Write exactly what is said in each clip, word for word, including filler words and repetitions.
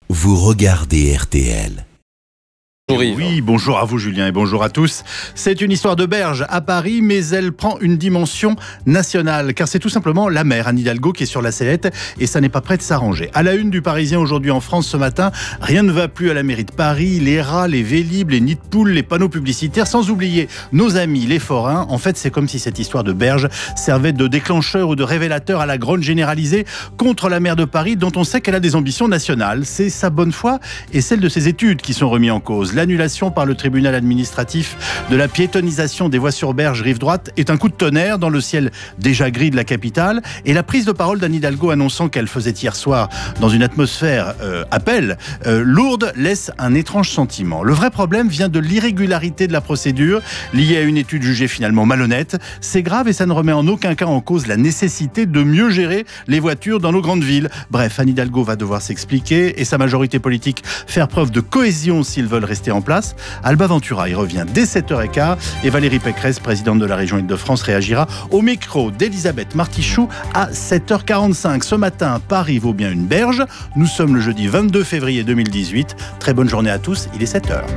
vous regardez R T L. Oui, bonjour à vous Julien et bonjour à tous. C'est une histoire de berge à Paris, mais elle prend une dimension nationale, car c'est tout simplement la maire Anne Hidalgo qui est sur la sellette et ça n'est pas prêt de s'arranger. À la une du Parisien aujourd'hui en France ce matin, rien ne va plus à la mairie de Paris, les rats, les vélib, les nids de poules, les panneaux publicitaires, sans oublier nos amis les forains. En fait, c'est comme si cette histoire de berge servait de déclencheur ou de révélateur à la grogne généralisée contre la maire de Paris, dont on sait qu'elle a des ambitions nationales. C'est sa bonne foi et celle de ses études qui sont remises en cause. L'annulation par le tribunal administratif de la piétonisation des voies sur berge rive droite est un coup de tonnerre dans le ciel déjà gris de la capitale, et la prise de parole d'Anne Hidalgo annonçant qu'elle faisait hier soir dans une atmosphère euh, appel euh, lourde laisse un étrange sentiment. Le vrai problème vient de l'irrégularité de la procédure liée à une étude jugée finalement malhonnête. C'est grave et ça ne remet en aucun cas en cause la nécessité de mieux gérer les voitures dans nos grandes villes. Bref, Anne Hidalgo va devoir s'expliquer et sa majorité politique faire preuve de cohésion s'ils veulent rester en place. Alba Ventura y revient dès sept heures quinze et Valérie Pécresse, présidente de la région Île-de-France, réagira au micro d'Elisabeth Martichoux à sept heures quarante-cinq. Ce matin, Paris vaut bien une berge. Nous sommes le jeudi vingt-deux février deux mille dix-huit. Très bonne journée à tous, il est sept heures.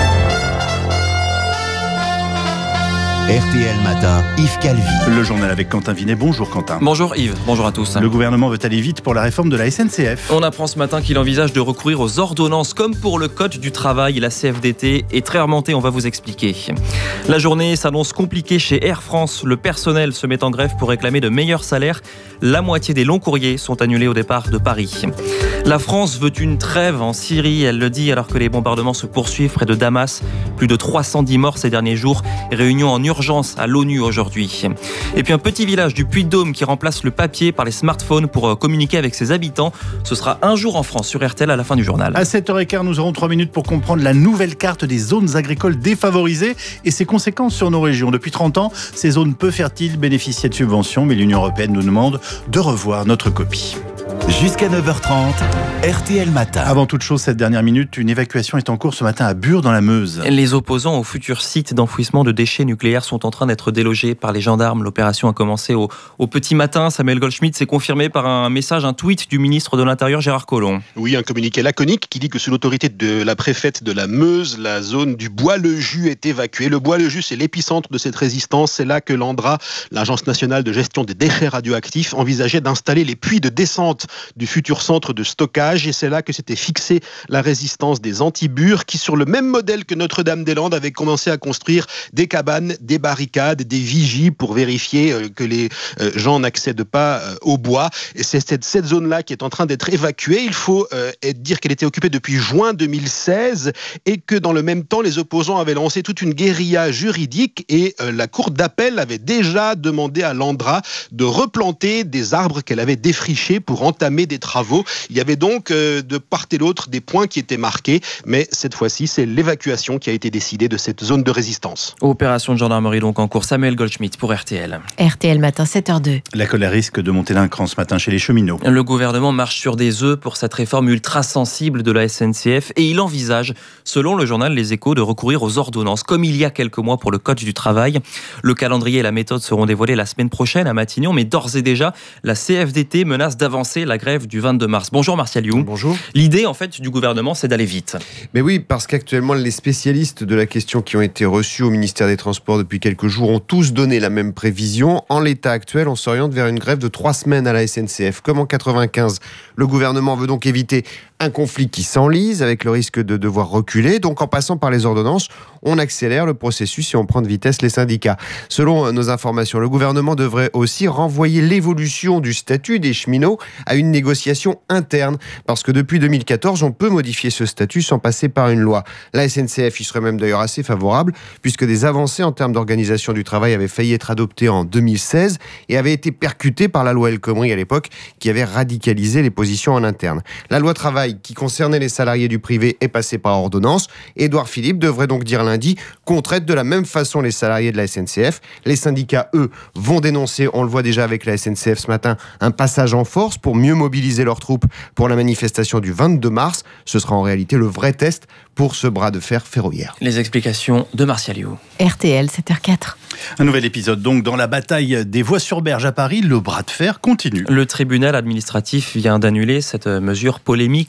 R T L Matin, Yves Calvi. Le journal avec Quentin Vinet. Bonjour Quentin. Bonjour Yves, bonjour à tous. Le gouvernement veut aller vite pour la réforme de la S N C F. On apprend ce matin qu'il envisage de recourir aux ordonnances comme pour le code du travail. La C F D T est très remontée, on va vous expliquer. La journée s'annonce compliquée chez Air France. Le personnel se met en grève pour réclamer de meilleurs salaires. La moitié des longs courriers sont annulés au départ de Paris. La France veut une trêve en Syrie, elle le dit alors que les bombardements se poursuivent près de Damas. Plus de trois cent dix morts ces derniers jours. Réunion en urgence à l'ONU aujourd'hui. Et puis un petit village du Puy-de-Dôme qui remplace le papier par les smartphones pour communiquer avec ses habitants. Ce sera un jour en France sur R T L à la fin du journal. À sept heures quinze, nous aurons trois minutes pour comprendre la nouvelle carte des zones agricoles défavorisées et ses conséquences sur nos régions. Depuis trente ans, ces zones peu fertiles bénéficiaient de subventions, mais l'Union européenne nous demande de revoir notre copie. Jusqu'à neuf heures trente, R T L Matin. Avant toute chose, cette dernière minute, une évacuation est en cours ce matin à Bure dans la Meuse. Les opposants au futur site d'enfouissement de déchets nucléaires sont en train d'être délogés par les gendarmes. L'opération a commencé au, au petit matin. Samuel Goldschmidt s'est confirmé par un message, un tweet du ministre de l'Intérieur Gérard Collomb. Oui, un communiqué laconique qui dit que sous l'autorité de la préfète de la Meuse, la zone du Bois-le-Jus est évacuée. Le Bois-le-Jus, c'est l'épicentre de cette résistance. C'est là que l'ANDRA, l'Agence nationale de gestion des déchets radioactifs, envisageait d'installer les puits de descente du futur centre de stockage, et c'est là que s'était fixée la résistance des anti-bures qui, sur le même modèle que Notre-Dame-des-Landes, avaient commencé à construire des cabanes, des barricades, des vigies pour vérifier que les gens n'accèdent pas au bois. Et c'est cette, cette zone-là qui est en train d'être évacuée. Il faut euh, dire qu'elle était occupée depuis juin deux mille seize et que dans le même temps, les opposants avaient lancé toute une guérilla juridique et euh, la cour d'appel avait déjà demandé à l'ANDRA de replanter des arbres qu'elle avait défrichés pour entamer des travaux. Il y avait donc euh, de part et d'autre des points qui étaient marqués, mais cette fois-ci, c'est l'évacuation qui a été décidée de cette zone de résistance. Opération de gendarmerie donc en cours. Samuel Goldschmidt pour R T L. R T L Matin, sept heures deux. La colère risque de monter d'un cran ce matin chez les cheminots. Le gouvernement marche sur des œufs pour cette réforme ultra sensible de la S N C F et il envisage, selon le journal Les Échos, de recourir aux ordonnances, comme il y a quelques mois pour le code du travail. Le calendrier et la méthode seront dévoilés la semaine prochaine à Matignon, mais d'ores et déjà, la C F D T menace d'avancer la grève du vingt-deux mars. Bonjour Martial You. Bonjour. L'idée en fait du gouvernement, c'est d'aller vite. Mais oui, parce qu'actuellement les spécialistes de la question qui ont été reçus au ministère des Transports depuis quelques jours ont tous donné la même prévision. En l'état actuel, on s'oriente vers une grève de trois semaines à la S N C F. Comme en quatre-vingt-quinze, le gouvernement veut donc éviter un conflit qui s'enlise avec le risque de devoir reculer. Donc en passant par les ordonnances, on accélère le processus et on prend de vitesse les syndicats. Selon nos informations, le gouvernement devrait aussi renvoyer l'évolution du statut des cheminots à une négociation interne. Parce que depuis deux mille quatorze, on peut modifier ce statut sans passer par une loi. La S N C F y serait même d'ailleurs assez favorable, puisque des avancées en termes d'organisation du travail avaient failli être adoptées en deux mille seize et avaient été percutées par la loi El Khomri à l'époque, qui avait radicalisé les positions en interne. La loi travail qui concernait les salariés du privé est passée par ordonnance. Édouard Philippe devrait donc dire lundi qu'on traite de la même façon les salariés de la S N C F. Les syndicats, eux, vont dénoncer, on le voit déjà avec la S N C F ce matin, un passage en force pour mieux mobiliser leurs troupes pour la manifestation du vingt-deux mars. Ce sera en réalité le vrai test pour ce bras de fer ferroviaire. Les explications de Martial You. R T L, sept heures quatre. Un nouvel épisode donc dans la bataille des voies sur berge à Paris. Le bras de fer continue. Le tribunal administratif vient d'annuler cette mesure polémique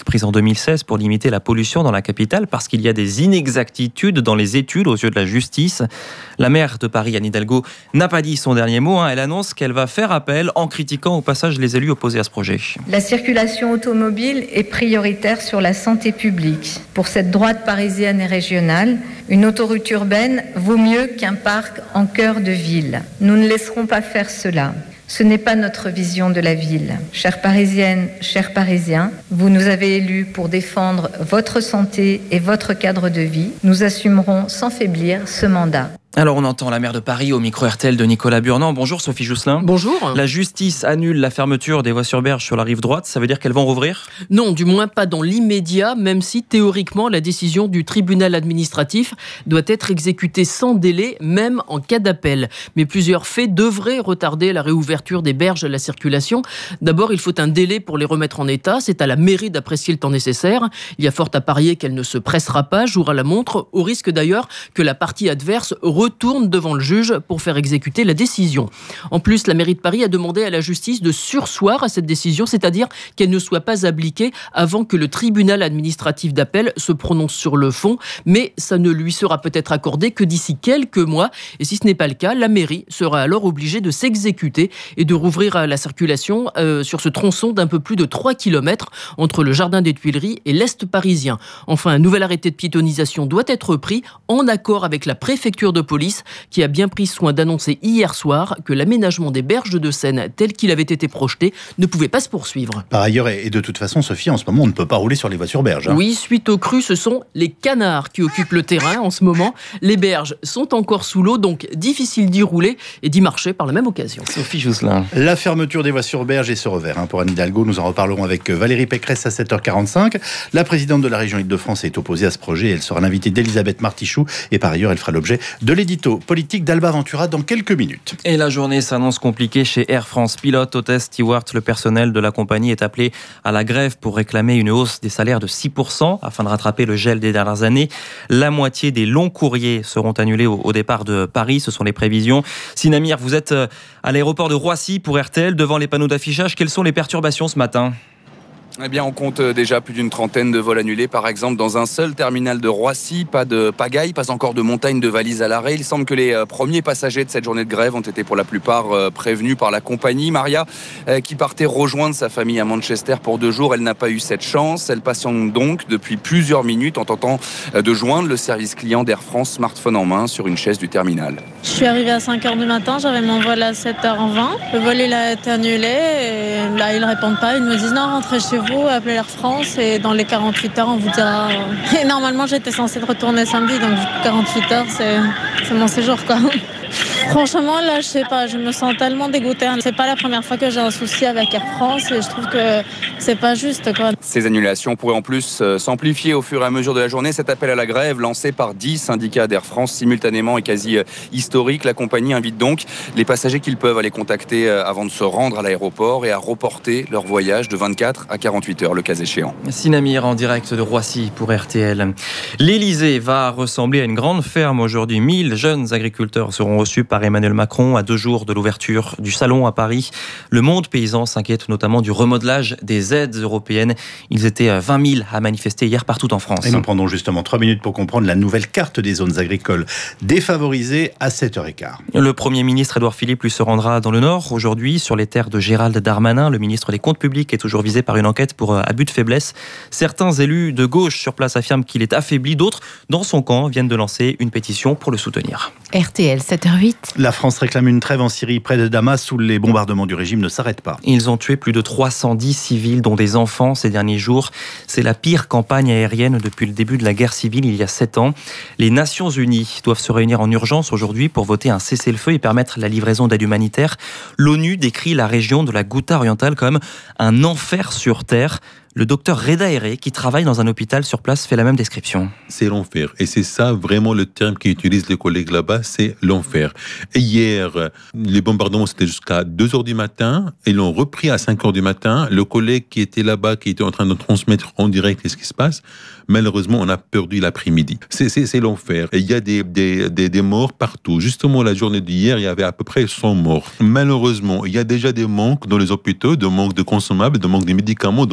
prise en deux mille seize pour limiter la pollution dans la capitale parce qu'il y a des inexactitudes dans les études aux yeux de la justice. La maire de Paris, Anne Hidalgo, n'a pas dit son dernier mot. Hein. Elle annonce qu'elle va faire appel en critiquant au passage les élus opposés à ce projet. La circulation automobile est prioritaire sur la santé publique. Pour cette droite parisienne et régionale, une autoroute urbaine vaut mieux qu'un parc en cœur de ville. Nous ne laisserons pas faire cela. Ce n'est pas notre vision de la ville. Chères Parisiennes, chers Parisiens, vous nous avez élus pour défendre votre santé et votre cadre de vie. Nous assumerons sans faiblir ce mandat. Alors on entend la maire de Paris au micro R T L de Nicolas Burnand. Bonjour Sophie Jousselin. Bonjour. La justice annule la fermeture des voies sur berge sur la rive droite. Ça veut dire qu'elles vont rouvrir ? Non, du moins pas dans l'immédiat, même si théoriquement la décision du tribunal administratif doit être exécutée sans délai, même en cas d'appel. Mais plusieurs faits devraient retarder la réouverture des berges à la circulation. D'abord, il faut un délai pour les remettre en état. C'est à la mairie d'apprécier le temps nécessaire. Il y a fort à parier qu'elle ne se pressera pas, jour à la montre, au risque d'ailleurs que la partie adverse retourne devant le juge pour faire exécuter la décision. En plus, la mairie de Paris a demandé à la justice de surseoir à cette décision, c'est-à-dire qu'elle ne soit pas appliquée avant que le tribunal administratif d'appel se prononce sur le fond, mais ça ne lui sera peut-être accordé que d'ici quelques mois. Et si ce n'est pas le cas, la mairie sera alors obligée de s'exécuter et de rouvrir la circulation euh, sur ce tronçon d'un peu plus de trois kilomètres entre le jardin des Tuileries et l'Est parisien. Enfin, un nouvel arrêté de piétonisation doit être pris en accord avec la préfecture de police qui a bien pris soin d'annoncer hier soir que l'aménagement des berges de Seine tel qu'il avait été projeté ne pouvait pas se poursuivre. Par ailleurs, et de toute façon, Sophie, en ce moment, on ne peut pas rouler sur les voies sur berge. Hein. Oui, suite aux crues, ce sont les canards qui occupent le terrain en ce moment. Les berges sont encore sous l'eau, donc difficile d'y rouler et d'y marcher par la même occasion. Sophie Jousselin. La fermeture des voies sur berge est ce revers. Hein, pour Anne Hidalgo, nous en reparlerons avec Valérie Pécresse à sept heures quarante-cinq. La présidente de la région Île-de-France est opposée à ce projet. Elle sera l'invitée d'Elisabeth Martichoux et par ailleurs, elle fera l'objet de l'édito politique d'Alba Ventura dans quelques minutes. Et la journée s'annonce compliquée chez Air France. Pilote, hôtesse, steward, le personnel de la compagnie est appelé à la grève pour réclamer une hausse des salaires de six pour cent afin de rattraper le gel des dernières années. La moitié des longs courriers seront annulés au, au départ de Paris, ce sont les prévisions. Sinamir, vous êtes à l'aéroport de Roissy pour R T L devant les panneaux d'affichage. Quelles sont les perturbations ce matin ? Eh bien, on compte déjà plus d'une trentaine de vols annulés, par exemple, dans un seul terminal de Roissy. Pas de pagaille, pas encore de montagne de valises à l'arrêt. Il semble que les premiers passagers de cette journée de grève ont été pour la plupart prévenus par la compagnie. Maria, qui partait rejoindre sa famille à Manchester pour deux jours, elle n'a pas eu cette chance. Elle patiente donc depuis plusieurs minutes en tentant de joindre le service client d'Air France, smartphone en main, sur une chaise du terminal. Je suis arrivée à cinq heures du matin, j'avais mon vol à sept heures vingt. Le vol, il a été annulé et là, ils ne répondent pas. Ils me disent non, rentrez chez vous. Appelez Air France et dans les quarante-huit heures on vous dira. Et normalement j'étais censée retourner samedi, donc quarante-huit heures c'est, c'est mon séjour quoi. Franchement là je sais pas, je me sens tellement dégoûtée. C'est pas la première fois que j'ai un souci avec Air France et je trouve que c'est pas juste quoi. Ces annulations pourraient en plus s'amplifier au fur et à mesure de la journée. Cet appel à la grève lancé par dix syndicats d'Air France simultanément est quasi historique. La compagnie invite donc les passagers qu'ils peuvent aller contacter avant de se rendre à l'aéroport et à reporter leur voyage de vingt-quatre à quarante-huit heures le cas échéant. Sinamir en direct de Roissy pour R T L. L'Élysée va ressembler à une grande ferme aujourd'hui. mille jeunes agriculteurs seront reçus par Emmanuel Macron à deux jours de l'ouverture du salon à Paris. Le monde paysan s'inquiète notamment du remodelage des aides européennes. Ils étaient vingt mille à manifester hier partout en France. Et nous prendrons justement trois minutes pour comprendre la nouvelle carte des zones agricoles défavorisées à sept heures quinze. Le Premier ministre Édouard Philippe lui se rendra dans le Nord aujourd'hui sur les terres de Gérald Darmanin. Le ministre des Comptes publics est toujours visé par une enquête pour abus de faiblesse. Certains élus de gauche sur place affirment qu'il est affaibli. D'autres, dans son camp, viennent de lancer une pétition pour le soutenir. R T L, sept heures huit. La France réclame une trêve en Syrie près de Damas où les bombardements du régime ne s'arrêtent pas. Ils ont tué plus de trois cent dix civils, dont des enfants, ces derniers jours. C'est la pire campagne aérienne depuis le début de la guerre civile il y a sept ans. Les Nations Unies doivent se réunir en urgence aujourd'hui pour voter un cessez-le-feu et permettre la livraison d'aide humanitaire. L'ONU décrit la région de la Ghouta orientale comme un enfer sur terre. Le docteur Reda Herré, qui travaille dans un hôpital sur place, fait la même description. C'est l'enfer. Et c'est ça vraiment le terme qu'utilisent les collègues là-bas, c'est l'enfer. Et hier, les bombardements, c'était jusqu'à deux heures du matin. Ils l'ont repris à cinq heures du matin. Le collègue qui était là-bas, qui était en train de transmettre en direct ce qui se passe, malheureusement, on a perdu l'après-midi. C'est, c'est, c'est l'enfer. Et il y a des, des, des, des morts partout. Justement, la journée d'hier, il y avait à peu près cent morts. Malheureusement, il y a déjà des manques dans les hôpitaux, de manque de consommables, de manque de médicaments, de manque de médecins.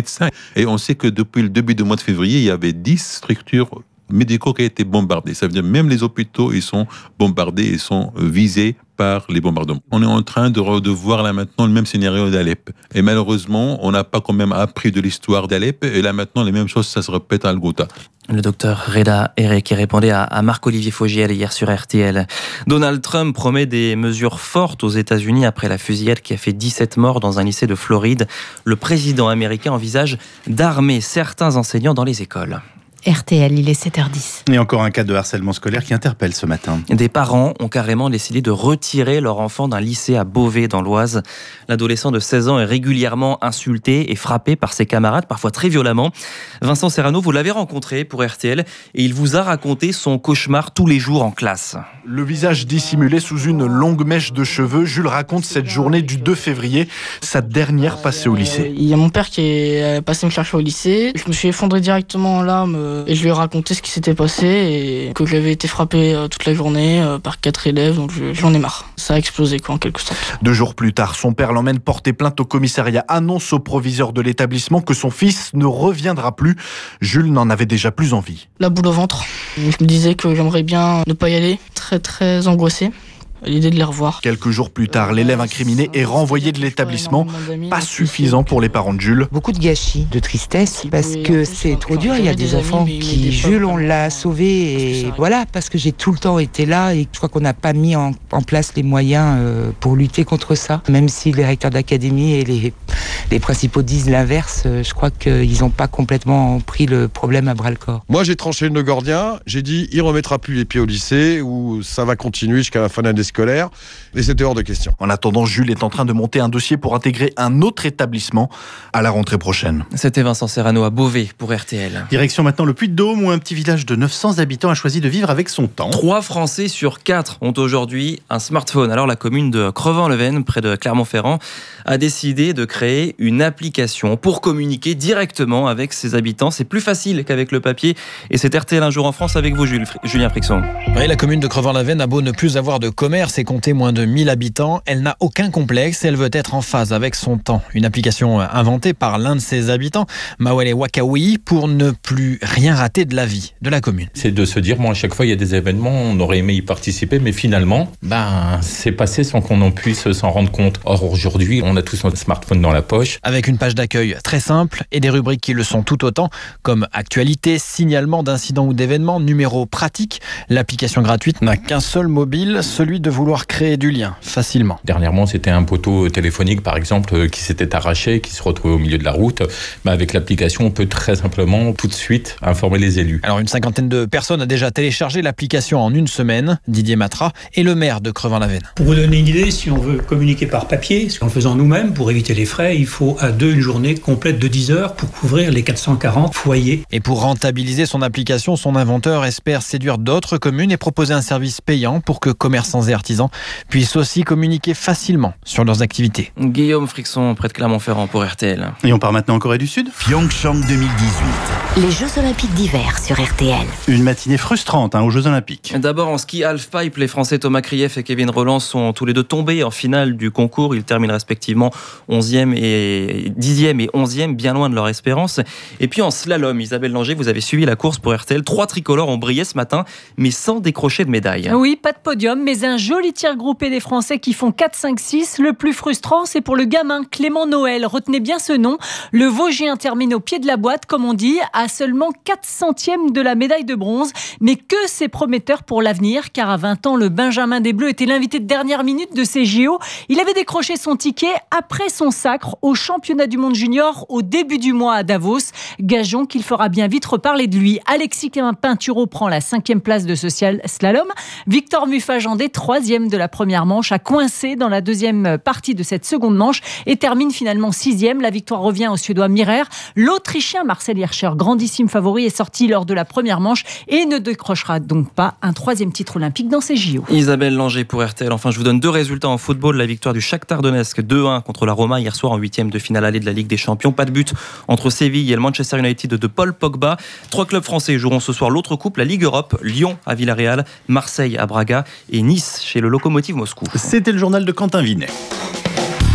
médecins. Et on sait que depuis le début du mois de février, il y avait dix structures médicaux qui ont été bombardés. Ça veut dire même les hôpitaux, ils sont bombardés, ils sont visés par les bombardements. On est en train de, de voir là maintenant le même scénario d'Alep. Et malheureusement, on n'a pas quand même appris de l'histoire d'Alep. Et là maintenant, les mêmes choses, ça se répète à Al-Ghouta. Le docteur Reda Herré qui répondait à, à Marc-Olivier Fogiel hier sur R T L. Donald Trump promet des mesures fortes aux États-Unis après la fusillade qui a fait dix-sept morts dans un lycée de Floride. Le président américain envisage d'armer certains enseignants dans les écoles. R T L, il est sept heures dix. Et encore un cas de harcèlement scolaire qui interpelle ce matin. Des parents ont carrément décidé de retirer leur enfant d'un lycée à Beauvais dans l'Oise. L'adolescent de seize ans est régulièrement insulté et frappé par ses camarades, parfois très violemment. Vincent Serrano, vous l'avez rencontré pour R T L et il vous a raconté son cauchemar tous les jours en classe. Le visage dissimulé sous une longue mèche de cheveux, Jules raconte cette journée du deux février, sa dernière passée au lycée. Il y a mon père qui est passé me chercher au lycée. Je me suis effondré directement en larmes et je lui ai raconté ce qui s'était passé et que j'avais été frappé toute la journée par quatre élèves, donc j'en ai marre. Ça a explosé quoi en quelque sorte. Deux jours plus tard, son père l'emmène porter plainte au commissariat, annonce au proviseur de l'établissement que son fils ne reviendra plus. Jules n'en avait déjà plus envie. La boule au ventre. Je me disais que j'aimerais bien ne pas y aller, très très angoissé. L'idée de les revoir. Quelques jours plus tard, l'élève incriminé est renvoyé de l'établissement. Pas suffisant pour les parents de Jules. Beaucoup de gâchis, de tristesse, parce que c'est trop dur. Il y a des enfants qui, Jules, on l'a sauvé et voilà, parce que j'ai tout le temps été là et je crois qu'on n'a pas mis en, en place les moyens euh, pour lutter contre ça. Même si les recteurs d'académie et les, les principaux disent l'inverse, euh, je crois qu'ils n'ont pas complètement pris le problème à bras-le-corps. Moi, j'ai tranché le nœud gordien. J'ai dit, il remettra plus les pieds au lycée ou ça va continuer jusqu'à la fin de l'année scolaire, et c'était hors de question. En attendant, Jules est en train de monter un dossier pour intégrer un autre établissement à la rentrée prochaine. C'était Vincent Serrano à Beauvais pour R T L. Direction maintenant le Puy-de-Dôme où un petit village de neuf cents habitants a choisi de vivre avec son temps. Trois Français sur quatre ont aujourd'hui un smartphone. Alors la commune de Crevant-Leven, près de Clermont-Ferrand, a décidé de créer une application pour communiquer directement avec ses habitants. C'est plus facile qu'avec le papier et c'est R T L Un jour en France avec vous, Julien Frixon. Oui, la commune de Crevant-Leven a beau ne plus avoir de commerce et compter moins de mille habitants, elle n'a aucun complexe et elle veut être en phase avec son temps. Une application inventée par l'un de ses habitants, Mawele Wakawi, pour ne plus rien rater de la vie de la commune. C'est de se dire, bon, à chaque fois il y a des événements, on aurait aimé y participer, mais finalement, ben, c'est passé sans qu'on en puisse s'en rendre compte. Or, aujourd'hui, on a tous notre smartphone dans la poche. Avec une page d'accueil très simple et des rubriques qui le sont tout autant, comme actualité, signalement d'incidents ou d'événements, numéros pratiques, l'application gratuite n'a qu'un seul mobile, celui de vouloir créer du lien facilement. Dernièrement, c'était un poteau téléphonique, par exemple, qui s'était arraché, qui se retrouvait au milieu de la route. Mais avec l'application, on peut très simplement, tout de suite, informer les élus. Alors, une cinquantaine de personnes a déjà téléchargé l'application en une semaine. Didier Matra est le maire de Crevant-Leven. Pour vous donner une idée, si on veut communiquer par papier, en le faisant nous-mêmes, pour éviter les frais, il faut à deux une journée complète de dix heures pour couvrir les quatre cent quarante foyers. Et pour rentabiliser son application, son inventeur espère séduire d'autres communes et proposer un service payant pour que commerçants et artisans puissent aussi communiquer facilement sur leurs activités. Guillaume Frixon, près de Clermont-Ferrand pour R T L. Et on part maintenant en Corée du Sud. Pyeongchang deux mille dix-huit. Les Jeux Olympiques d'hiver sur R T L. Une matinée frustrante hein, aux Jeux Olympiques. D'abord en ski halfpipe, les Français Thomas Krief et Kevin Rolland sont tous les deux tombés en finale du concours. Ils terminent respectivement onzième et dixième et onzième, bien loin de leur espérance. Et puis en slalom, Isabelle Langer, vous avez suivi la course pour R T L. Trois tricolores ont brillé ce matin, mais sans décrocher de médaille. Oui, pas de podium, mais un joli tir groupé des Français qui font quatre, cinq, six. Le plus frustrant, c'est pour le gamin Clément Noël. Retenez bien ce nom. Le Vosgien termine au pied de la boîte, comme on dit, à seulement quatre centièmes de la médaille de bronze. Mais que c'est prometteur pour l'avenir, car à vingt ans, le Benjamin des Bleus était l'invité de dernière minute de ces J O. Il avait décroché son ticket après son sacre au championnat du monde junior au début du mois à Davos. Gageons qu'il fera bien vite reparler de lui. Alexis Pinturo prend la cinquième place de ce slalom. Victor Muffat-Gendé, troisième de la première manche, a coincé dans la deuxième partie de cette seconde manche et termine finalement sixième. La victoire revient au Suédois Mirer. L'Autrichien Marcel Hirscher, grandissime favori, est sorti lors de la première manche et ne décrochera donc pas un troisième titre olympique dans ces J O. Isabelle Langer pour R T L. Enfin, je vous donne deux résultats en football. La victoire du Shakhtar Donetsk deux un contre la Roma hier soir en huitième de finale allée de la Ligue des Champions. Pas de but entre Séville et le Manchester United de Paul Pogba. Trois clubs français joueront ce soir l'autre coupe, la Ligue Europe. Lyon à Villarreal, Marseille à Braga et Nice chez le Lokomotiv Moscou. C'était le journal de Quentin Vinet.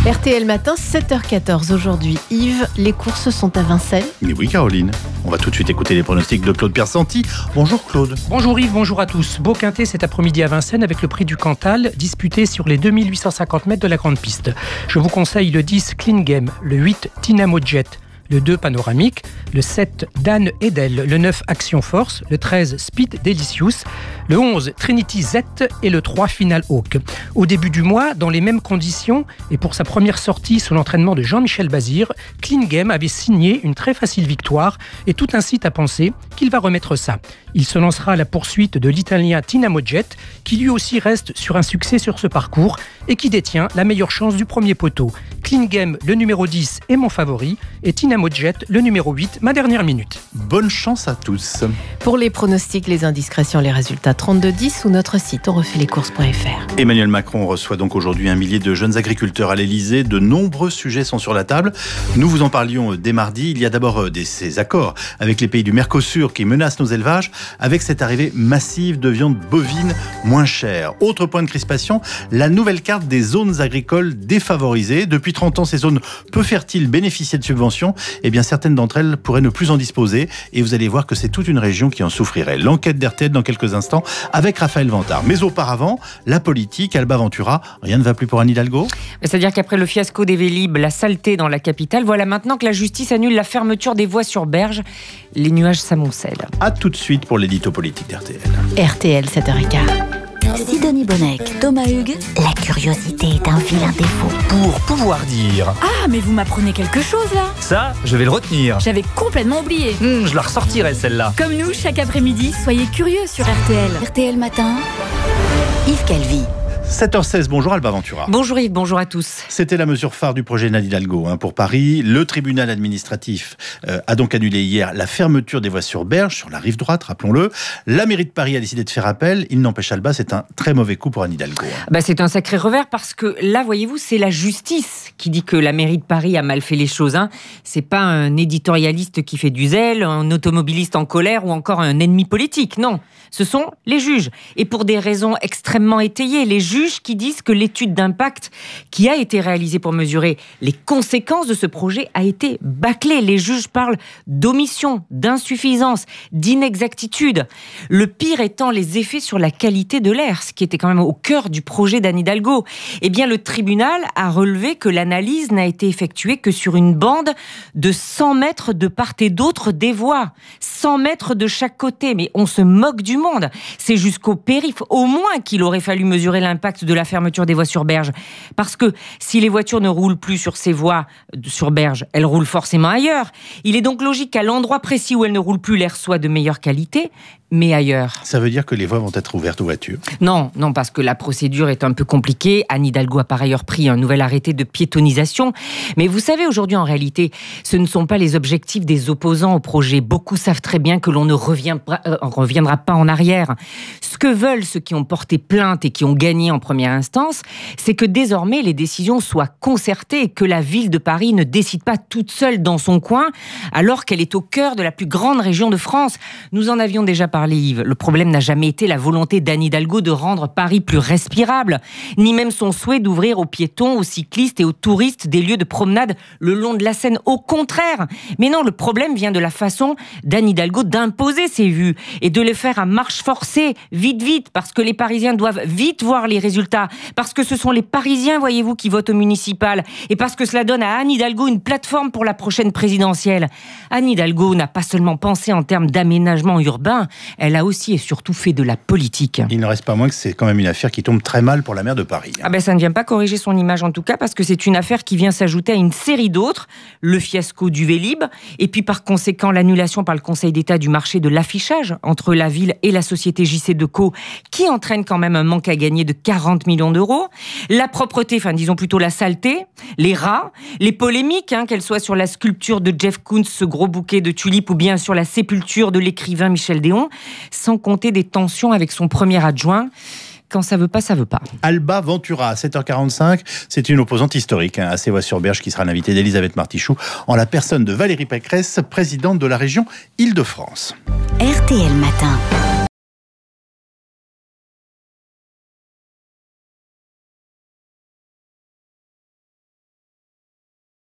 R T L Matin, sept heures quatorze aujourd'hui. Yves, les courses sont à Vincennes. Mais oui, Caroline. On va tout de suite écouter les pronostics de Claude Pierre-Santi. Bonjour Claude. Bonjour Yves, bonjour à tous. Beau quintet cet après-midi à Vincennes avec le prix du Cantal disputé sur les deux mille huit cent cinquante mètres de la grande piste. Je vous conseille le dix Clean Game, le huit Dynamo Jet, le deux Panoramique, le sept Dan Edel, le neuf Action Force, le treize Speed Delicious, le onze Trinity Z et le trois Final Hawk. Au début du mois, dans les mêmes conditions et pour sa première sortie sous l'entraînement de Jean-Michel Bazir, Clean Game avait signé une très facile victoire et tout incite à penser qu'il va remettre ça. Il se lancera à la poursuite de l'Italien Dynamo Jet qui lui aussi reste sur un succès sur ce parcours et qui détient la meilleure chance du premier poteau. Clean Game, le numéro dix, est mon favori et Dynamo Jet, le numéro huit, ma dernière minute. Bonne chance à tous. Pour les pronostics, les indiscrétions, les résultats trente-deux dix ou notre site on refait les courses point f r. Emmanuel Macron reçoit donc aujourd'hui un millier de jeunes agriculteurs à l'Elysée. De nombreux sujets sont sur la table. Nous vous en parlions dès mardi. Il y a d'abord des, ces accords avec les pays du Mercosur qui menacent nos élevages avec cette arrivée massive de viande bovine moins chère. Autre point de crispation, la nouvelle carte des zones agricoles défavorisées. Depuis trente ans, ces zones peu fertiles bénéficiaient de subventions. Eh bien, certaines d'entre elles pourraient ne plus en disposer. Et vous allez voir que c'est toute une région qui en souffrirait. L'enquête d'R T L dans quelques instants avec Raphaël Vantard. Mais auparavant, la politique, Alba Ventura, rien ne va plus pour Anne Hidalgo. C'est-à-dire qu'après le fiasco des Vélib, la saleté dans la capitale, voilà maintenant que la justice annule la fermeture des voies sur berge. Les nuages s'amoncellent. A tout de suite pour l'édito politique d'R T L. R T L, sept heures quinze. Sidonie Bonnec, Thomas Hugues, la curiosité est un vilain défaut. Pour pouvoir dire... Ah, mais vous m'apprenez quelque chose là. Ça, je vais le retenir. J'avais complètement oublié. Mmh, je la ressortirai celle-là. Comme nous, chaque après-midi, soyez curieux sur R T L. R T L Matin, Yves Calvi. sept heures seize, bonjour Alba Ventura. Bonjour Yves, bonjour à tous. C'était la mesure phare du projet d'Anne Hidalgo hein, pour Paris. Le tribunal administratif euh, a donc annulé hier la fermeture des voies sur berge, sur la rive droite, rappelons-le. La mairie de Paris a décidé de faire appel. Il n'empêche Alba, c'est un très mauvais coup pour Anne Hidalgo. Hein. Bah, c'est un sacré revers parce que là, voyez-vous, c'est la justice qui dit que la mairie de Paris a mal fait les choses. Hein. C'est pas un éditorialiste qui fait du zèle, un automobiliste en colère ou encore un ennemi politique. Non, ce sont les juges. Et pour des raisons extrêmement étayées, les juges qui disent que l'étude d'impact qui a été réalisée pour mesurer les conséquences de ce projet a été bâclée. Les juges parlent d'omission, d'insuffisance, d'inexactitude. Le pire étant les effets sur la qualité de l'air, ce qui était quand même au cœur du projet d'Anne Hidalgo. Eh bien, le tribunal a relevé que l'analyse n'a été effectuée que sur une bande de cent mètres de part et d'autre des voies. cent mètres de chaque côté. Mais on se moque du monde. C'est jusqu'au périph', au moins qu'il aurait fallu mesurer l'impact de la fermeture des voies sur berge. Parce que si les voitures ne roulent plus sur ces voies sur berge, elles roulent forcément ailleurs. Il est donc logique qu'à l'endroit précis où elles ne roulent plus, l'air soit de meilleure qualité, mais ailleurs. Ça veut dire que les voies vont être ouvertes aux voitures? Non, non, parce que la procédure est un peu compliquée. Anne Hidalgo a par ailleurs pris un nouvel arrêté de piétonisation. Mais vous savez, aujourd'hui, en réalité, ce ne sont pas les objectifs des opposants au projet. Beaucoup savent très bien que l'on ne revient, euh, reviendra pas en arrière. Ce que veulent ceux qui ont porté plainte et qui ont gagné en première instance, c'est que désormais les décisions soient concertées et que la ville de Paris ne décide pas toute seule dans son coin, alors qu'elle est au cœur de la plus grande région de France. Nous en avions déjà parlé. Yves. Le problème n'a jamais été la volonté d'Anne Hidalgo de rendre Paris plus respirable, ni même son souhait d'ouvrir aux piétons, aux cyclistes et aux touristes des lieux de promenade le long de la Seine. Au contraire. Mais non, le problème vient de la façon d'Anne Hidalgo d'imposer ses vues et de les faire à marche forcée, vite, vite, parce que les Parisiens doivent vite voir les résultats, parce que ce sont les Parisiens, voyez-vous, qui votent au municipal, et parce que cela donne à Anne Hidalgo une plateforme pour la prochaine présidentielle. Anne Hidalgo n'a pas seulement pensé en termes d'aménagement urbain, elle a aussi et surtout fait de la politique. Il ne reste pas moins que c'est quand même une affaire qui tombe très mal pour la maire de Paris. Ah ben ça ne vient pas corriger son image en tout cas, parce que c'est une affaire qui vient s'ajouter à une série d'autres, le fiasco du Vélib, et puis par conséquent l'annulation par le Conseil d'État du marché de l'affichage entre la ville et la société J C Decaux, qui entraîne quand même un manque à gagner de quarante millions d'euros, la propreté, enfin disons plutôt la saleté, les rats, les polémiques, hein, qu'elles soient sur la sculpture de Jeff Koons, ce gros bouquet de tulipes, ou bien sur la sépulture de l'écrivain Michel Déon, sans compter des tensions avec son premier adjoint. Quand ça veut pas, ça veut pas. Alba Ventura, à sept heures quarante-cinq, c'est une opposante historique hein, à ces voies sur berge qui sera l'invitée d'Elisabeth Martichoux en la personne de Valérie Pécresse, présidente de la région Île-de-France. R T L Matin.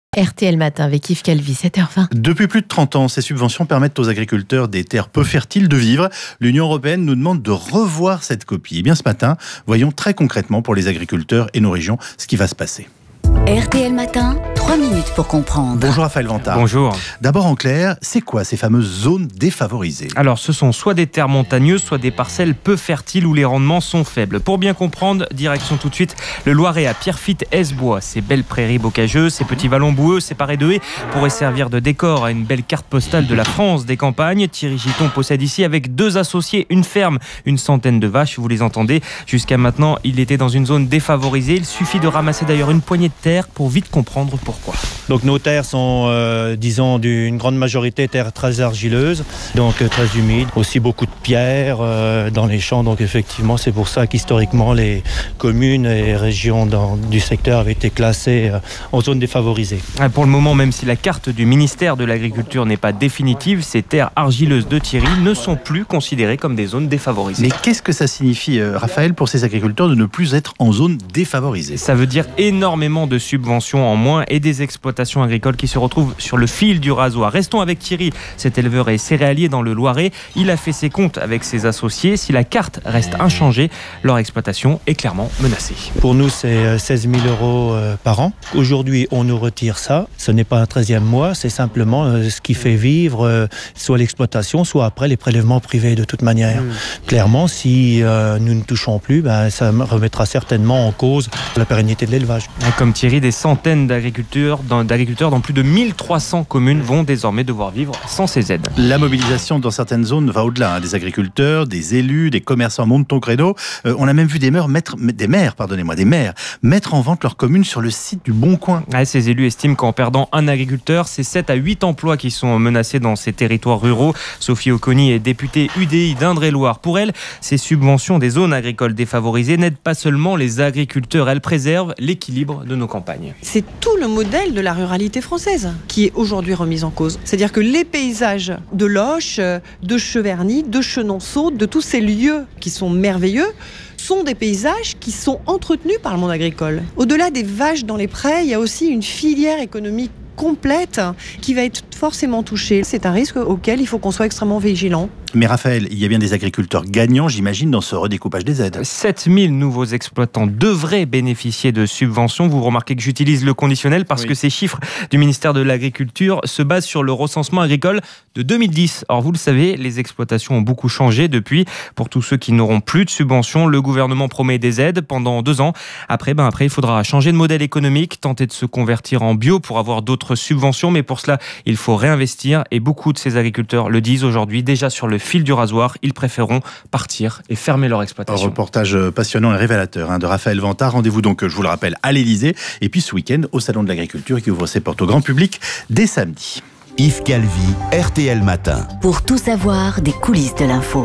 R T L Matin avec Yves Calvi, sept heures vingt. Depuis plus de trente ans, ces subventions permettent aux agriculteurs des terres peu fertiles de vivre. L'Union européenne nous demande de revoir cette copie. Et bien ce matin, voyons très concrètement pour les agriculteurs et nos régions ce qui va se passer. R T L Matin, trois minutes pour comprendre. Bonjour Raphaël Vantard. Bonjour. D'abord en clair, c'est quoi ces fameuses zones défavorisées ? Alors ce sont soit des terres montagneuses, soit des parcelles peu fertiles où les rendements sont faibles. Pour bien comprendre, direction tout de suite le Loiret à Pierrefitte-Esbois. Ces belles prairies bocageuses, ces petits vallons boueux séparés de haies pourraient servir de décor à une belle carte postale de la France des campagnes. Thierry Giton possède ici avec deux associés une ferme, une centaine de vaches, vous les entendez. Jusqu'à maintenant, il était dans une zone défavorisée. Il suffit de ramasser d'ailleurs une poignée de terre pour vite comprendre pourquoi. Donc nos terres sont, euh, disons, d'une grande majorité terres très argileuses, donc euh, très humides. Aussi beaucoup de pierres euh, dans les champs, donc effectivement c'est pour ça qu'historiquement les communes et régions dans, du secteur avaient été classées euh, en zone défavorisée. Pour le moment, même si la carte du ministère de l'Agriculture n'est pas définitive, ces terres argileuses de Thierry ne sont plus considérées comme des zones défavorisées. Mais qu'est-ce que ça signifie, euh, Raphaël, pour ces agriculteurs de ne plus être en zone défavorisée ? Ça veut dire énormément de subventions en moins et des exploitations agricoles qui se retrouvent sur le fil du rasoir. Restons avec Thierry, cet éleveur et céréalier dans le Loiret. Il a fait ses comptes avec ses associés. Si la carte reste inchangée, leur exploitation est clairement menacée. Pour nous, c'est seize mille euros par an. Aujourd'hui, on nous retire ça. Ce n'est pas un treizième mois, c'est simplement ce qui fait vivre soit l'exploitation, soit après les prélèvements privés de toute manière. Mmh. Clairement, si euh, nous ne touchons plus, ben, ça remettra certainement en cause la pérennité de l'élevage. Comme Thierry, des centaines d'agriculteurs dans, d'agriculteurs dans plus de mille trois cents communes vont désormais devoir vivre sans ces aides. La mobilisation dans certaines zones va au-delà. Hein, des agriculteurs, des élus, des commerçants montent au créneau. Euh, on a même vu des maires, mettre, des maires, pardonnez-moi, des maires mettre en vente leur commune sur le site du Bon Coin. Ouais, ces élus estiment qu'en perdant un agriculteur, c'est sept à huit emplois qui sont menacés dans ces territoires ruraux. Sophie Oconi est députée U D I d'Indre-et-Loire. Pour elle, ces subventions des zones agricoles défavorisées n'aident pas seulement les agriculteurs, elles préservent l'équilibre de nos campagnes. C'est tout le modèle de la ruralité française qui est aujourd'hui remise en cause. C'est-à-dire que les paysages de Loches, de Cheverny, de Chenonceau, de tous ces lieux qui sont merveilleux, sont des paysages qui sont entretenus par le monde agricole. Au-delà des vaches dans les prés, il y a aussi une filière économique complète qui va être forcément touchée. C'est un risque auquel il faut qu'on soit extrêmement vigilant. Mais Raphaël, il y a bien des agriculteurs gagnants, j'imagine, dans ce redécoupage des aides. sept mille nouveaux exploitants devraient bénéficier de subventions. Vous remarquez que j'utilise le conditionnel parce oui. que ces chiffres du ministère de l'Agriculture se basent sur le recensement agricole de deux mille dix. Or, vous le savez, les exploitations ont beaucoup changé depuis. Pour tous ceux qui n'auront plus de subventions, le gouvernement promet des aides pendant deux ans. Après, ben après, il faudra changer de modèle économique, tenter de se convertir en bio pour avoir d'autres subventions. Mais pour cela, il faut réinvestir. Et beaucoup de ces agriculteurs le disent aujourd'hui, déjà sur le fil du rasoir, ils préféreront partir et fermer leur exploitation. Un reportage passionnant et révélateur hein, de Raphaël Vantard. Rendez-vous donc, je vous le rappelle, à l'Élysée et puis ce week-end au Salon de l'Agriculture qui ouvre ses portes au grand public dès samedi. Yves Calvi, R T L Matin. Pour tout savoir des coulisses de l'info.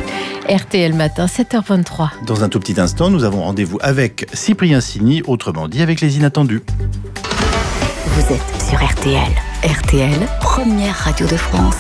R T L Matin, sept heures vingt-trois. Dans un tout petit instant, nous avons rendez-vous avec Cyprien Signy, autrement dit avec les inattendus. Vous êtes sur R T L. R T L, première radio de France.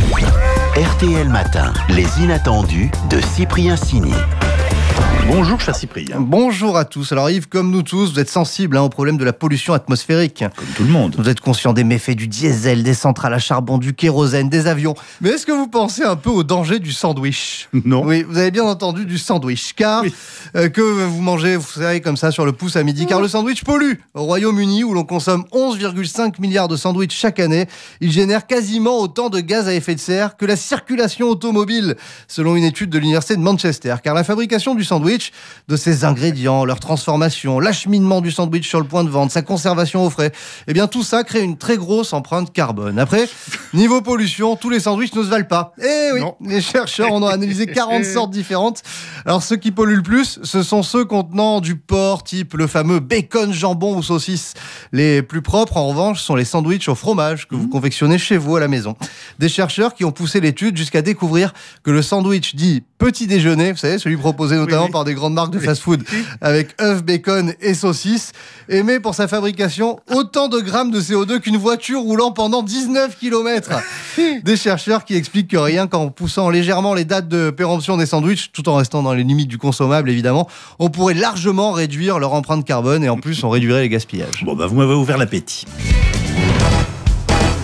R T L Matin, les inattendus de Cyprien Signy. Bonjour, cher Cyprien. Bonjour à tous. Alors Yves, comme nous tous, vous êtes sensibles hein, au problème de la pollution atmosphérique. Comme tout le monde. Vous êtes conscient des méfaits du diesel, des centrales à charbon, du kérosène, des avions. Mais est-ce que vous pensez un peu au danger du sandwich ? Non. Oui, vous avez bien entendu du sandwich. Car oui. euh, que vous mangez, vous savez, comme ça sur le pouce à midi. Car le sandwich pollue. Au Royaume-Uni, où l'on consomme onze virgule cinq milliards de sandwichs chaque année, il génère quasiment autant de gaz à effet de serre que la circulation automobile, selon une étude de l'université de Manchester. Car la fabrication du sandwich, de ses ingrédients, leur transformation, l'acheminement du sandwich sur le point de vente, sa conservation au frais, eh bien tout ça crée une très grosse empreinte carbone. Après, niveau pollution, tous les sandwichs ne se valent pas. Eh oui, non. Les chercheurs en ont analysé quarante sortes différentes. Alors ceux qui polluent le plus, ce sont ceux contenant du porc, type le fameux bacon, jambon ou saucisse. Les plus propres, en revanche, sont les sandwichs au fromage que vous mmh. confectionnez chez vous à la maison. Des chercheurs qui ont poussé l'étude jusqu'à découvrir que le sandwich dit petit déjeuner, vous savez, celui proposé notamment oui, oui. par des grandes marques de fast-food avec œufs, bacon et saucisses, émet pour sa fabrication autant de grammes de C O deux qu'une voiture roulant pendant dix-neuf kilomètres. Des chercheurs qui expliquent que rien qu'en poussant légèrement les dates de péremption des sandwichs, tout en restant dans les limites du consommable évidemment, on pourrait largement réduire leur empreinte carbone et en plus on réduirait les gaspillages. Bon bah vous m'avez ouvert l'appétit.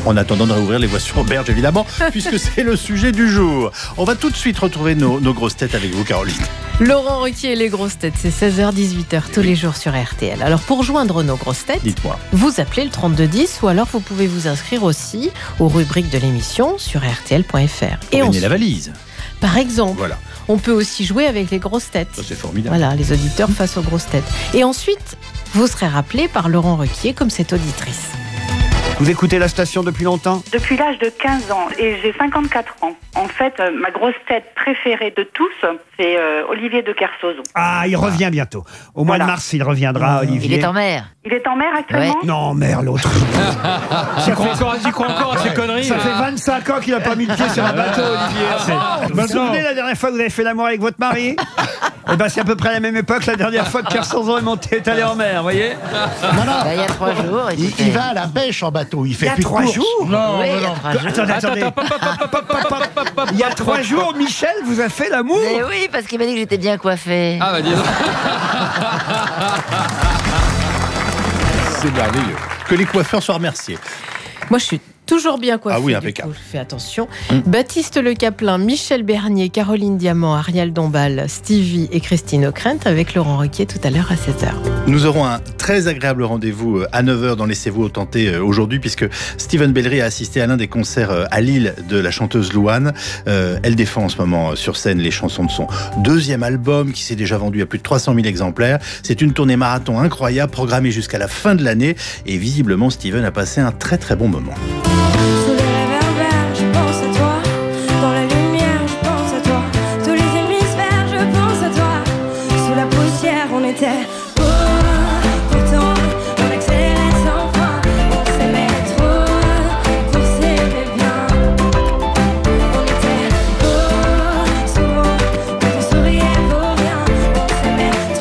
En attendant de réouvrir les voies sur berge, évidemment, puisque c'est le sujet du jour. On va tout de suite retrouver nos, nos grosses têtes avec vous, Caroline. Laurent Ruquier et les grosses têtes, c'est seize heures dix-huit heures tous les jours sur R T L. Alors pour joindre nos grosses têtes, dites-moi. Vous appelez le trente-deux dix ou alors vous pouvez vous inscrire aussi aux rubriques de l'émission sur R T L point F R. Et gagner la valise. Par exemple, voilà. On peut aussi jouer avec les grosses têtes. Ça, c'est formidable. Voilà, les auditeurs face aux grosses têtes. Et ensuite, vous serez rappelé par Laurent Ruquier comme cette auditrice. Vous écoutez la station depuis longtemps ? Depuis l'âge de quinze ans et j'ai cinquante-quatre ans. En fait, euh, ma grosse tête préférée de tous, c'est euh, Olivier de Kersauzon. Ah, il revient bientôt. Au mois Voilà. de mars, il reviendra, Olivier. Il est en mer. Il est en mer actuellement ? Ouais. Non, mer, l'autre. Tu crois encore, tu crois encore à ces conneries ? Ça fait vingt-cinq ans qu'il n'a pas mis le pied sur un bateau, Olivier. C'est- Vous vous souvenez la dernière fois que vous avez fait l'amour avec votre mari ? Eh ben, c'est à peu près à la même époque, la dernière fois que Kersauzon est monté, est allé en mer, vous voyez ? Non, non. il y a trois jours. Il, il va à la pêche en bateau. Il fait Il y a plus de trois courses. jours Non, Oui, non, il y a non. trois jours. Attendez, attendez. Il y a trois jours, Michel vous a fait l'amour. Mais oui, parce qu'il m'a dit que j'étais bien coiffé. Ah bah dis donc. C'est merveilleux. Que les coiffeurs soient remerciés. Moi, je suis toujours bien coiffée. Ah oui, du impeccable. coup, je fais attention. Baptiste Le Caplin, Michel Bernier, Caroline Diamant, Ariel Dombal, Stevie et Christine O'Krent avec Laurent Ruquier tout à l'heure à sept heures. Nous aurons un très agréable rendez-vous à neuf heures dans Laissez-vous au tenter aujourd'hui, puisque Steven Bellery a assisté à l'un des concerts à Lille de la chanteuse Louane. Euh, elle défend en ce moment sur scène les chansons de son deuxième album qui s'est déjà vendu à plus de trois cent mille exemplaires. C'est une tournée marathon incroyable programmée jusqu'à la fin de l'année et visiblement Steven a passé un très très bon moment. Sous les réverbères, je pense à toi. Dans la lumière, je pense à toi. Tous les hémisphères, je pense à toi. Sous la poussière, on était beau. Pourtant, on accélérait sans fin. On s'aimait trop pour s'aimer bien. On était beau, souvent, quand on souriait pour rien. On s'aimait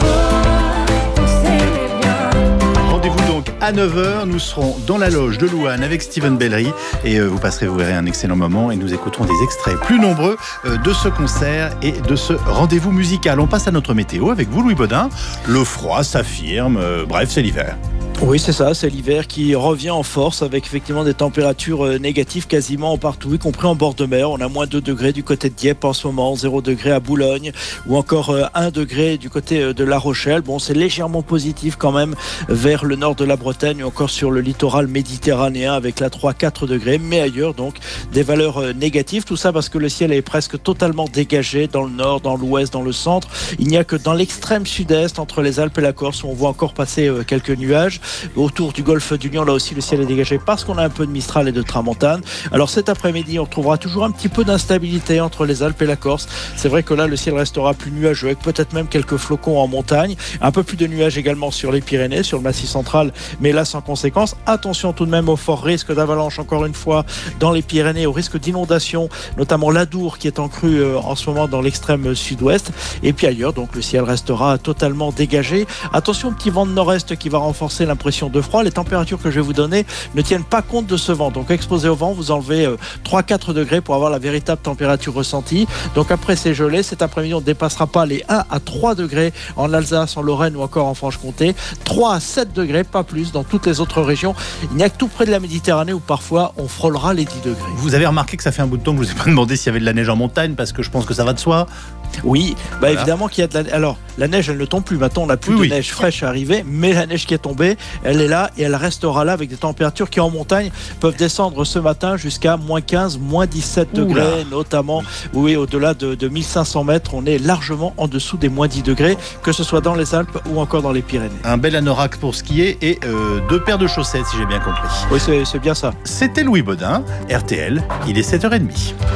trop pour s'aimer bien. Rendez-vous donc à neuf heures, nous serons dans la loge de Louane avec Steven Bellery et euh, vous passerez, vous verrez un excellent moment et nous écouterons des extraits plus nombreux euh, de ce concert et de ce rendez-vous musical. On passe à notre météo avec vous, Louis Baudin. Le froid s'affirme, euh, bref, c'est l'hiver. Oui, c'est ça, c'est l'hiver qui revient en force avec effectivement des températures euh, négatives quasiment partout, y compris en bord de mer. On a moins deux degrés du côté de Dieppe en ce moment, zéro degré à Boulogne ou encore euh, un degré du côté euh, de La Rochelle. Bon, c'est légèrement positif quand même vers le nord de la Bretagne ou encore sur le littoral méditerranéen avec la trois à quatre degrés, mais ailleurs donc des valeurs euh, négatives. Tout ça parce que le ciel est presque totalement dégagé dans le nord, dans l'ouest, dans le centre. Il n'y a que dans l'extrême sud-est entre les Alpes et la Corse où on voit encore passer euh, quelques nuages. Autour du golfe du Lion, là aussi le ciel est dégagé parce qu'on a un peu de Mistral et de Tramontane. Alors cet après-midi, on retrouvera toujours un petit peu d'instabilité entre les Alpes et la Corse. C'est vrai que là, le ciel restera plus nuageux avec peut-être même quelques flocons en montagne. Un peu plus de nuages également sur les Pyrénées, sur le Massif central, mais là sans conséquence. Attention tout de même au fort risque d'avalanche encore une fois dans les Pyrénées, au risque d'inondation, notamment l'Adour qui est en crue euh, en ce moment dans l'extrême sud-ouest. Et puis ailleurs, donc le ciel restera totalement dégagé. Attention au petit vent de nord-est qui va renforcer l'impression de froid. Les températures que je vais vous donner ne tiennent pas compte de ce vent. Donc exposé au vent, vous enlevez euh, trois à quatre degrés pour avoir la véritable température ressentie. Donc après c'est gelé. Cet après-midi, on ne dépassera pas les un à trois degrés en Alsace, en Lorraine ou encore en Franche-Comté. trois à sept degrés, pas plus dans toutes les autres régions. Il n'y a que tout près de la Méditerranée où parfois on frôlera les dix degrés. Vous avez remarqué que ça fait un bout de temps que je vous ai pas demandé s'il y avait de la neige en montagne parce que je pense que ça va de soi. Oui, bah Voilà. évidemment qu'il y a de la Alors, la neige, elle ne tombe plus. Maintenant, on n'a plus Oui, de oui. neige fraîche à arriver, mais la neige qui est tombée, elle est là et elle restera là avec des températures qui, en montagne, peuvent descendre ce matin jusqu'à moins quinze, moins dix-sept Oula. degrés, notamment, oui, au-delà de, de mille cinq cents mètres, on est largement en dessous des moins dix degrés, que ce soit dans les Alpes ou encore dans les Pyrénées. Un bel anorak pour skier et euh, deux paires de chaussettes, si j'ai bien compris. Oui, c'est, c'est bien ça. C'était Louis Baudin, R T L, il est sept heures trente.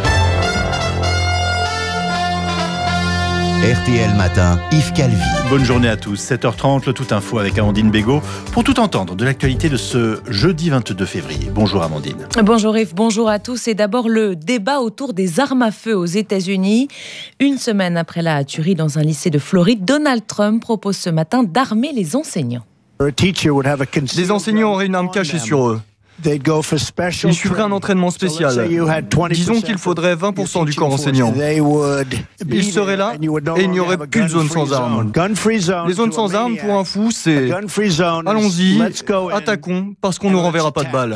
R T L Matin, Yves Calvi. Bonne journée à tous, sept heures trente, le Tout Info avec Amandine Bégaud pour tout entendre de l'actualité de ce jeudi vingt-deux février. Bonjour Amandine. Bonjour Yves, bonjour à tous. Et d'abord le débat autour des armes à feu aux États-Unis. Une semaine après la tuerie dans un lycée de Floride, Donald Trump propose ce matin d'armer les enseignants. Les enseignants auraient une arme cachée sur eux. Il suivrait un entraînement spécial. Disons qu'il faudrait vingt pour cent du corps enseignant. Ils seraient là et il n'y aurait plus de zone sans armes. Les zones sans armes, pour un fou, c'est allons-y, attaquons, parce qu'on ne nous renverra pas de balles.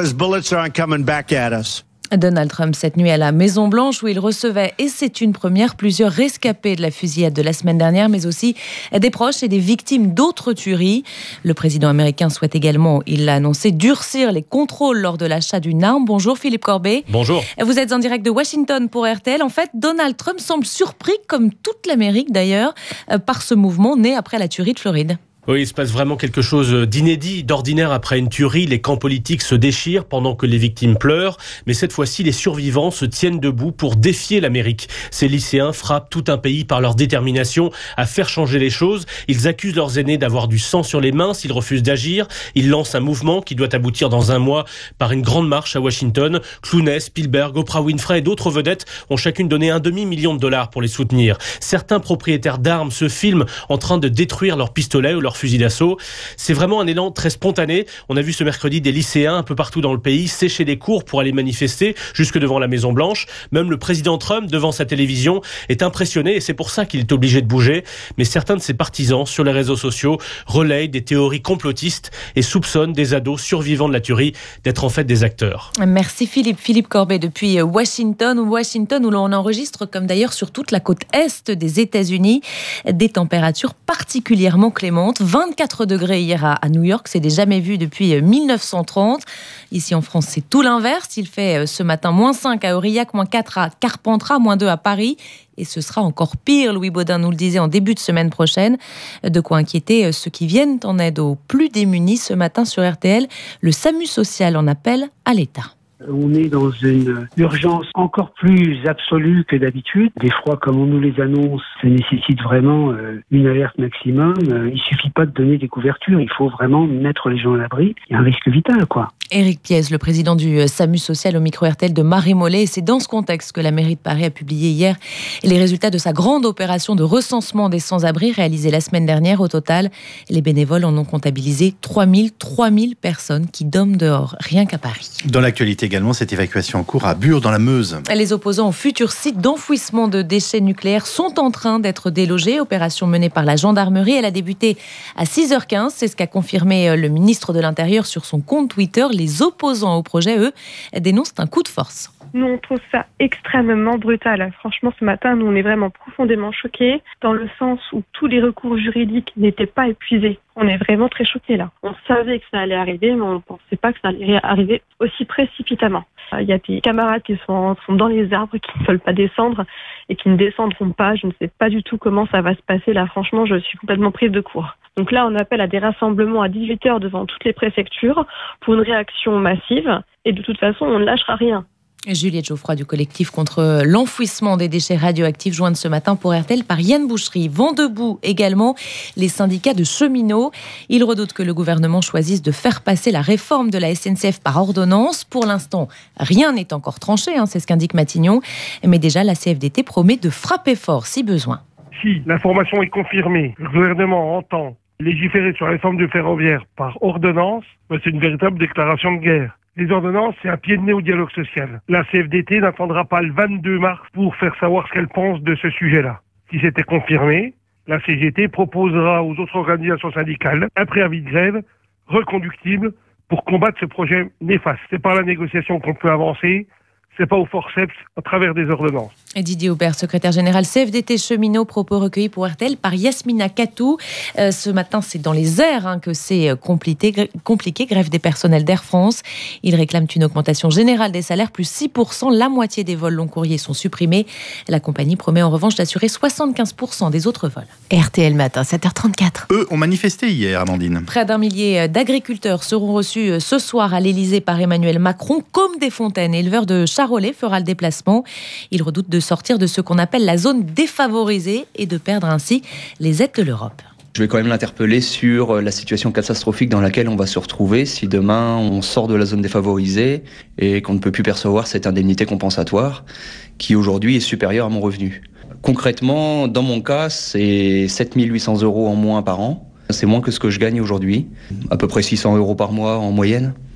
Donald Trump cette nuit à la Maison-Blanche où il recevait, et c'est une première, plusieurs rescapés de la fusillade de la semaine dernière, mais aussi des proches et des victimes d'autres tueries. Le président américain souhaite également, il l'a annoncé, durcir les contrôles lors de l'achat d'une arme. Bonjour Philippe Corbet. Bonjour. Vous êtes en direct de Washington pour R T L. En fait, Donald Trump semble surpris, comme toute l'Amérique d'ailleurs, par ce mouvement né après la tuerie de Floride. Oui, il se passe vraiment quelque chose d'inédit. D'ordinaire, après une tuerie, les camps politiques se déchirent pendant que les victimes pleurent. Mais cette fois-ci, les survivants se tiennent debout pour défier l'Amérique. Ces lycéens frappent tout un pays par leur détermination à faire changer les choses. Ils accusent leurs aînés d'avoir du sang sur les mains s'ils refusent d'agir. Ils lancent un mouvement qui doit aboutir dans un mois par une grande marche à Washington. Clooney, Spielberg, Oprah Winfrey et d'autres vedettes ont chacune donné un demi-million de dollars pour les soutenir. Certains propriétaires d'armes se filment en train de détruire leurs pistolets ou leurs fusil d'assaut. C'est vraiment un élan très spontané. On a vu ce mercredi des lycéens un peu partout dans le pays sécher les cours pour aller manifester jusque devant la Maison-Blanche. Même le président Trump, devant sa télévision, est impressionné et c'est pour ça qu'il est obligé de bouger. Mais certains de ses partisans sur les réseaux sociaux relayent des théories complotistes et soupçonnent des ados survivants de la tuerie d'être en fait des acteurs. Merci Philippe. Philippe Corbet depuis Washington, Washington où l'on enregistre, comme d'ailleurs sur toute la côte est des États-Unis, des températures particulièrement clémentes. vingt-quatre degrés hier à New York, c'est des jamais vu depuis mille neuf cent trente. Ici en France, c'est tout l'inverse. Il fait ce matin moins cinq à Aurillac, moins quatre à Carpentras, moins deux à Paris. Et ce sera encore pire, Louis Baudin nous le disait en début de semaine prochaine. De quoi inquiéter ceux qui viennent en aide aux plus démunis. Ce matin sur R T L, le SAMU social en appelle à l'État. On est dans une urgence encore plus absolue que d'habitude. Des froids comme on nous les annonce, ça nécessite vraiment une alerte maximum. Il suffit pas de donner des couvertures, il faut vraiment mettre les gens à l'abri. Il y a un risque vital, quoi. Éric Pièze, le président du SAMU social au micro R T L de Marie-Mollet. C'est dans ce contexte que la mairie de Paris a publié hier les résultats de sa grande opération de recensement des sans-abri réalisée la semaine dernière. Au total, les bénévoles en ont comptabilisé trois mille personnes qui dorment dehors, rien qu'à Paris. Dans l'actualité également, cette évacuation en cours à Bure dans la Meuse. Les opposants au futur site d'enfouissement de déchets nucléaires sont en train d'être délogés. Opération menée par la gendarmerie. Elle a débuté à six heures quinze. C'est ce qu'a confirmé le ministre de l'Intérieur sur son compte Twitter. Les opposants au projet, eux, dénoncent un coup de force. Nous, on trouve ça extrêmement brutal. Franchement, ce matin, nous, on est vraiment profondément choqués, dans le sens où tous les recours juridiques n'étaient pas épuisés. On est vraiment très choqués, là. On savait que ça allait arriver, mais on ne pensait pas que ça allait arriver aussi précipitamment. Il y a des camarades qui sont, sont dans les arbres, qui ne veulent pas descendre et qui ne descendront pas. Je ne sais pas du tout comment ça va se passer, là. Franchement, je suis complètement prise de court. Donc là, on appelle à des rassemblements à dix-huit heures devant toutes les préfectures pour une réaction massive. Et de toute façon, on ne lâchera rien. Juliette Geoffroy du collectif contre l'enfouissement des déchets radioactifs, jointe ce matin pour R T L par Yann Boucherie. Vent debout également les syndicats de cheminots. Ils redoutent que le gouvernement choisisse de faire passer la réforme de la S N C F par ordonnance. Pour l'instant, rien n'est encore tranché, hein, c'est ce qu'indique Matignon. Mais déjà, la C F D T promet de frapper fort si besoin. Si l'information est confirmée, le gouvernement entend légiférer sur la réforme du ferroviaire par ordonnance, c'est une véritable déclaration de guerre. Les ordonnances, c'est un pied de nez au dialogue social. La C F D T n'attendra pas le vingt-deux mars pour faire savoir ce qu'elle pense de ce sujet-là. Si c'était confirmé, la C G T proposera aux autres organisations syndicales un préavis de grève reconductible pour combattre ce projet néfaste. C'est par la négociation qu'on peut avancer. C'est pas au forceps à travers des ordonnances. Et Didier Aubert, secrétaire général C F D T Cheminot, propos recueillis pour R T L par Yasmina Katou. Euh, ce matin, c'est dans les airs hein, que c'est compliqué, compliqué. Grève des personnels d'Air France. Ils réclament une augmentation générale des salaires, plus six pour cent. La moitié des vols long courriers sont supprimés. La compagnie promet en revanche d'assurer soixante-quinze pour cent des autres vols. R T L matin, sept heures trente-quatre. Eux ont manifesté hier, Amandine. Près d'un millier d'agriculteurs seront reçus ce soir à l'Élysée par Emmanuel Macron, comme des fontaines. Éleveurs de Charolais fera le déplacement. Il redoute de sortir de ce qu'on appelle la zone défavorisée et de perdre ainsi les aides de l'Europe. Je vais quand même l'interpeller sur la situation catastrophique dans laquelle on va se retrouver si demain on sort de la zone défavorisée et qu'on ne peut plus percevoir cette indemnité compensatoire qui aujourd'hui est supérieure à mon revenu. Concrètement, dans mon cas, c'est sept mille huit cents euros en moins par an. C'est moins que ce que je gagne aujourd'hui, à peu près six cents euros par mois en moyenne.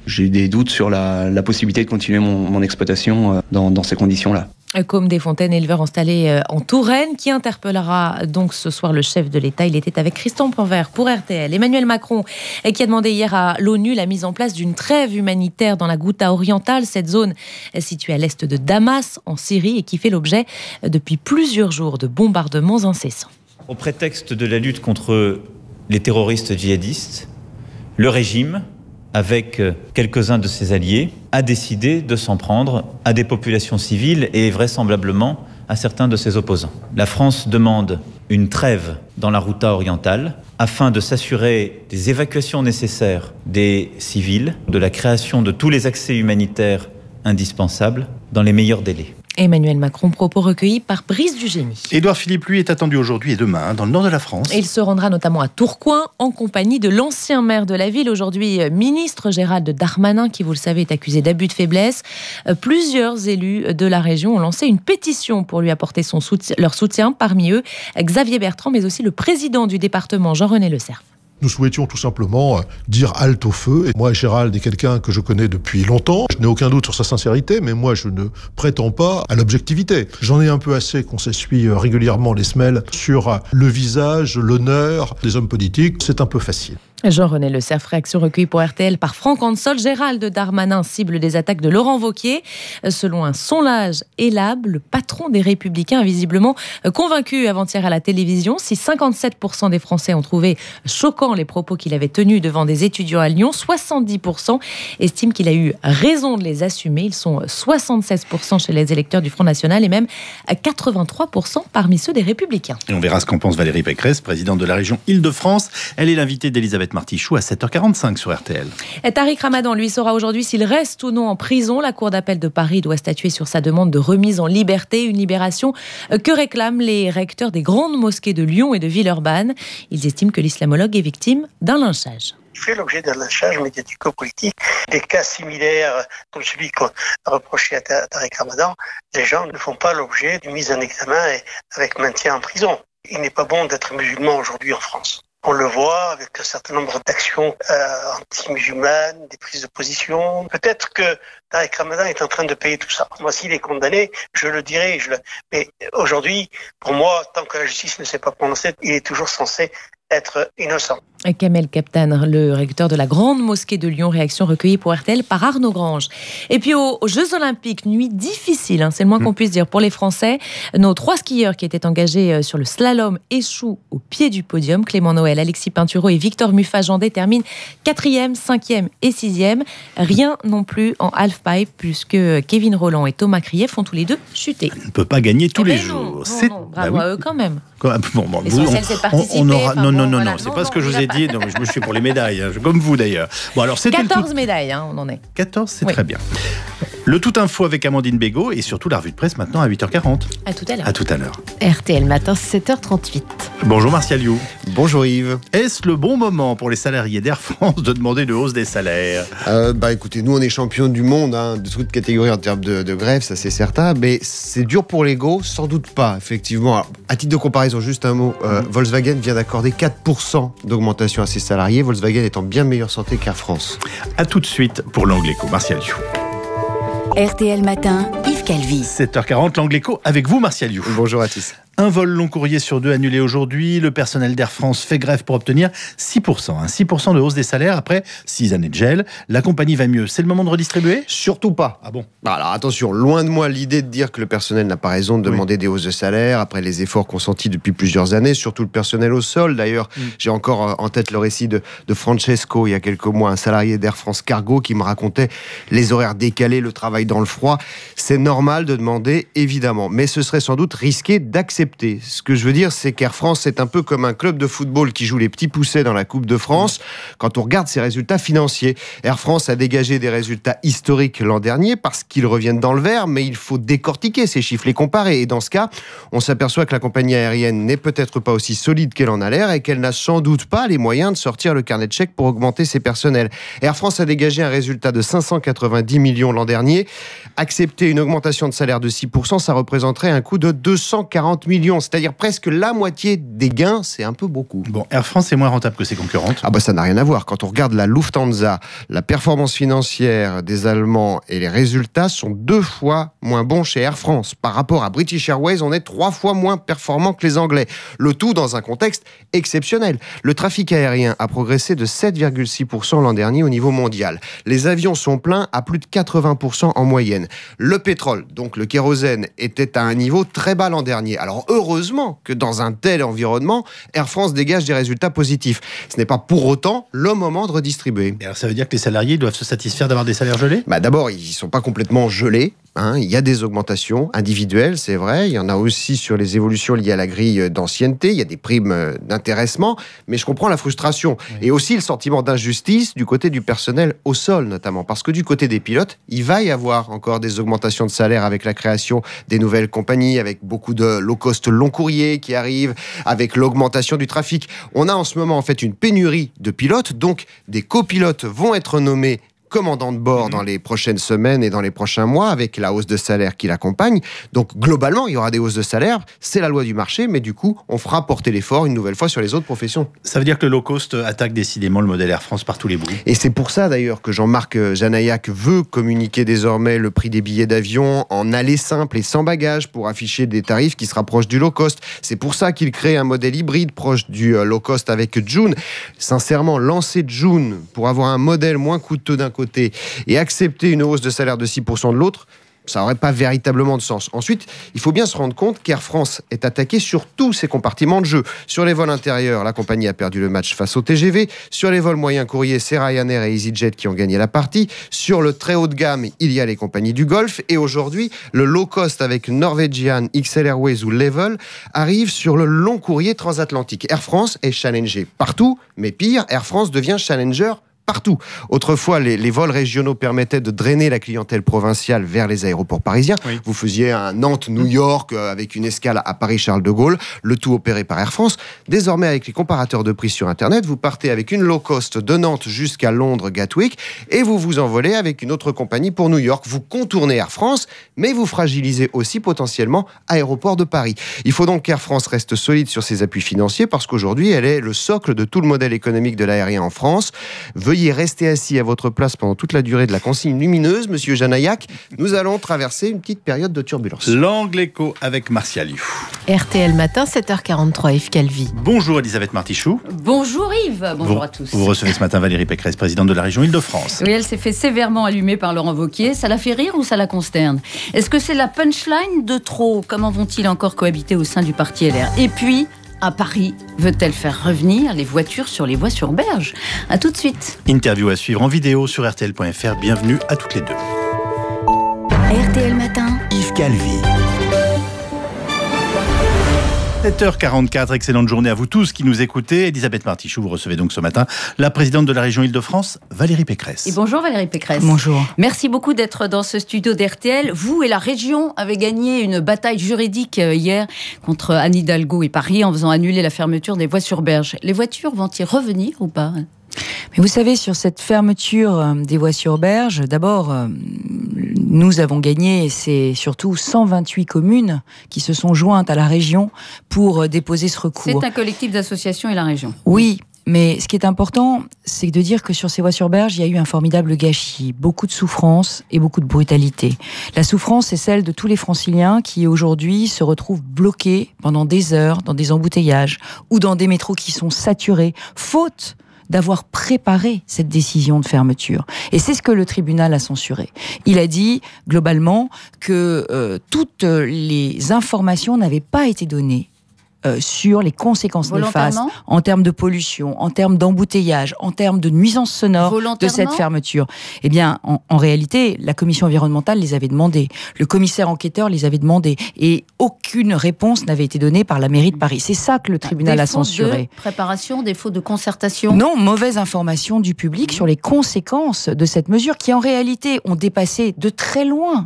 J'ai des doutes sur la, la possibilité de continuer mon, mon exploitation dans, dans ces conditions-là. Côme des Fontaines, éleveur installé en Touraine, qui interpellera donc ce soir le chef de l'État. Il était avec Christian Panvert pour R T L. Emmanuel Macron, qui a demandé hier à l'ONU la mise en place d'une trêve humanitaire dans la Ghouta orientale, cette zone située à l'est de Damas, en Syrie, et qui fait l'objet depuis plusieurs jours de bombardements incessants. Au prétexte de la lutte contre les terroristes djihadistes, le régime, avec quelques-uns de ses alliés, a décidé de s'en prendre à des populations civiles et vraisemblablement à certains de ses opposants. La France demande une trêve dans la Ghouta orientale afin de s'assurer des évacuations nécessaires des civils, de la création de tous les accès humanitaires indispensables dans les meilleurs délais. Emmanuel Macron, propos recueillis par Brice Dugénie. Édouard Philippe, lui, est attendu aujourd'hui et demain dans le nord de la France. Il se rendra notamment à Tourcoing en compagnie de l'ancien maire de la ville, aujourd'hui ministre Gérald Darmanin, qui, vous le savez, est accusé d'abus de faiblesse. Plusieurs élus de la région ont lancé une pétition pour lui apporter son soutien, leur soutien, parmi eux Xavier Bertrand, mais aussi le président du département, Jean-René Le Cerf. Nous souhaitions tout simplement dire halte au feu. Et moi, Gérald est quelqu'un que je connais depuis longtemps. Je n'ai aucun doute sur sa sincérité, mais moi, je ne prétends pas à l'objectivité. J'en ai un peu assez qu'on s'essuie régulièrement les semelles sur le visage, l'honneur des hommes politiques. C'est un peu facile. Jean-René Le Cerf, réaction recueillie pour R T L par Franck Hansol. Gérald Darmanin cible des attaques de Laurent Wauquiez. Selon un sondage Elab, le patron des Républicains a visiblement convaincu avant-hier à la télévision. Si cinquante-sept pour cent des Français ont trouvé choquant les propos qu'il avait tenus devant des étudiants à Lyon, soixante-dix pour cent estiment qu'il a eu raison de les assumer. Ils sont soixante-seize pour cent chez les électeurs du Front National et même quatre-vingt-trois pour cent parmi ceux des Républicains. Et on verra ce qu'en pense Valérie Pécresse, présidente de la région Île-de-France. Elle est l'invitée d'Elisabeth Martichoux à sept heures quarante-cinq sur R T L. Et Tariq Ramadan, lui, saura aujourd'hui s'il reste ou non en prison. La Cour d'appel de Paris doit statuer sur sa demande de remise en liberté, une libération que réclament les recteurs des grandes mosquées de Lyon et de Villeurbanne. Ils estiment que l'islamologue est victime d'un lynchage. Il fait l'objet d'un lynchage médiatico-politique. Des cas similaires, comme celui qu'on a reproché à Tariq Ramadan, les gens ne font pas l'objet d'une mise en examen et avec maintien en prison. Il n'est pas bon d'être musulman aujourd'hui en France. On le voit avec un certain nombre d'actions euh, anti-musulmanes, des prises de position. Peut-être que Tariq Ramadan est en train de payer tout ça. Moi, s'il est condamné, je le dirai. Je le... Mais aujourd'hui, pour moi, tant que la justice ne s'est pas prononcée, il est toujours censé être innocent. Kamel Kaptan, le recteur de la Grande Mosquée de Lyon, réaction recueillie pour R T L par Arnaud Grange. Et puis aux, aux Jeux Olympiques, nuit difficile, hein, c'est le moins qu'on puisse dire pour les Français. Nos trois skieurs qui étaient engagés sur le slalom échouent au pied du podium. Clément Noël, Alexis Pinturo et Victor Muffat-Gendé terminent quatrième, cinquième et sixième. Rien non plus en halfpipe, puisque Kevin Rolland et Thomas Crier font tous les deux chuter. On ne peut pas gagner tous eh les ben jours. Non, c'est... non, bravo bah oui. à eux quand même. Bon, bon, L'essentiel, c'est de participer. On aura... Enfin, non, bon, non, non, voilà. non, c'est non, pas non, ce que je vous ai pas. dit. Non, je me suis pour les médailles, hein, comme vous d'ailleurs. Bon, alors, c'était quatorze tout... médailles, hein, on en est. quatorze, c'est oui. très bien. Le Tout Info avec Amandine Bégaud et surtout la revue de presse maintenant à huit heures quarante. À tout à l'heure. À tout à l'heure. R T L matin, sept heures trente-huit. Bonjour Martial You. Bonjour Yves. Est-ce le bon moment pour les salariés d'Air France de demander une hausse des salaires ? euh, Bah écoutez, nous on est champion du monde hein, de toute catégorie en termes de, de grève, ça c'est certain, mais c'est dur pour l'ego, sans doute pas, effectivement. Alors, à titre de comparaison, juste un mot, euh, Volkswagen vient d'accorder quatre pour cent d'augmentation à ses salariés, Volkswagen est en bien meilleure santé qu'Air France. A tout de suite pour l'Angle Écho. Martial You. R T L Matin, Yves Calvi. sept heures quarante, l'Angle Écho avec vous, Martial You. Bonjour à tous. Un vol long courrier sur deux annulé aujourd'hui. Le personnel d'Air France fait grève pour obtenir six pour cent. Hein, six pour cent de hausse des salaires après six années de gel. La compagnie va mieux. C'est le moment de redistribuer ? Surtout pas. Ah bon ? Alors attention, loin de moi l'idée de dire que le personnel n'a pas raison de demander oui. des hausses de salaire après les efforts consentis depuis plusieurs années, surtout le personnel au sol. D'ailleurs, mm. j'ai encore en tête le récit de, de Francesco, il y a quelques mois, un salarié d'Air France Cargo qui me racontait les horaires décalés, le travail dans le froid. C'est normal de demander, évidemment, mais ce serait sans doute risqué d'accepter. Ce que je veux dire, c'est qu'Air France, c'est un peu comme un club de football qui joue les petits poussets dans la Coupe de France. Quand on regarde ses résultats financiers, Air France a dégagé des résultats historiques l'an dernier parce qu'ils reviennent dans le vert, mais il faut décortiquer ces chiffres, les comparer. Et dans ce cas, on s'aperçoit que la compagnie aérienne n'est peut-être pas aussi solide qu'elle en a l'air et qu'elle n'a sans doute pas les moyens de sortir le carnet de chèques pour augmenter ses personnels. Air France a dégagé un résultat de cinq cent quatre-vingt-dix millions l'an dernier. Accepter une augmentation augmentation de salaire de six pour cent, ça représenterait un coût de deux cent quarante millions, c'est-à-dire presque la moitié des gains, c'est un peu beaucoup. Bon, Air France est moins rentable que ses concurrentes. Ah bah ça n'a rien à voir. Quand on regarde la Lufthansa, la performance financière des Allemands et les résultats sont deux fois moins bons chez Air France. Par rapport à British Airways, on est trois fois moins performant que les Anglais. Le tout dans un contexte exceptionnel. Le trafic aérien a progressé de sept virgule six pour cent l'an dernier au niveau mondial. Les avions sont pleins à plus de quatre-vingts pour cent en moyenne. Le pétrole, donc le kérosène, était à un niveau très bas l'an dernier. Alors heureusement que dans un tel environnement, Air France dégage des résultats positifs. Ce n'est pas pour autant le moment de redistribuer. Et alors ça veut dire que les salariés doivent se satisfaire d'avoir des salaires gelés ? Bah d'abord, ils ne sont pas complètement gelés. Hein, il y a des augmentations individuelles, c'est vrai. Il y en a aussi sur les évolutions liées à la grille d'ancienneté. Il y a des primes d'intéressement. Mais je comprends la frustration. Oui. Et aussi le sentiment d'injustice du côté du personnel au sol, notamment. Parce que du côté des pilotes, il va y avoir encore des augmentations de salaire avec la création des nouvelles compagnies, avec beaucoup de low-cost long courrier qui arrivent, avec l'augmentation du trafic. On a en ce moment en fait une pénurie de pilotes. Donc des copilotes vont être nommés commandant de bord mmh. dans les prochaines semaines et dans les prochains mois, avec la hausse de salaire qui l'accompagne. Donc globalement, il y aura des hausses de salaire, c'est la loi du marché, mais du coup, on fera porter l'effort une nouvelle fois sur les autres professions. Ça veut dire que le low cost attaque décidément le modèle Air France par tous les bouts. Et c'est pour ça d'ailleurs que Jean-Marc Janaillac veut communiquer désormais le prix des billets d'avion en aller simple et sans bagages pour afficher des tarifs qui se rapprochent du low cost. C'est pour ça qu'il crée un modèle hybride proche du low cost avec Joon. Sincèrement, lancer Joon pour avoir un modèle moins coûteux d'un côté et accepter une hausse de salaire de six pour cent de l'autre, ça n'aurait pas véritablement de sens. Ensuite, il faut bien se rendre compte qu'Air France est attaqué sur tous ses compartiments de jeu. Sur les vols intérieurs, la compagnie a perdu le match face au T G V. Sur les vols moyens courriers, c'est Ryanair et EasyJet qui ont gagné la partie. Sur le très haut de gamme, il y a les compagnies du Golfe. Et aujourd'hui, le low cost avec Norwegian, X L Airways ou Level arrive sur le long courrier transatlantique. Air France est challengé partout, mais pire, Air France devient challenger partout. Autrefois, les, les vols régionaux permettaient de drainer la clientèle provinciale vers les aéroports parisiens. Oui. Vous faisiez un Nantes-New York euh, avec une escale à Paris-Charles de Gaulle, le tout opéré par Air France. Désormais, avec les comparateurs de prix sur Internet, vous partez avec une low cost de Nantes jusqu'à Londres Gatwick et vous vous envolez avec une autre compagnie pour New York. Vous contournez Air France, mais vous fragilisez aussi potentiellement Aéroport de Paris. Il faut donc qu'Air France reste solide sur ses appuis financiers parce qu'aujourd'hui, elle est le socle de tout le modèle économique de l'aérien en France. Veuillez rester assis à votre place pendant toute la durée de la consigne lumineuse, monsieur Janaillac. Nous allons traverser une petite période de turbulence. L'angle écho avec Martial You. R T L matin, sept heures quarante-trois, Yves Calvi. Bonjour Elisabeth Martichoux. Bonjour Yves, bonjour vous, à tous. Vous recevez ce matin Valérie Pécresse, présidente de la région Île-de-France. Oui, elle s'est fait sévèrement allumer par Laurent Wauquiez. Ça la fait rire ou ça la consterne? Est-ce que c'est la punchline de trop? Comment vont-ils encore cohabiter au sein du parti L R? Et puis, à Paris, veut-elle faire revenir les voitures sur les voies sur berge? A tout de suite. Interview à suivre en vidéo sur R T L point F R. Bienvenue à toutes les deux. R T L Matin, Yves Calvi. sept heures quarante-quatre, excellente journée à vous tous qui nous écoutez. Elisabeth Martichoux, vous recevez donc ce matin la présidente de la région Île-de-France, Valérie Pécresse. Et bonjour Valérie Pécresse. Bonjour. Merci beaucoup d'être dans ce studio d'R T L. Vous et la région avez gagné une bataille juridique hier contre Anne Hidalgo et Paris en faisant annuler la fermeture des voies sur berge. Les voitures vont y revenir ou pas ? Mais vous savez, sur cette fermeture des voies sur berge, d'abord, nous avons gagné, c'est surtout cent vingt-huit communes qui se sont jointes à la région pour déposer ce recours. C'est un collectif d'associations et la région. Oui, mais ce qui est important, c'est de dire que sur ces voies sur berge, il y a eu un formidable gâchis, beaucoup de souffrance et beaucoup de brutalité. La souffrance, c'est celle de tous les franciliens qui aujourd'hui se retrouvent bloqués pendant des heures dans des embouteillages ou dans des métros qui sont saturés, faute d'avoir préparé cette décision de fermeture. Et c'est ce que le tribunal a censuré. Il a dit, globalement, que euh, toutes les informations n'avaient pas été données Euh, sur les conséquences néfastes en termes de pollution, en termes d'embouteillage, en termes de nuisances sonores de cette fermeture. Eh bien, en, en réalité, la commission environnementale les avait demandées, le commissaire enquêteur les avait demandées, et aucune réponse n'avait été donnée par la mairie de Paris. C'est ça que le tribunal a censuré. Défaut de préparation, défaut de concertation. Non, mauvaise information du public sur les conséquences de cette mesure qui, en réalité, ont dépassé de très loin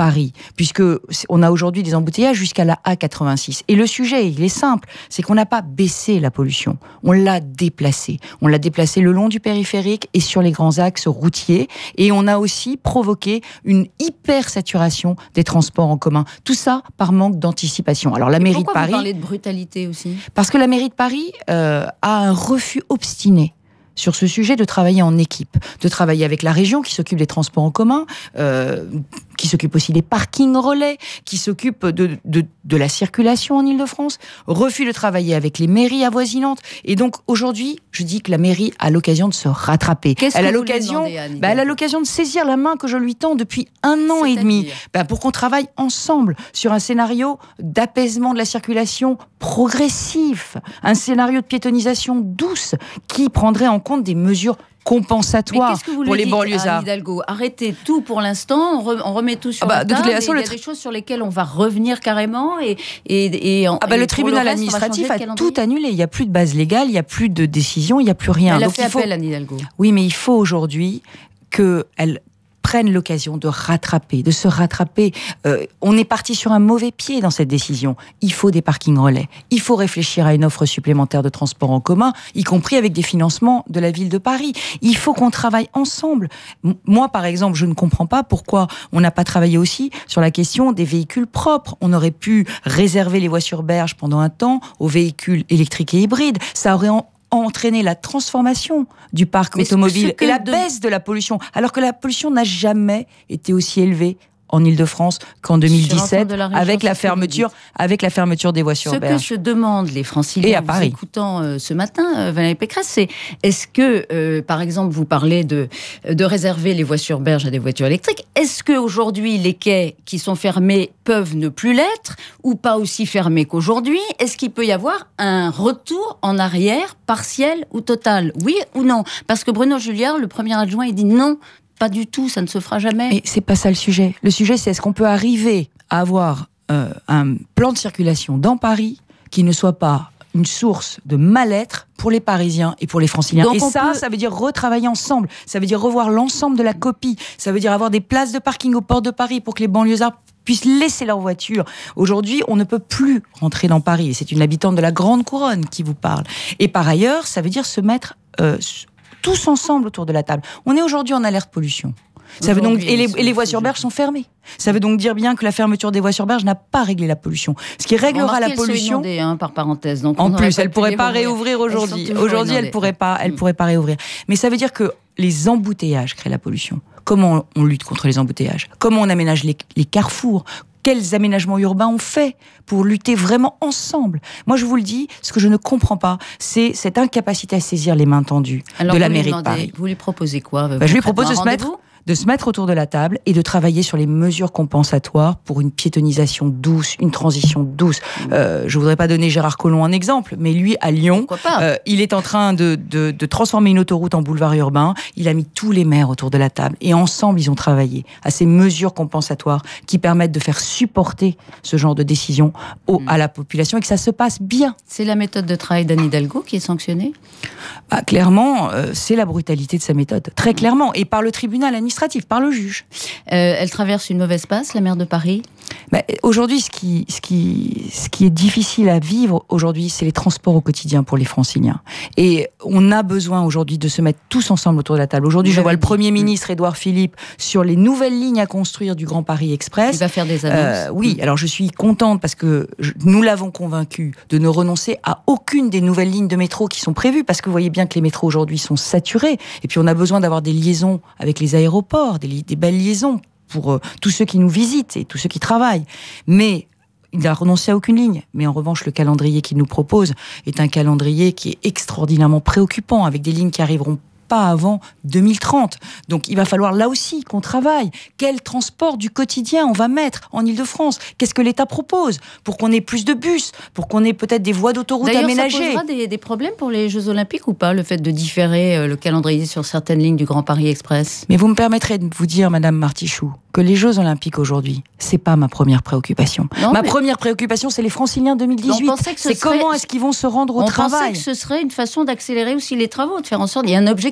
Paris, puisque on a aujourd'hui des embouteillages jusqu'à la A quatre-vingt-six. Et le sujet, il est simple, c'est qu'on n'a pas baissé la pollution, on l'a déplacée. On l'a déplacée le long du périphérique et sur les grands axes routiers, et on a aussi provoqué une hyper saturation des transports en commun. Tout ça par manque d'anticipation. Alors la et mairie de Paris... Paris... Pourquoi vous parlez de brutalité aussi ? Parce que la mairie de Paris euh, a un refus obstiné sur ce sujet de travailler en équipe, de travailler avec la région qui s'occupe des transports en commun, euh, qui s'occupe aussi des parkings relais, qui s'occupe de, de, de la circulation en Ile-de-France, refus de travailler avec les mairies avoisinantes. Et donc aujourd'hui, je dis que la mairie a l'occasion de se rattraper. Qu'est-ce elle, que a vous l'occasion, lui demandez, bah, elle a l'occasion de saisir la main que je lui tends depuis un an et demi, bah, pour qu'on travaille ensemble sur un scénario d'apaisement de la circulation progressif, un scénario de piétonisation douce qui prendrait en compte des mesures compensatoires pour les banlieusards. Hidalgo, arrêtez tout pour l'instant, on, re, on remet tout sur ah bah, la table. De façon, il y a des choses sur lesquelles on va revenir carrément et et, et, ah bah, et le tribunal le reste, administratif a tout annulé. Il n'y a plus de base légale, il n'y a plus de décision, il n'y a plus rien. Elle Donc, a fait il faut... appel, Anne Hidalgo. Oui, mais il faut aujourd'hui qu'elle prennent l'occasion de rattraper, de se rattraper. Euh, on est parti sur un mauvais pied dans cette décision. Il faut des parkings relais. Il faut réfléchir à une offre supplémentaire de transport en commun, y compris avec des financements de la ville de Paris. Il faut qu'on travaille ensemble. M- moi, par exemple, je ne comprends pas pourquoi on n'a pas travaillé aussi sur la question des véhicules propres. On aurait pu réserver les voies sur berge pendant un temps aux véhicules électriques et hybrides. Ça aurait en entraîner la transformation du parc mais automobile et la de... baisse de la pollution, alors que la pollution n'a jamais été aussi élevée en Ile-de-France qu'en deux mille dix-sept, la région, avec la fermeture, avec la fermeture des voies sur berge. Ce que je demande les Franciliens, et à vous Paris. écoutant euh, ce matin, euh, Valérie Pécresse, c'est est-ce que, euh, par exemple, vous parlez de de réserver les voies sur berge à des voitures électriques. Est-ce que aujourd'hui les quais qui sont fermés peuvent ne plus l'être ou pas aussi fermés qu'aujourd'hui? Est-ce qu'il peut y avoir un retour en arrière partiel ou total? Oui ou non? Parce que Bruno Julliard, le premier adjoint, il dit non. Pas du tout, ça ne se fera jamais. Et c'est pas ça le sujet. Le sujet, c'est est-ce qu'on peut arriver à avoir euh, un plan de circulation dans Paris qui ne soit pas une source de mal-être pour les Parisiens et pour les Franciliens. Donc et ça, peut... ça veut dire retravailler ensemble. Ça veut dire revoir l'ensemble de la copie. Ça veut dire avoir des places de parking au port de Paris pour que les banlieusards puissent laisser leur voiture. Aujourd'hui, on ne peut plus rentrer dans Paris. Et c'est une habitante de la Grande Couronne qui vous parle. Et par ailleurs, ça veut dire se mettre... Euh, tous ensemble autour de la table. On est aujourd'hui en alerte pollution. Ça veut donc, et les, et les voies sur berge sont fermées. Ça veut donc dire bien que la fermeture des voies sur berge n'a pas réglé la pollution. Ce qui réglera la pollution. Inondée, hein, par parenthèse. Donc en plus, elle ne pourrait pas réouvrir aujourd'hui. Aujourd'hui, elle ne pourrait pas, elle pourrait pas réouvrir. Mais ça veut dire que les embouteillages créent la pollution. Comment on lutte contre les embouteillages? Comment on aménage les, les carrefours? Quels aménagements urbains on fait pour lutter vraiment ensemble? Moi, je vous le dis, ce que je ne comprends pas, c'est cette incapacité à saisir les mains tendues Alors, de la vous mairie demandez, de Paris. Vous lui proposez quoi? bah, Je lui propose de se mettre... de se mettre autour de la table et de travailler sur les mesures compensatoires pour une piétonisation douce, une transition douce. Euh, je voudrais pas donner Gérard Collomb en exemple, mais lui, à Lyon, euh, il est en train de, de, de transformer une autoroute en boulevard urbain. Il a mis tous les maires autour de la table et ensemble, ils ont travaillé à ces mesures compensatoires qui permettent de faire supporter ce genre de décision au, mmh. à la population et que ça se passe bien. C'est la méthode de travail d'Anne Hidalgo qui est sanctionnée? Bah, clairement, euh, c'est la brutalité de sa méthode, très clairement, et par le tribunal administratif, par le juge. Euh, elle traverse une mauvaise passe, la maire de Paris? bah, Aujourd'hui, ce qui, ce, qui, ce qui est difficile à vivre aujourd'hui, c'est les transports au quotidien pour les Franciliens. Et on a besoin aujourd'hui de se mettre tous ensemble autour de la table. Aujourd'hui, je vois le Premier ministre, Édouard Philippe, sur les nouvelles lignes à construire du Grand Paris Express. Il va faire des annonces. Euh, oui, alors je suis contente parce que je, nous l'avons convaincu de ne renoncer à aucune des nouvelles lignes de métro qui sont prévues, parce que vous voyez bien que les métros aujourd'hui sont saturés. Et puis on a besoin d'avoir des liaisons avec les aéroports, des, des belles liaisons pour euh, tous ceux qui nous visitent et tous ceux qui travaillent. Mais il n'a renoncé à aucune ligne. Mais en revanche, le calendrier qu'il nous propose est un calendrier qui est extraordinairement préoccupant, avec des lignes qui arriveront pas avant deux mille trente. Donc il va falloir là aussi qu'on travaille. Quel transport du quotidien on va mettre en Ile-de-France? Qu'est-ce que l'État propose pour qu'on ait plus de bus, pour qu'on ait peut-être des voies d'autoroute aménagées? D'ailleurs, ça posera des, des problèmes pour les Jeux Olympiques ou pas, le fait de différer euh, le calendrier sur certaines lignes du Grand Paris Express? Mais vous me permettrez de vous dire, Madame Martichoux, que les Jeux Olympiques aujourd'hui, c'est pas ma première préoccupation. Non, ma mais... première préoccupation, c'est les Franciliens deux mille dix-huit. C'est serait... comment est-ce qu'ils vont se rendre au on travail? On pensait que ce serait une façon d'accélérer aussi les travaux, de faire en sorte qu'il y ait un objectif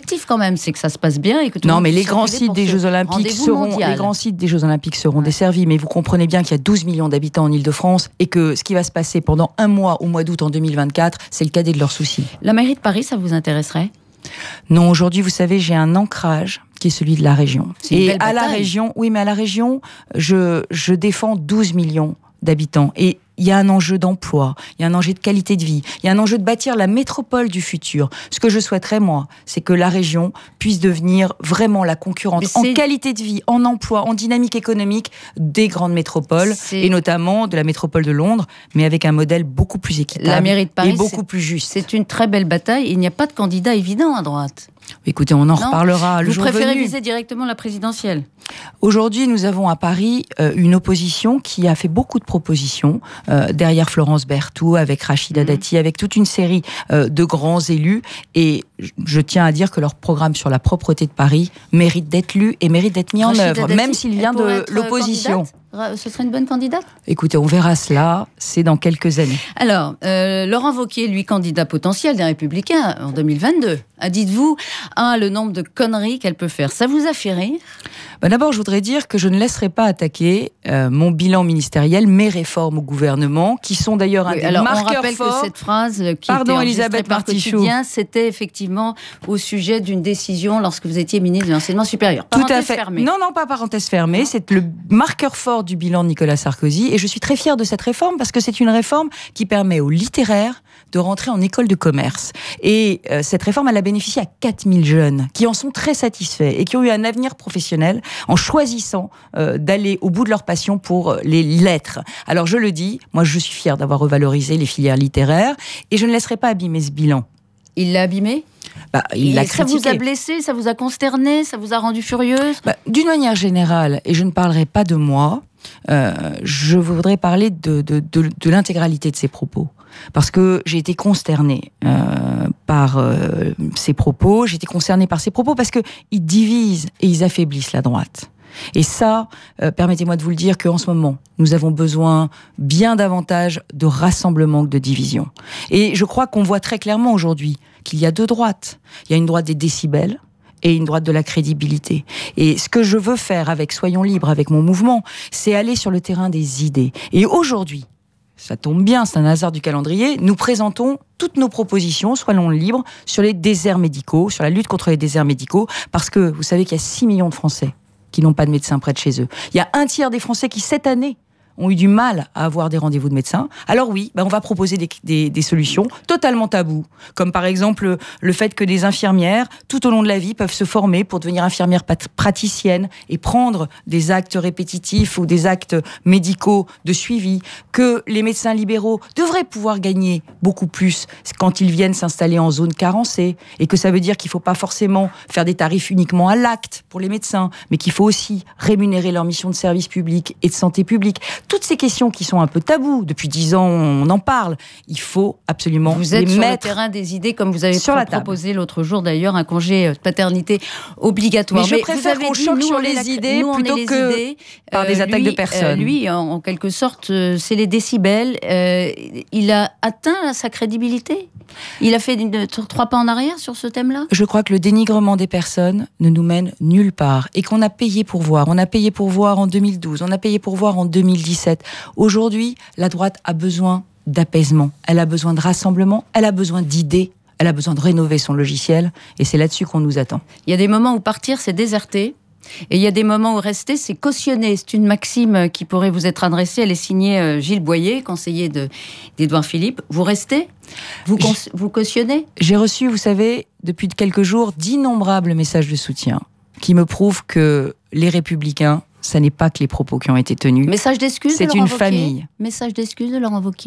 l'objectif quand même, c'est que ça se passe bien et que tout non, le monde mais puisse les grands circuler sites pour des ce Jeux Olympiques rendez-vous seront mondial. les grands sites des Jeux Olympiques seront desservis, mais vous comprenez bien qu'il y a douze millions d'habitants en Île-de-France et que ce qui va se passer pendant un mois au mois d'août en deux mille vingt-quatre, c'est le cadet de leurs soucis. La mairie de Paris, ça vous intéresserait ? Non, aujourd'hui, vous savez, j'ai un ancrage qui est celui de la région. C'est une Et belle à la bataille. région, oui, mais à la région, je, je défends douze millions d'habitants. Et il y a un enjeu d'emploi, il y a un enjeu de qualité de vie, il y a un enjeu de bâtir la métropole du futur. Ce que je souhaiterais, moi, c'est que la région puisse devenir vraiment la concurrente en qualité de vie, en emploi, en dynamique économique des grandes métropoles, et notamment de la métropole de Londres, mais avec un modèle beaucoup plus équitable La mairie de Paris, et beaucoup c'est- plus juste. C'est une très belle bataille. Il n'y a pas de candidat évident à droite. Écoutez, on en Non. reparlera le Vous jour préférez venu. viser directement la présidentielle ? Aujourd'hui, nous avons à Paris euh, une opposition qui a fait beaucoup de propositions euh, derrière Florence Berthoud, avec Rachida Dati, avec toute une série euh, de grands élus. Et je- je tiens à dire que leur programme sur la propreté de Paris mérite d'être lu et mérite d'être mis en Rachida œuvre, Dati, même s'il vient elle pourrait de être l'opposition. candidate ? Ra- Ce serait une bonne candidate ? Écoutez, on verra cela, c'est dans quelques années. Alors, euh, Laurent Wauquiez, lui, candidat potentiel des Républicains en deux mille vingt-deux. Ah, dites-vous, ah, le nombre de conneries qu'elle peut faire. Ça vous a fait rire ? Ben D'abord, je voudrais dire que je ne laisserai pas attaquer euh, mon bilan ministériel, mes réformes au gouvernement, qui sont d'ailleurs un Oui, des alors, on marqueurs rappelle forts. que cette phrase qui Pardon, était Elisabeth enregistrée par Martichoux. Quotidien, c'était effectivement au sujet d'une décision lorsque vous étiez ministre de l'enseignement supérieur. Tout à Parenthèse fait. fermée. Non, non, pas parenthèse fermée. C'est le marqueur fort du bilan de Nicolas Sarkozy. Et je suis très fière de cette réforme parce que c'est une réforme qui permet aux littéraires de rentrer en école de commerce. Et euh, cette réforme, elle a bénéficié à quatre mille jeunes qui en sont très satisfaits et qui ont eu un avenir professionnel en choisissant euh, d'aller au bout de leur passion pour les lettres. Alors je le dis, moi je suis fière d'avoir revalorisé les filières littéraires et je ne laisserai pas abîmer ce bilan. Il l'a abîmé ? Bah, il l'a Ça critiqué. vous a blessé, ça vous a consterné, ça vous a rendu furieuse ? Bah, d'une manière générale, et je ne parlerai pas de moi, euh, je voudrais parler de, de, de, de l'intégralité de ces propos. Parce que j'ai été consternée euh, par euh, ces propos, j'ai été concernée par ces propos parce qu'ils divisent et ils affaiblissent la droite. Et ça, euh, permettez-moi de vous le dire qu'en ce moment, nous avons besoin bien davantage de rassemblement que de division. Et je crois qu'on voit très clairement aujourd'hui qu'il y a deux droites. Il y a une droite des décibels et une droite de la crédibilité. Et ce que je veux faire avec Soyons Libres, avec mon mouvement, c'est aller sur le terrain des idées. Et aujourd'hui, ça tombe bien, c'est un hasard du calendrier, nous présentons toutes nos propositions, Soyons Libres, sur les déserts médicaux, sur la lutte contre les déserts médicaux, parce que vous savez qu'il y a six millions de Français qui n'ont pas de médecin près de chez eux. Il y a un tiers des Français qui, cette année, ont eu du mal à avoir des rendez-vous de médecins. Alors oui, ben on va proposer des, des, des solutions totalement tabous, comme par exemple le fait que des infirmières, tout au long de la vie, peuvent se former pour devenir infirmières pat- praticiennes et prendre des actes répétitifs ou des actes médicaux de suivi, que les médecins libéraux devraient pouvoir gagner beaucoup plus quand ils viennent s'installer en zone carencée, et que ça veut dire qu'il ne faut pas forcément faire des tarifs uniquement à l'acte pour les médecins, mais qu'il faut aussi rémunérer leur mission de service public et de santé publique. Toutes ces questions qui sont un peu tabous, depuis dix ans on en parle, il faut absolument Vous les êtes sur mettre le terrain des idées, comme vous avez sur la table. proposé l'autre jour d'ailleurs, un congé de paternité obligatoire. Mais je vous préfère avez qu'on dit, choque nous, sur on est les la- idées nous, on est plutôt les que idées. par des attaques lui, de personnes. lui, en, en quelque sorte, euh, c'est les décibels. Euh, il a atteint sa crédibilité. Il a fait une, trois pas en arrière sur ce thème-là. Je crois que le dénigrement des personnes ne nous mène nulle part et qu'on a payé pour voir. On a payé pour voir en deux mille douze, on a payé pour voir en deux mille dix-sept. Aujourd'hui, la droite a besoin d'apaisement, elle a besoin de rassemblement, elle a besoin d'idées, elle a besoin de rénover son logiciel et c'est là-dessus qu'on nous attend. Il y a des moments où partir, c'est déserter. Et il y a des moments où rester, c'est cautionner. C'est une maxime qui pourrait vous être adressée. Elle est signée euh, Gilles Boyer, conseiller de, d'Édouard Philippe. Vous restez ? Vous, cons- vous cautionnez ? J'ai reçu, vous savez, depuis quelques jours, d'innombrables messages de soutien qui me prouvent que les Républicains, ça n'est pas que les propos qui ont été tenus. Message d'excuse C'est de une Laurent Wauquiez famille. Message d'excuse de Laurent Wauquiez ?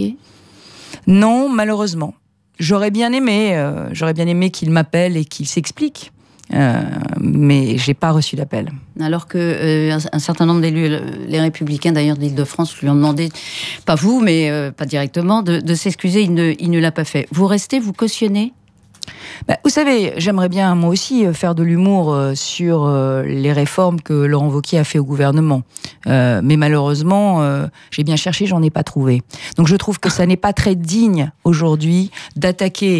Non, malheureusement. J'aurais bien aimé, euh, j'aurais bien aimé qu'il m'appelle et qu'il s'explique. Euh, mais j'ai pas reçu d'appel. Alors que euh, un, un certain nombre d'élus, les Républicains d'ailleurs d'Île-de-France, lui ont demandé, pas vous, mais euh, pas directement, de, de s'excuser. Il ne, il ne l'a pas fait. Vous restez, vous cautionnez ? Bah, vous savez, j'aimerais bien moi aussi faire de l'humour euh, sur euh, les réformes que Laurent Wauquiez a fait au gouvernement. Euh, mais malheureusement, euh, j'ai bien cherché, j'en ai pas trouvé. Donc je trouve que ça n'est pas très digne aujourd'hui d'attaquer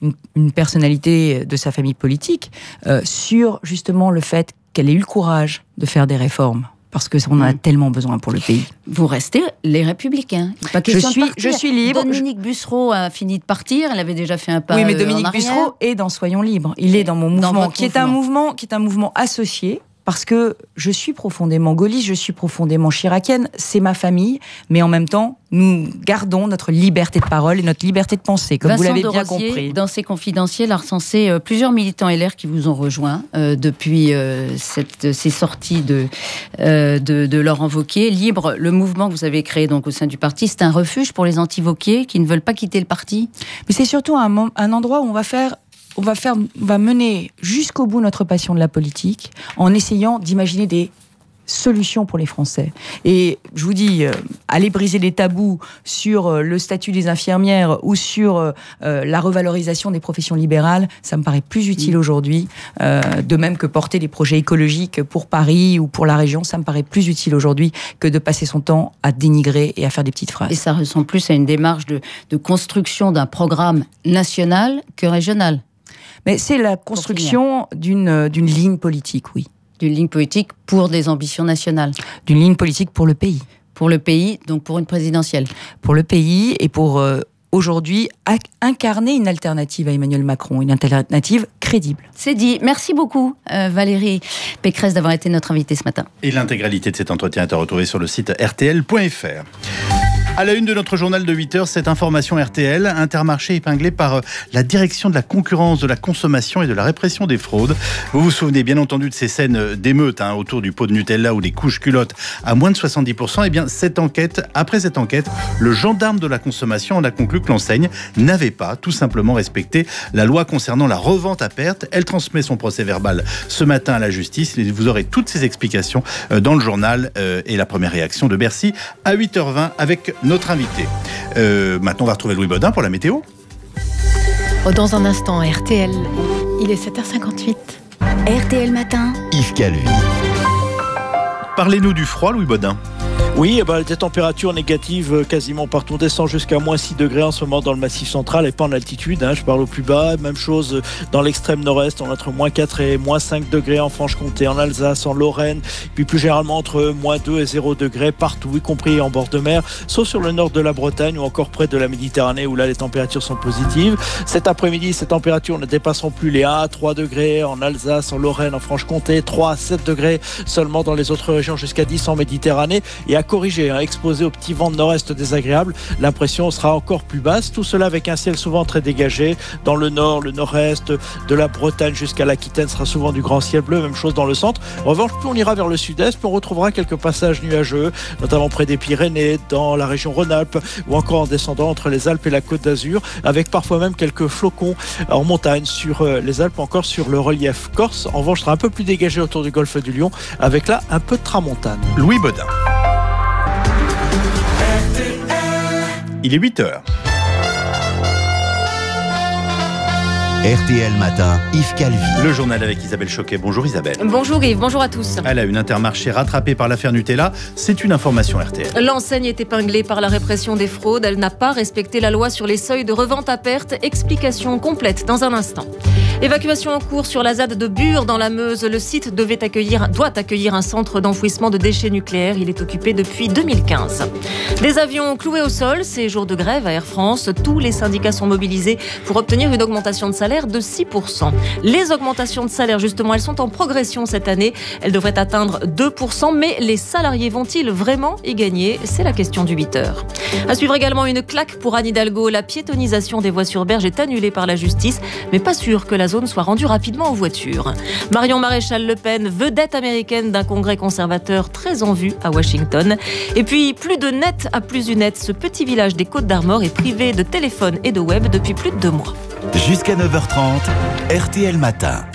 une, une personnalité de sa famille politique, euh, sur justement le fait qu'elle ait eu le courage de faire des réformes. Parce qu'on en a tellement besoin pour le pays. Vous restez les Républicains. Pas je, suis, je suis libre. Dominique Bussereau a fini de partir. Elle avait déjà fait un pas. Oui, mais euh, Dominique Bussereau est dans Soyons libres. Il est dans mon mouvement, dans qui est un mouvement, qui est un mouvement associé. Parce que je suis profondément gaulliste, je suis profondément chiracienne, c'est ma famille, mais en même temps, nous gardons notre liberté de parole et notre liberté de penser, comme Vincent vous l'avez de bien Rosier, compris. Dans ses confidentiels, a recensé euh, plusieurs militants L R qui vous ont rejoint euh, depuis euh, cette, ces sorties de, euh, de, de Laurent Wauquiez. Libre, le mouvement que vous avez créé donc, au sein du parti, c'est un refuge pour les anti-Wauquiez qui ne veulent pas quitter le parti. Mais c'est surtout un, un endroit où on va faire... On va, faire, on va mener jusqu'au bout notre passion de la politique en essayant d'imaginer des solutions pour les Français. Et je vous dis, euh, aller briser les tabous sur euh, le statut des infirmières ou sur euh, la revalorisation des professions libérales, ça me paraît plus utile aujourd'hui. Euh, de même que porter des projets écologiques pour Paris ou pour la région, ça me paraît plus utile aujourd'hui que de passer son temps à dénigrer et à faire des petites phrases. Et ça ressemble plus à une démarche de, de construction d'un programme national que régional. Mais c'est la construction d'une, d'une ligne politique, oui. D'une ligne politique pour des ambitions nationales. D'une ligne politique pour le pays. Pour le pays, donc pour une présidentielle. Pour le pays et pour euh, aujourd'hui incarner une alternative à Emmanuel Macron, une alternative crédible. C'est dit. Merci beaucoup euh, Valérie Pécresse d'avoir été notre invitée ce matin. Et l'intégralité de cet entretien est à retrouver sur le site R T L point F R. À la une de notre journal de huit heures, cette information R T L, Intermarché épinglé par la direction de la concurrence, de la consommation et de la répression des fraudes. Vous vous souvenez bien entendu de ces scènes d'émeute hein, autour du pot de Nutella ou des couches culottes à moins de soixante-dix pour cent. Eh bien, cette enquête, après cette enquête, le gendarme de la consommation en a conclu que l'enseigne n'avait pas tout simplement respecté la loi concernant la revente à perte. Elle transmet son procès verbal ce matin à la justice. Et vous aurez toutes ces explications dans le journal et la première réaction de Bercy à huit heures vingt avec notre invité. Euh, maintenant, on va retrouver Louis Baudin pour la météo. Dans un instant, R T L, il est sept heures cinquante-huit. R T L Matin, Yves Calvi. Parlez-nous du froid, Louis Baudin. Oui, eh ben, des températures négatives quasiment partout. On descend jusqu'à moins six degrés en ce moment dans le Massif central et pas en altitude. Hein, je parle au plus bas. Même chose dans l'extrême nord-est. On est entre moins quatre et moins cinq degrés en Franche-Comté, en Alsace, en Lorraine. Puis plus généralement entre moins deux et zéro degrés partout, y compris en bord de mer, sauf sur le nord de la Bretagne ou encore près de la Méditerranée où là les températures sont positives. Cet après-midi, ces températures ne dépasseront plus les un à trois degrés en Alsace, en Lorraine, en Franche-Comté, trois à sept degrés seulement dans les autres régions, jusqu'à dix en Méditerranée. Et à corriger, hein, exposé au petit vent de nord-est désagréable, l'impression sera encore plus basse. Tout cela avec un ciel souvent très dégagé. Dans le nord, le nord-est, de la Bretagne jusqu'à l'Aquitaine sera souvent du grand ciel bleu. Même chose dans le centre. En revanche, plus on ira vers le sud-est, plus on retrouvera quelques passages nuageux, notamment près des Pyrénées, dans la région Rhône-Alpes ou encore en descendant entre les Alpes et la Côte d'Azur, avec parfois même quelques flocons en montagne sur les Alpes, encore sur le relief corse. En revanche, sera un peu plus dégagé autour du golfe du Lion, avec là un peu de tramontane. Louis Baudin. Il est huit heures. R T L Matin, Yves Calvi. Le journal avec Isabelle Choquet. Bonjour Isabelle. Bonjour Yves, bonjour à tous. À la une, Intermarché rattrapée par l'affaire Nutella, c'est une information R T L. L'enseigne est épinglée par la répression des fraudes. Elle n'a pas respecté la loi sur les seuils de revente à perte. Explication complète dans un instant. Évacuation en cours sur la ZAD de Bure dans la Meuse. Le site devait accueillir, doit accueillir un centre d'enfouissement de déchets nucléaires. Il est occupé depuis deux mille quinze. Des avions cloués au sol, c'est jour de grève à Air France. Tous les syndicats sont mobilisés pour obtenir une augmentation de salaire de six pour cent. Les augmentations de salaire, justement, elles sont en progression cette année. Elles devraient atteindre deux pour cent, mais les salariés vont-ils vraiment y gagner? C'est la question du huit heures. À suivre également une claque pour Anne Hidalgo. La piétonisation des voies sur berge est annulée par la justice, mais pas sûr que la zone soit rendue rapidement aux voitures. Marion Maréchal Le Pen, vedette américaine d'un congrès conservateur très en vue à Washington. Et puis, plus de net à plus du net, ce petit village des Côtes d'Armor est privé de téléphone et de web depuis plus de deux mois. Jusqu'à neuf heures trente, R T L Matin.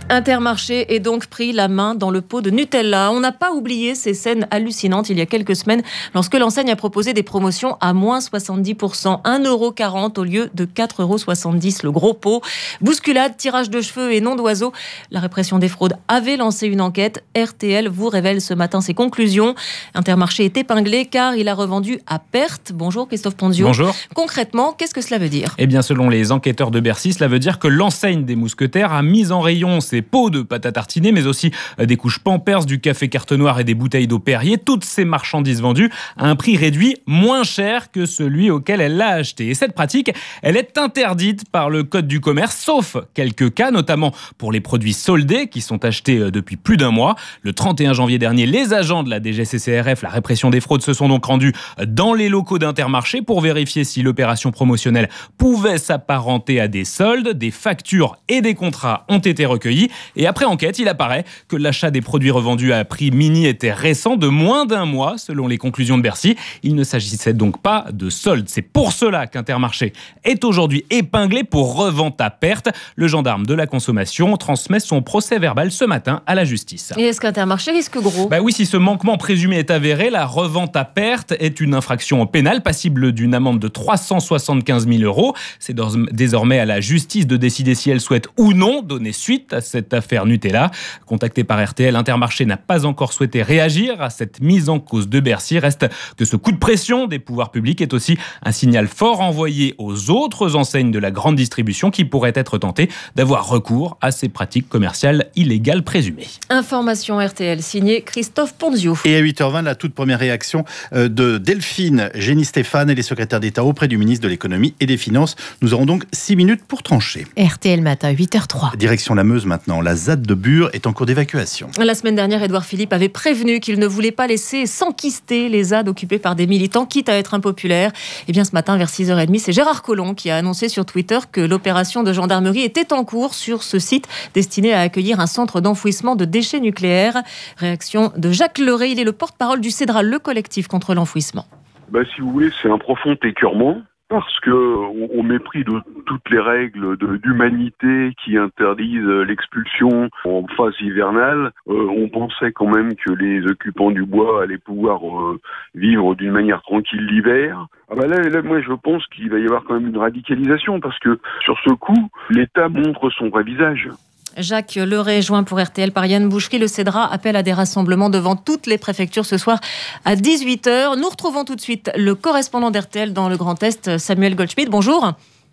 Intermarché est donc pris la main dans le pot de Nutella. On n'a pas oublié ces scènes hallucinantes il y a quelques semaines lorsque l'enseigne a proposé des promotions à moins soixante-dix pour cent, un euro quarante au lieu de quatre euros soixante-dix le gros pot. Bousculade, tirage de cheveux et nom d'oiseau. La répression des fraudes avait lancé une enquête. R T L vous révèle ce matin ses conclusions. Intermarché est épinglé car il a revendu à perte. Bonjour Christophe Ponzio. Bonjour. Concrètement, qu'est-ce que cela veut dire ? Eh bien, selon les enquêteurs de Bercy, cela veut dire que l'enseigne des Mousquetaires a mis en rayon ses pots de pâte à tartiner, mais aussi des couches Pampers, du café Carte Noire et des bouteilles d'eau Perrier. Toutes ces marchandises vendues à un prix réduit moins cher que celui auquel elle l'a acheté. Et cette pratique, elle est interdite par le Code du commerce, sauf quelques cas, notamment pour les produits soldés qui sont achetés depuis plus d'un mois. Le trente et un janvier dernier, les agents de la D G C C R F, la répression des fraudes, se sont donc rendus dans les locaux d'Intermarché pour vérifier si l'opération promotionnelle pouvait s'apparenter à des soldes. Des factures et des contrats ont été recueillis. Et après enquête, il apparaît que l'achat des produits revendus à prix mini était récent, de moins d'un mois, selon les conclusions de Bercy. Il ne s'agissait donc pas de soldes. C'est pour cela qu'Intermarché est aujourd'hui épinglé pour revente à perte. Le gendarme de la consommation transmet son procès verbal ce matin à la justice. Et est-ce qu'Intermarché risque gros ? Bah oui, si ce manquement présumé est avéré, la revente à perte est une infraction pénale passible d'une amende de trois cent soixante-quinze mille euros. C'est désormais à la justice de décider si elle souhaite ou non donner suite à cette affaire Nutella. Contacté par R T L, Intermarché n'a pas encore souhaité réagir à cette mise en cause de Bercy. Reste que ce coup de pression des pouvoirs publics est aussi un signal fort envoyé aux autres enseignes de la grande distribution qui pourraient être tentées d'avoir recours à ces pratiques commerciales illégales présumées. Information R T L signée Christophe Ponzio. Et à huit heures vingt, la toute première réaction de Delphine Génie-Stéphane, elle est secrétaire d'État auprès du ministre de l'Économie et des Finances. Nous aurons donc six minutes pour trancher. R T L matin, huit heures zéro trois. Direction la Meuse maintenant. La Z A D de Bure est en cours d'évacuation. La semaine dernière, Édouard Philippe avait prévenu qu'il ne voulait pas laisser s'enquister les Z A D occupées par des militants, quitte à être impopulaires. Et bien ce matin, vers six heures trente, c'est Gérard Collomb qui a annoncé sur Twitter que l'opération de gendarmerie était en cours sur ce site destiné à accueillir un centre d'enfouissement de déchets nucléaires. Réaction de Jacques Leray, il est le porte-parole du CEDRA, le collectif contre l'enfouissement. Bah, si vous voulez, c'est un profond écœurement. Parce que, au mépris de toutes les règles de, d'humanité qui interdisent l'expulsion en phase hivernale, euh, on pensait quand même que les occupants du bois allaient pouvoir euh, vivre d'une manière tranquille l'hiver. Ah bah là, là, moi, je pense qu'il va y avoir quand même une radicalisation parce que, sur ce coup, l'État montre son vrai visage. Jacques Leray, joint pour R T L par Yann Boucherie. Le CEDRA appelle à des rassemblements devant toutes les préfectures ce soir à dix-huit heures. Nous retrouvons tout de suite le correspondant d'R T L dans le Grand Est, Samuel Goldschmidt. Bonjour.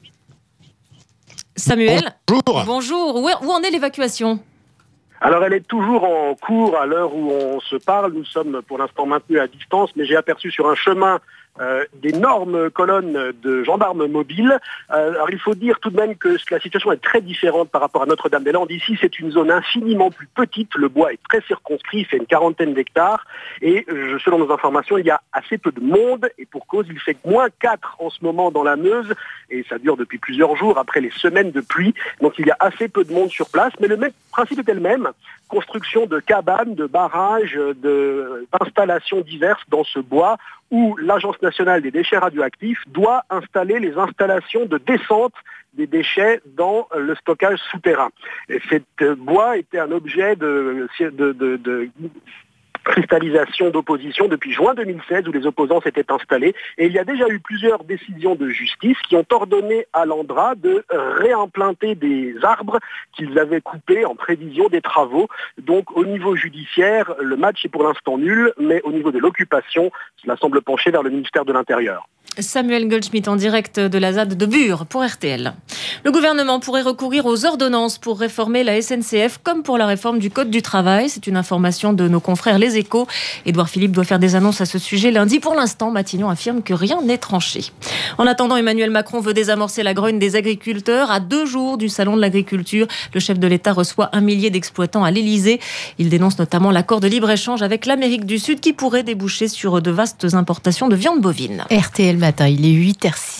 Samuel. Bonjour. Bonjour. Où, où en est l'évacuation ? Alors elle est toujours en cours à l'heure où on se parle. Nous sommes pour l'instant maintenus à distance, mais j'ai aperçu sur un chemin Euh, d'énormes colonnes de gendarmes mobiles. Euh, alors il faut dire tout de même que la situation est très différente par rapport à Notre-Dame-des-Landes. Ici, c'est une zone infiniment plus petite. Le bois est très circonscrit, il fait une quarantaine d'hectares. Et euh, selon nos informations, il y a assez peu de monde. Et pour cause, il fait moins quatre en ce moment dans la Meuse. Et ça dure depuis plusieurs jours après les semaines de pluie. Donc il y a assez peu de monde sur place. Mais le même principe est le même. Construction de cabanes, de barrages, de, d'installations diverses dans ce bois où l'Agence nationale des déchets radioactifs doit installer les installations de descente des déchets dans le stockage souterrain. Et cette bois était un objet de, de, de, de cristallisation d'opposition depuis juin deux mille seize où les opposants s'étaient installés. Et il y a déjà eu plusieurs décisions de justice qui ont ordonné à l'Andra de réimplanter des arbres qu'ils avaient coupés en prévision des travaux. Donc au niveau judiciaire, le match est pour l'instant nul, mais au niveau de l'occupation, cela semble pencher vers le ministère de l'Intérieur. Samuel Goldschmidt en direct de la Z A D de Bure pour R T L. Le gouvernement pourrait recourir aux ordonnances pour réformer la S N C F comme pour la réforme du Code du travail. C'est une information de nos confrères Les Échos. Édouard Philippe doit faire des annonces à ce sujet lundi. Pour l'instant, Matignon affirme que rien n'est tranché. En attendant, Emmanuel Macron veut désamorcer la grogne des agriculteurs. À deux jours du salon de l'agriculture, le chef de l'État reçoit un millier d'exploitants à l'Élysée. Il dénonce notamment l'accord de libre-échange avec l'Amérique du Sud qui pourrait déboucher sur de vastes importations de viande bovine. R T L matin, il est huit heures zéro six.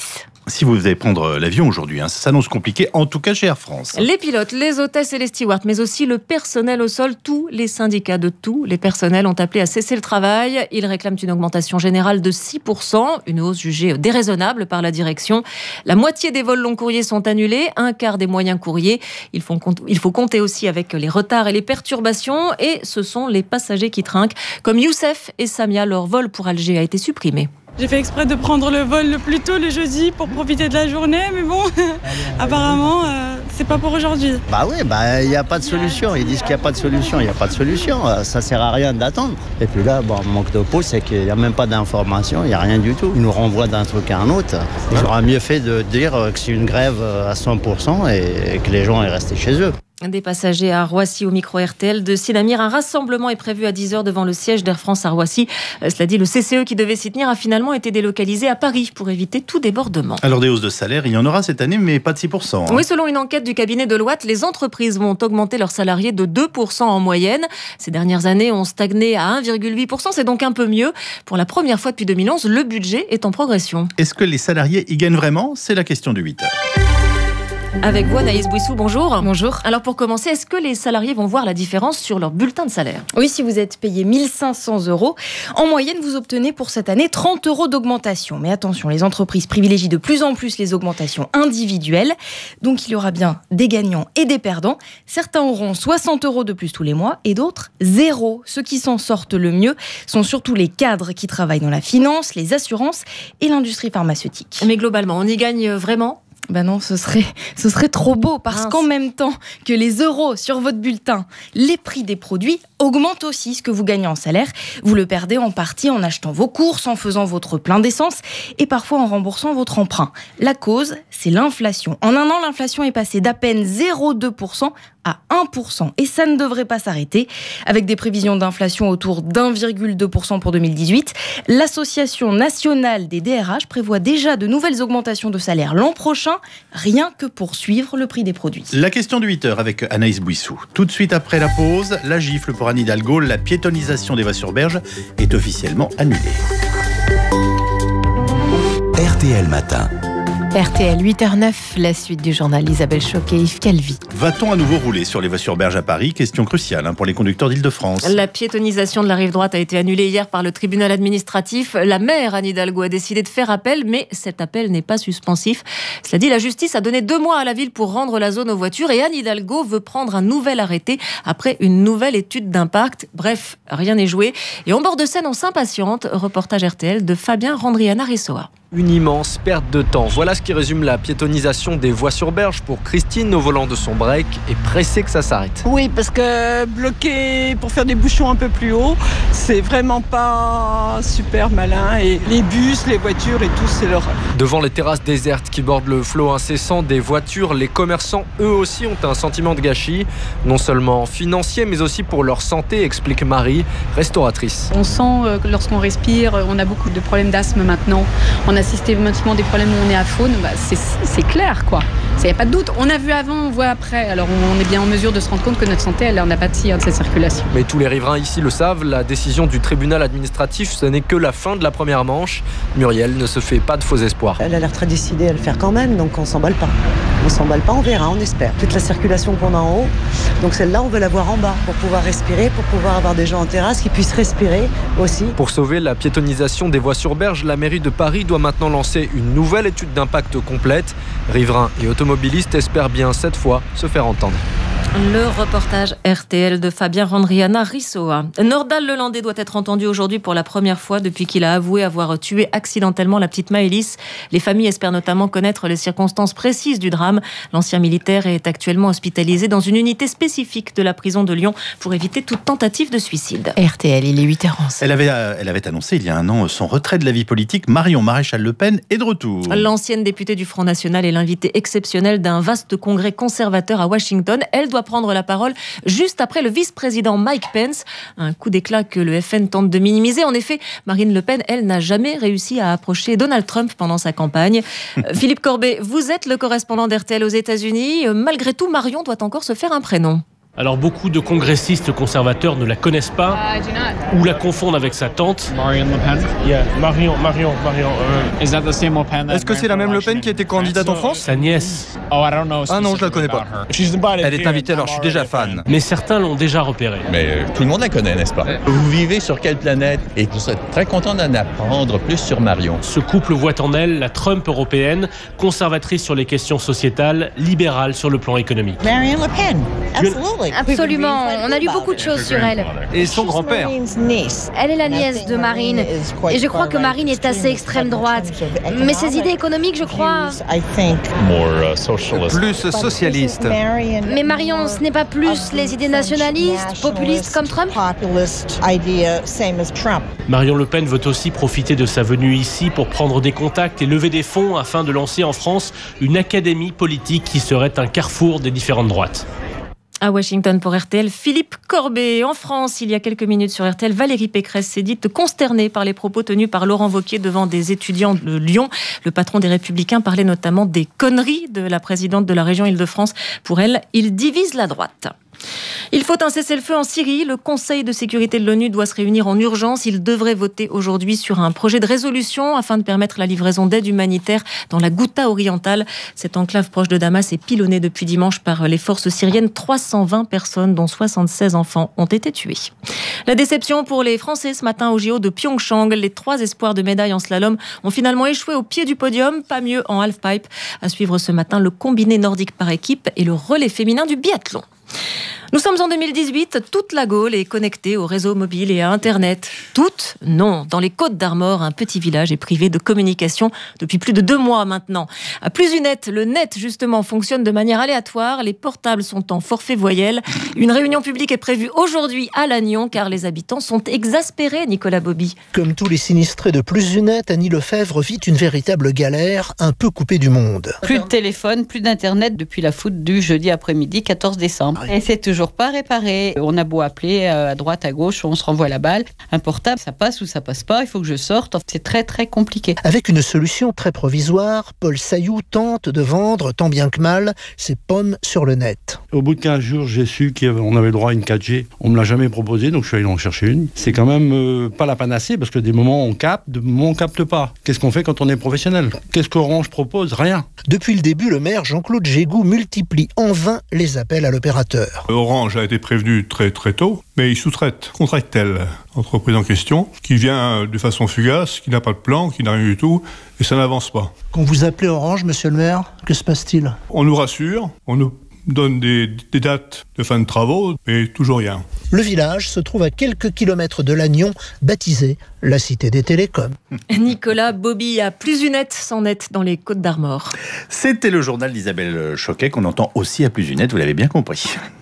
si vous devez prendre l'avion aujourd'hui. Hein. Ça s'annonce compliqué, en tout cas chez Air France. Les pilotes, les hôtesses et les stewards, mais aussi le personnel au sol, tous les syndicats de tous les personnels ont appelé à cesser le travail. Ils réclament une augmentation générale de six pour cent, une hausse jugée déraisonnable par la direction. La moitié des vols long courriers sont annulés, un quart des moyens courriers. Il faut, il faut compter aussi avec les retards et les perturbations, et ce sont les passagers qui trinquent. Comme Youssef et Samia, leur vol pour Alger a été supprimé. J'ai fait exprès de prendre le vol le plus tôt le jeudi pour profiter de la journée, mais bon, apparemment, euh, c'est pas pour aujourd'hui. Bah oui, bah il n'y a pas de solution. Ils disent qu'il n'y a pas de solution, il n'y a pas de solution. Ça sert à rien d'attendre. Et puis là, bon, manque de peau, c'est qu'il n'y a même pas d'information, il n'y a rien du tout. Ils nous renvoient d'un truc à un autre. Il aurait mieux fait de dire que c'est une grève à cent pour cent et que les gens aient resté chez eux. Des passagers à Roissy au micro R T L de Sinamir. Un rassemblement est prévu à dix heures devant le siège d'Air France à Roissy. Euh, cela dit, le C C E qui devait s'y tenir a finalement été délocalisé à Paris pour éviter tout débordement. Alors des hausses de salaire, il y en aura cette année, mais pas de six pour cent. Hein. Oui, selon une enquête du cabinet Deloitte, les entreprises vont augmenter leurs salariés de deux pour cent en moyenne. Ces dernières années ont stagné à un virgule huit pour cent, c'est donc un peu mieux. Pour la première fois depuis deux mille onze, le budget est en progression. Est-ce que les salariés y gagnent vraiment ? C'est la question du huit heures. Avec vous, Anaïs Bouissou, bonjour. Bonjour. Alors pour commencer, est-ce que les salariés vont voir la différence sur leur bulletin de salaire ? Oui, si vous êtes payé mille cinq cents euros, en moyenne, vous obtenez pour cette année trente euros d'augmentation. Mais attention, les entreprises privilégient de plus en plus les augmentations individuelles. Donc il y aura bien des gagnants et des perdants. Certains auront soixante euros de plus tous les mois et d'autres zéro. Ceux qui s'en sortent le mieux sont surtout les cadres qui travaillent dans la finance, les assurances et l'industrie pharmaceutique. Mais globalement, on y gagne vraiment ? Ben non, ce serait, ce serait trop beau parce Mince. qu'en même temps que les euros sur votre bulletin, les prix des produits augmentent aussi ce que vous gagnez en salaire. Vous le perdez en partie en achetant vos courses, en faisant votre plein d'essence et parfois en remboursant votre emprunt. La cause, c'est l'inflation. En un an, l'inflation est passée d'à peine zéro virgule deux pour cent à un pour cent et ça ne devrait pas s'arrêter. Avec des prévisions d'inflation autour d'un virgule deux pour cent pour deux mille dix-huit, l'Association nationale des D R H prévoit déjà de nouvelles augmentations de salaire l'an prochain, rien que pour suivre le prix des produits. La question du huit heures avec Anaïs Bouissou. Tout de suite après la pause, la gifle pour Anne Hidalgo, la piétonisation des Voies-sur-Berge est officiellement annulée. R T L Matin. R T L huit heures neuf, la suite du journal Isabelle Choquet, Yves Calvi. Va-t-on à nouveau rouler sur les Voies-sur-Berge à Paris ? Question cruciale hein, pour les conducteurs d'Île-de-France. La piétonisation de la rive droite a été annulée hier par le tribunal administratif. La maire Anne Hidalgo a décidé de faire appel, mais cet appel n'est pas suspensif. Cela dit, la justice a donné deux mois à la ville pour rendre la zone aux voitures et Anne Hidalgo veut prendre un nouvel arrêté après une nouvelle étude d'impact. Bref, rien n'est joué. Et en bord de Seine, on s'impatiente. Reportage R T L de Fabien Randriana-Rissoa. Une immense perte de temps. Voilà ce qui résume la piétonisation des Voies-sur-Berge pour Christine au volant de son break et pressée que ça s'arrête. Oui, parce que bloquer pour faire des bouchons un peu plus haut, c'est vraiment pas super malin. Et les bus, les voitures et tout, c'est l'horreur. Devant les terrasses désertes qui bordent le flot incessant des voitures, les commerçants, eux aussi, ont un sentiment de gâchis. Non seulement financier, mais aussi pour leur santé, explique Marie, restauratrice. On sent que lorsqu'on respire, on a beaucoup de problèmes d'asthme maintenant. On a systématiquement des problèmes où on est à faune, bah c'est, c'est clair quoi. Il n'y a pas de doute. On a vu avant, on voit après. Alors on est bien en mesure de se rendre compte que notre santé, elle n'a pas de de cette circulation. Mais tous les riverains ici le savent, la décision du tribunal administratif, ce n'est que la fin de la première manche. Muriel ne se fait pas de faux espoirs. Elle a l'air très décidée à le faire quand même, donc on s'emballe pas. On s'emballe pas, on verra, on espère. Toute la circulation qu'on a en haut, donc celle-là, on veut la voir en bas pour pouvoir respirer, pour pouvoir avoir des gens en terrasse qui puissent respirer aussi. Pour sauver la piétonisation des Voies-sur-Berge, la mairie de Paris doit maintenant lancer une nouvelle étude d'impact complète. Riverains et automobilistes espèrent bien cette fois se faire entendre. Le reportage R T L de Fabien Randriana-Rissoa. Nordal Lelandais doit être entendu aujourd'hui pour la première fois depuis qu'il a avoué avoir tué accidentellement la petite Maëlys. Les familles espèrent notamment connaître les circonstances précises du drame. L'ancien militaire est actuellement hospitalisé dans une unité spécifique de la prison de Lyon pour éviter toute tentative de suicide. R T L, il est huit heures onze. Elle avait, elle avait annoncé il y a un an son retrait de la vie politique. Marion Maréchal Le Pen est de retour. L'ancienne députée du Front National est l'invitée exceptionnelle d'un vaste congrès conservateur à Washington. Elle doit prendre la parole juste après le vice-président Mike Pence. Un coup d'éclat que le F N tente de minimiser. En effet, Marine Le Pen, elle, n'a jamais réussi à approcher Donald Trump pendant sa campagne. Philippe Corbet, vous êtes le correspondant d'R T L aux États-Unis. Malgré tout, Marion doit encore se faire un prénom. Alors beaucoup de congressistes conservateurs ne la connaissent pas ou la confondent avec sa tante. Marine Le Pen. Yeah, Marion, Marion, Marion. Uh... Is that the same Le Pen? Est-ce que c'est la même Le Pen qui était candidate en France? Sa nièce. Oh, I don't know. Ah non, je la connais pas. Elle est invitée, alors je suis déjà fan. Mais certains l'ont déjà repérée. Mais euh, tout le monde la connaît, n'est-ce pas? Vous vivez sur quelle planète? Et je serais très content d'en apprendre plus sur Marion. Ce couple voit en elle la Trump européenne, conservatrice sur les questions sociétales, libérale sur le plan économique. Marine Le Pen, absolument. Absolument, on a lu beaucoup de choses sur elle. Et son grand-père. Elle est la nièce de Marine. Et je crois que Marine est assez extrême droite. Mais ses idées économiques, je crois... Plus socialiste. Mais Marion, ce n'est pas plus les idées nationalistes, populistes comme Trump? Marion Le Pen veut aussi profiter de sa venue ici pour prendre des contacts et lever des fonds afin de lancer en France une académie politique qui serait un carrefour des différentes droites. À Washington pour R T L, Philippe Corbet. En France, il y a quelques minutes sur R T L, Valérie Pécresse s'est dite consternée par les propos tenus par Laurent Wauquiez devant des étudiants de Lyon. Le patron des Républicains parlait notamment des conneries de la présidente de la région Île-de-France. Pour elle, il divise la droite. Il faut un cessez-le-feu en Syrie. Le Conseil de sécurité de l'ONU doit se réunir en urgence. Il devrait voter aujourd'hui sur un projet de résolution afin de permettre la livraison d'aide humanitaire dans la Ghouta orientale. Cette enclave proche de Damas est pilonnée depuis dimanche par les forces syriennes. trois cent vingt personnes, dont soixante-seize enfants, ont été tuées. La déception pour les Français ce matin au J O de Pyeongchang. Les trois espoirs de médaille en slalom ont finalement échoué au pied du podium. Pas mieux en halfpipe. À suivre ce matin, le combiné nordique par équipe et le relais féminin du biathlon. Nous sommes en deux mille dix-huit, toute la Gaule est connectée au réseau mobile et à Internet. Toute? Non. Dans les Côtes d'Armor, un petit village est privé de communication depuis plus de deux mois maintenant. À Plusunet, le net justement fonctionne de manière aléatoire. Les portables sont en forfait voyelle. Une réunion publique est prévue aujourd'hui à Lannion car les habitants sont exaspérés, Nicolas Bobby. Comme tous les sinistrés de Plusunet, Annie Lefebvre vit une véritable galère, un peu coupée du monde. Plus de téléphone, plus d'internet depuis la foudre du jeudi après-midi quatorze décembre. Et c'est toujours pas réparé. On a beau appeler à droite, à gauche, on se renvoie la balle. Un portable, ça passe ou ça passe pas, il faut que je sorte. C'est très très compliqué. Avec une solution très provisoire, Paul Sailloux tente de vendre, tant bien que mal, ses pommes sur le net. Au bout de quinze jours, j'ai su qu'on avait le droit à une quatre G. On me l'a jamais proposé, donc je suis allé en chercher une. C'est quand même euh, pas la panacée, parce que des moments on capte, des moments on capte pas. Qu'est-ce qu'on fait quand on est professionnel? Qu'est-ce qu'Orange propose? Rien. Depuis le début, le maire Jean-Claude Gégou multiplie en vain les appels à l'opérateur. Orange a été prévenu très très tôt, mais il sous-traite. Contractel, entreprise en question, qui vient de façon fugace, qui n'a pas de plan, qui n'a rien du tout, et ça n'avance pas. Quand vous appelez Orange, monsieur le maire, que se passe-t-il? On nous rassure, on nous donne des, des dates de fin de travaux, mais toujours rien. Le village se trouve à quelques kilomètres de Lannion, baptisé la cité des télécoms. Nicolas Bobby à Plusunet, s'en est dans les Côtes d'Armor. C'était le journal d'Isabelle Choquet, qu'on entend aussi à Plusunet, vous l'avez bien compris.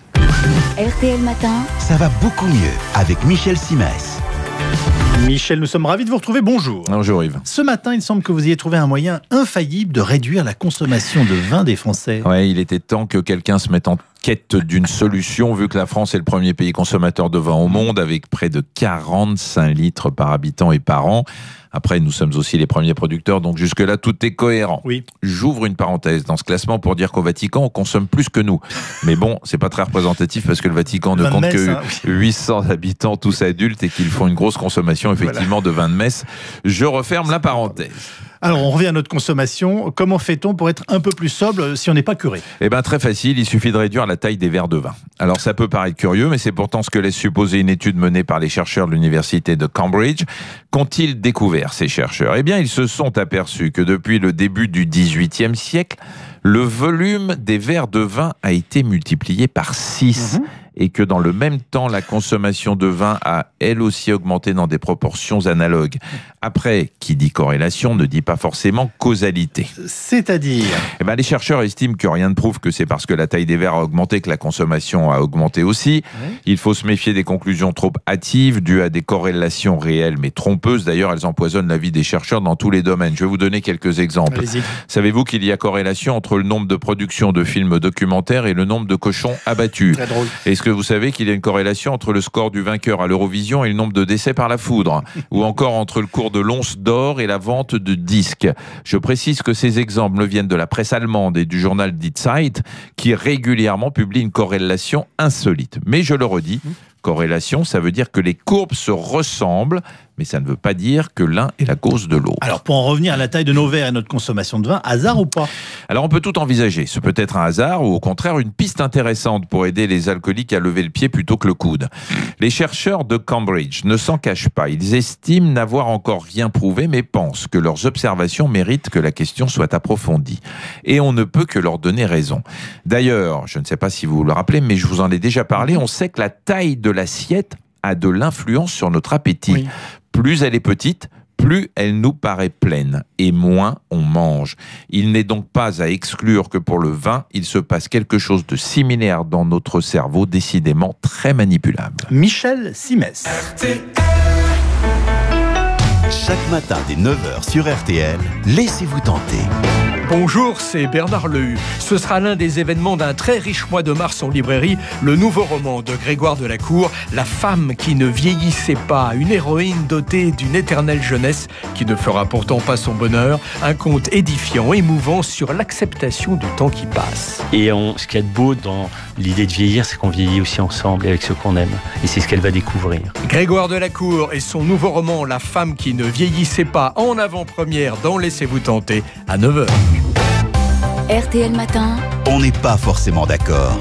R T L Matin. Ça va beaucoup mieux avec Michel Simès. Michel, nous sommes ravis de vous retrouver. Bonjour. Bonjour Yves. Ce matin, il semble que vous ayez trouvé un moyen infaillible de réduire la consommation de vin des Français. Ouais, il était temps que quelqu'un se mette en quête d'une solution, vu que la France est le premier pays consommateur de vin au monde, avec près de quarante-cinq litres par habitant et par an. Après, nous sommes aussi les premiers producteurs, donc jusque-là, tout est cohérent. Oui. J'ouvre une parenthèse dans ce classement pour dire qu'au Vatican, on consomme plus que nous. Mais bon, c'est pas très représentatif parce que le Vatican ne compte que hein, oui. huit cents habitants, tous adultes, et qu'ils font une grosse consommation, effectivement, voilà. de vin de messe. Je referme la parenthèse. Alors, on revient à notre consommation. Comment fait-on pour être un peu plus sobre si on n'est pas curé? Eh bien, très facile. Il suffit de réduire la taille des verres de vin. Alors, ça peut paraître curieux, mais c'est pourtant ce que laisse supposer une étude menée par les chercheurs de l'université de Cambridge. Qu'ont-ils découvert, ces chercheurs? Eh bien, ils se sont aperçus que depuis le début du dix-huitième siècle, le volume des verres de vin a été multiplié par six. Mmh. Et que dans le même temps, la consommation de vin a elle aussi augmenté dans des proportions analogues. Après, qui dit corrélation ne dit pas forcément causalité. C'est-à-dire eh ben, les chercheurs estiment que rien ne prouve que c'est parce que la taille des verres a augmenté que la consommation a augmenté aussi. Oui. Il faut se méfier des conclusions trop hâtives, dues à des corrélations réelles mais trompeuses. D'ailleurs, elles empoisonnent la vie des chercheurs dans tous les domaines. Je vais vous donner quelques exemples. Allez-y. Savez-vous qu'il y a corrélation entre le nombre de productions de films documentaires et le nombre de cochons abattus? Très drôle. Est-ce que vous savez qu'il y a une corrélation entre le score du vainqueur à l'Eurovision et le nombre de décès par la foudre? Ou encore entre le cours de l'once d'or et la vente de disques. Je précise que ces exemples me viennent de la presse allemande et du journal Die Zeit, qui régulièrement publie une corrélation insolite. Mais je le redis, corrélation, ça veut dire que les courbes se ressemblent, mais ça ne veut pas dire que l'un est la cause de l'autre. Alors, pour en revenir à la taille de nos verres et notre consommation de vin, hasard ou pas? Alors, on peut tout envisager. Ce peut être un hasard ou au contraire une piste intéressante pour aider les alcooliques à lever le pied plutôt que le coude. Les chercheurs de Cambridge ne s'en cachent pas. Ils estiment n'avoir encore rien prouvé, mais pensent que leurs observations méritent que la question soit approfondie. Et on ne peut que leur donner raison. D'ailleurs, je ne sais pas si vous vous le rappelez, mais je vous en ai déjà parlé, on sait que la taille de l'assiette a de l'influence sur notre appétit. Oui. Plus elle est petite, plus elle nous paraît pleine et moins on mange. Il n'est donc pas à exclure que pour le vin, il se passe quelque chose de similaire dans notre cerveau, décidément très manipulable. Michel Simès. Chaque matin dès neuf heures sur R T L, laissez-vous tenter. Bonjour, c'est Bernard Lehu. Ce sera l'un des événements d'un très riche mois de mars en librairie, le nouveau roman de Grégoire Delacour, La femme qui ne vieillissait pas, une héroïne dotée d'une éternelle jeunesse qui ne fera pourtant pas son bonheur, un conte édifiant, émouvant sur l'acceptation du temps qui passe. Et on, ce qu'il y a de beau dans l'idée de vieillir, c'est qu'on vieillit aussi ensemble et avec ceux qu'on aime. Et c'est ce qu'elle va découvrir. Grégoire Delacour et son nouveau roman La femme qui ne vieillissait pas, en avant-première dans Laissez-vous tenter à neuf heures. R T L Matin. On n'est pas forcément d'accord.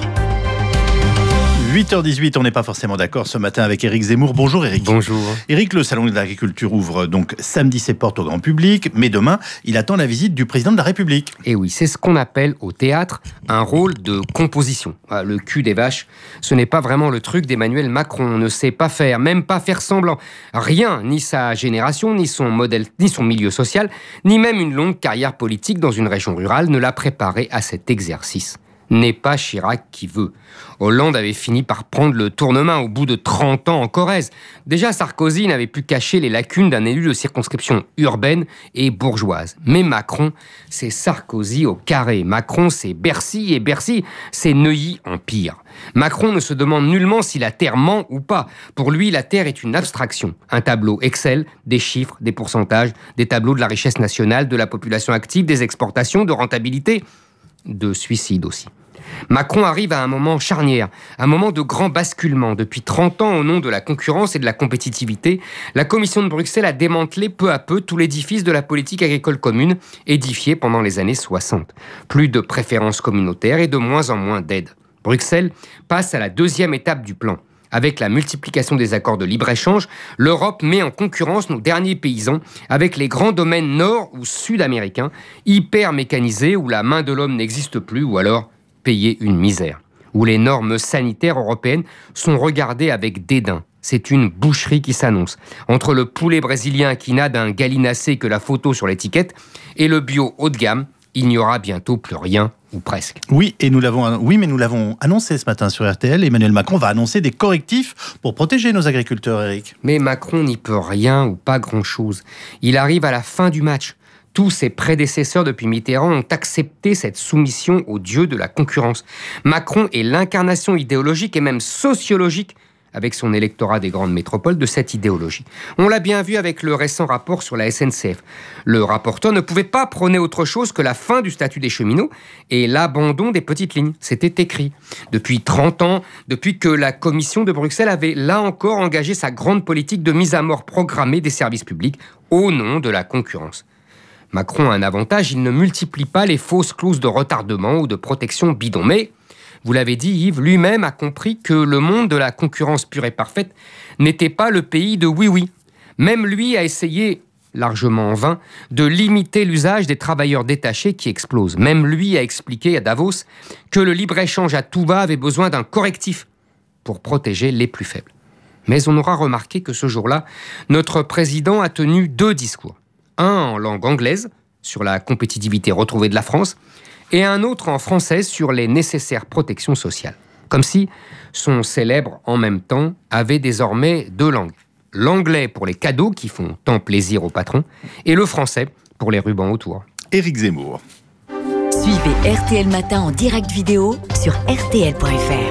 huit heures dix-huit, on n'est pas forcément d'accord ce matin avec Éric Zemmour. Bonjour Éric. Bonjour. Éric, le salon de l'agriculture ouvre donc samedi ses portes au grand public, mais demain, il attend la visite du président de la République. Et oui, c'est ce qu'on appelle au théâtre un rôle de composition. Le cul des vaches, ce n'est pas vraiment le truc d'Emmanuel Macron. On ne sait pas faire, même pas faire semblant. Rien, ni sa génération, ni son modèle, ni son milieu social, ni même une longue carrière politique dans une région rurale ne l'a préparé à cet exercice. N'est pas Chirac qui veut. Hollande avait fini par prendre le tournement au bout de trente ans en Corrèze. Déjà, Sarkozy n'avait pu cacher les lacunes d'un élu de circonscription urbaine et bourgeoise. Mais Macron, c'est Sarkozy au carré. Macron, c'est Bercy, et Bercy, c'est Neuilly en pire. Macron ne se demande nullement si la Terre ment ou pas. Pour lui, la Terre est une abstraction. Un tableau Excel, des chiffres, des pourcentages, des tableaux de la richesse nationale, de la population active, des exportations, de rentabilité, de suicide aussi. Macron arrive à un moment charnière, un moment de grand basculement. Depuis trente ans, au nom de la concurrence et de la compétitivité, la Commission de Bruxelles a démantelé peu à peu tout l'édifice de la politique agricole commune, édifié pendant les années soixante. Plus de préférences communautaires et de moins en moins d'aides. Bruxelles passe à la deuxième étape du plan. Avec la multiplication des accords de libre-échange, l'Europe met en concurrence nos derniers paysans avec les grands domaines nord- ou sud-américains, hyper mécanisés, où la main de l'homme n'existe plus, ou alors payer une misère, où les normes sanitaires européennes sont regardées avec dédain. C'est une boucherie qui s'annonce. Entre le poulet brésilien qui n'a d'un gallinacé que la photo sur l'étiquette et le bio haut de gamme, il n'y aura bientôt plus rien, ou presque. Oui, et nous l'avons, oui, mais nous l'avons annoncé ce matin sur R T L. Emmanuel Macron va annoncer des correctifs pour protéger nos agriculteurs, Éric. Mais Macron n'y peut rien ou pas grand-chose. Il arrive à la fin du match. Tous ses prédécesseurs depuis Mitterrand ont accepté cette soumission au dieu de la concurrence. Macron est l'incarnation idéologique et même sociologique, avec son électorat des grandes métropoles, de cette idéologie. On l'a bien vu avec le récent rapport sur la S N C F. Le rapporteur ne pouvait pas prôner autre chose que la fin du statut des cheminots et l'abandon des petites lignes. C'était écrit. Depuis trente ans, depuis que la Commission de Bruxelles avait là encore engagé sa grande politique de mise à mort programmée des services publics au nom de la concurrence. Macron a un avantage, il ne multiplie pas les fausses clauses de retardement ou de protection bidon. Mais, vous l'avez dit Yves, lui-même a compris que le monde de la concurrence pure et parfaite n'était pas le pays de oui-oui. Même lui a essayé, largement en vain, de limiter l'usage des travailleurs détachés qui explosent. Même lui a expliqué à Davos que le libre-échange à tout va avait besoin d'un correctif pour protéger les plus faibles. Mais on aura remarqué que ce jour-là, notre président a tenu deux discours. Un en langue anglaise, sur la compétitivité retrouvée de la France, et un autre en français sur les nécessaires protections sociales. Comme si son célèbre « en même temps » avait désormais deux langues. L'anglais pour les cadeaux qui font tant plaisir aux patrons, et le français pour les rubans autour. Éric Zemmour. Suivez R T L Matin en direct vidéo sur R T L point F R.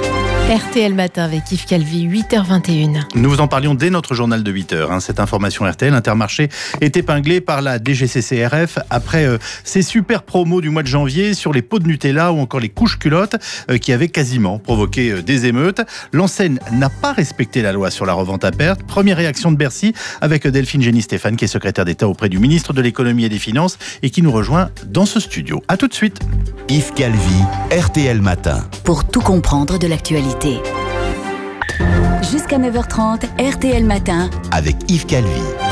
R T L Matin avec Yves Calvi, huit heures vingt et une. Nous vous en parlions dès notre journal de huit heures. Hein. Cette information R T L, Intermarché, est épinglée par la D G C C R F après euh, ces super promos du mois de janvier sur les pots de Nutella ou encore les couches culottes euh, qui avaient quasiment provoqué euh, des émeutes. L'enseigne n'a pas respecté la loi sur la revente à perte. Première réaction de Bercy avec Delphine Gény-Stéphane, qui est secrétaire d'État auprès du ministre de l'Économie et des Finances et qui nous rejoint dans ce studio. A tout de suite. Yves Calvi, R T L Matin. Pour tout comprendre de l'actualité. Jusqu'à neuf heures trente, R T L Matin. Avec Yves Calvi.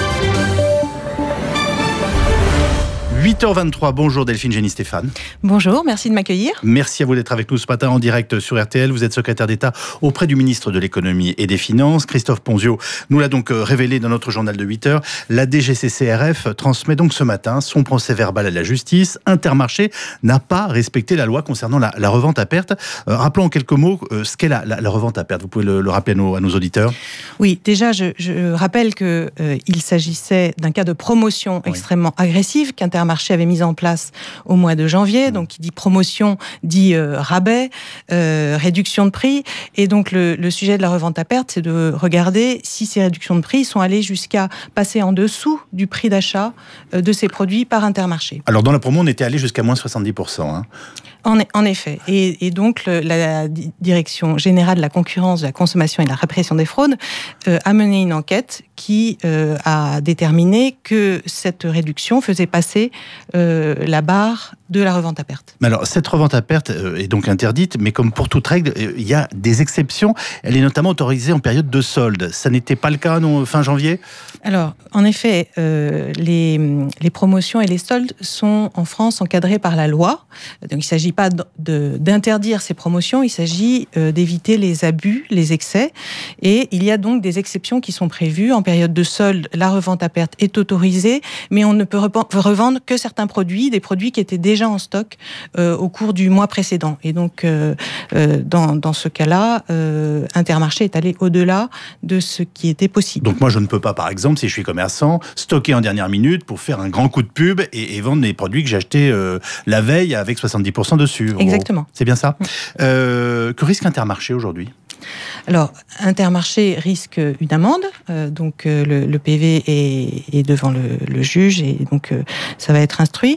huit heures vingt-trois, bonjour Delphine Gény-Stéphane. Bonjour, merci de m'accueillir. Merci à vous d'être avec nous ce matin en direct sur R T L. Vous êtes secrétaire d'État auprès du ministre de l'Économie et des Finances. Christophe Ponzio nous l'a donc révélé dans notre journal de huit heures. La D G C C R F transmet donc ce matin son procès verbal à la justice. Intermarché n'a pas respecté la loi concernant la, la revente à perte. Euh, rappelons en quelques mots euh, ce qu'est la, la, la revente à perte. Vous pouvez le, le rappeler à nos, à nos auditeurs. Oui, déjà je, je rappelle qu'il euh, s'agissait d'un cas de promotion oui. extrêmement agressive qu'Intermarché marché avait mis en place au mois de janvier. Donc, qui dit promotion, dit euh, rabais, euh, réduction de prix. Et donc, le, le sujet de la revente à perte, c'est de regarder si ces réductions de prix sont allées jusqu'à passer en dessous du prix d'achat euh, de ces produits par Intermarché. Alors, dans la promo, on était allé jusqu'à moins soixante-dix pour cent. Hein. En, en effet. Et, et donc, le, la Direction générale de la concurrence, de la consommation et de la répression des fraudes euh, a mené une enquête qui euh, a déterminé que cette réduction faisait passer euh, la barre de la revente à perte. Alors, cette revente à perte est donc interdite, mais comme pour toute règle, il y a des exceptions. Elle est notamment autorisée en période de solde. Ça n'était pas le cas non, fin janvier ? Alors, en effet, euh, les, les promotions et les soldes sont en France encadrés par la loi. Donc, il ne s'agit pas d'interdire ces promotions, il s'agit euh, d'éviter les abus, les excès. Et il y a donc des exceptions qui sont prévues. En période de solde, la revente à perte est autorisée, mais on ne peut revendre que certains produits, des produits qui étaient déjà en stock euh, au cours du mois précédent. Et donc, euh, euh, dans, dans ce cas-là, euh, Intermarché est allé au-delà de ce qui était possible. Donc moi, je ne peux pas, par exemple, si je suis commerçant, stocker en dernière minute pour faire un grand coup de pub et, et vendre des produits que j'ai achetés euh, la veille avec soixante-dix pour cent dessus. Exactement. C'est bien ça. euh, Que risque Intermarché aujourd'hui ? Alors, Intermarché risque une amende, euh, donc euh, le, le P V est, est devant le, le juge et donc euh, ça va être instruit.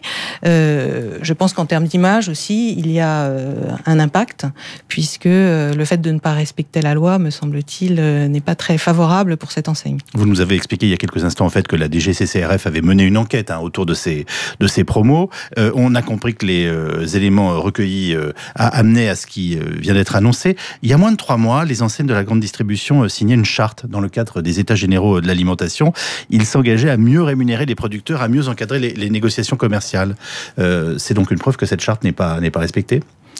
Euh, je pense qu'en termes d'image aussi, il y a euh, un impact, puisque euh, le fait de ne pas respecter la loi, me semble-t-il, euh, n'est pas très favorable pour cette enseigne. Vous nous avez expliqué il y a quelques instants en fait que la D G C C R F avait mené une enquête hein, autour de ces, de ces promos. Euh, on a compris que les euh, éléments recueillis euh, amenaient à ce qui euh, vient d'être annoncé. Il y a moins de trois mois, les enseignes de la grande distribution signaient une charte dans le cadre des États généraux de l'alimentation. Ils s'engageaient à mieux rémunérer les producteurs, à mieux encadrer les, les négociations commerciales. Euh, c'est donc une preuve que cette charte n'est pas, n'est pas respectée ?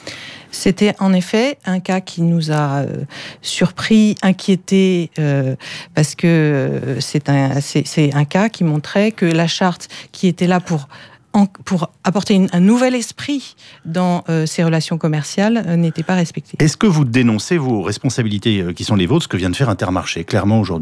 C'était en effet un cas qui nous a euh, surpris, inquiétés, euh, parce que euh, c'est un, c'est, c'est un cas qui montrait que la charte qui était là pour pour apporter une, un nouvel esprit dans euh, ces relations commerciales, euh, n'était pas respectée. Est-ce que vous dénoncez vos responsabilités euh, qui sont les vôtres, ce que vient de faire Intermarché, clairement aujourd'hui ?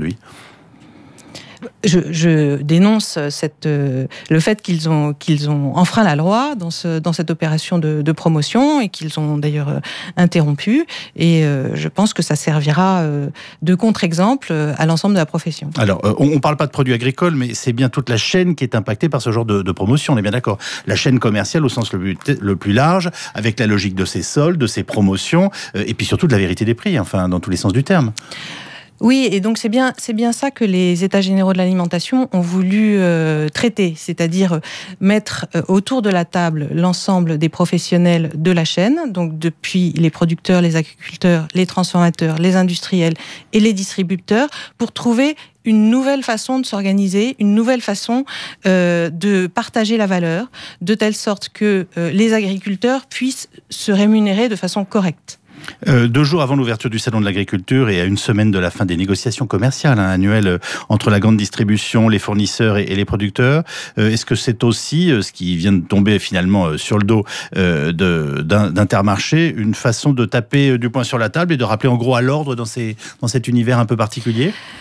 Je, je dénonce cette, euh, le fait qu'ils ont, qu'ils ont enfreint la loi dans, ce, dans cette opération de, de promotion et qu'ils ont d'ailleurs euh, interrompu. Et euh, je pense que ça servira euh, de contre-exemple euh, à l'ensemble de la profession. Alors, euh, on ne parle pas de produits agricoles, mais c'est bien toute la chaîne qui est impactée par ce genre de, de promotion, on est bien d'accord. La chaîne commerciale au sens le plus, le plus large, avec la logique de ces soldes, de ces promotions, euh, et puis surtout de la vérité des prix, enfin, dans tous les sens du terme. Oui, et donc c'est bien, c'est bien ça que les États généraux de l'alimentation ont voulu euh, traiter, c'est-à-dire mettre euh, autour de la table l'ensemble des professionnels de la chaîne, donc depuis les producteurs, les agriculteurs, les transformateurs, les industriels et les distributeurs, pour trouver une nouvelle façon de s'organiser, une nouvelle façon euh, de partager la valeur, de telle sorte que euh, les agriculteurs puissent se rémunérer de façon correcte. Euh, deux jours avant l'ouverture du Salon de l'Agriculture et à une semaine de la fin des négociations commerciales hein, annuelles euh, entre la grande distribution, les fournisseurs et, et les producteurs, euh, est-ce que c'est aussi, euh, ce qui vient de tomber finalement euh, sur le dos euh, de, d'un, d'Intermarché, une façon de taper euh, du poing sur la table et de rappeler en gros à l'ordre dans, ces, dans cet univers un peu particulier ?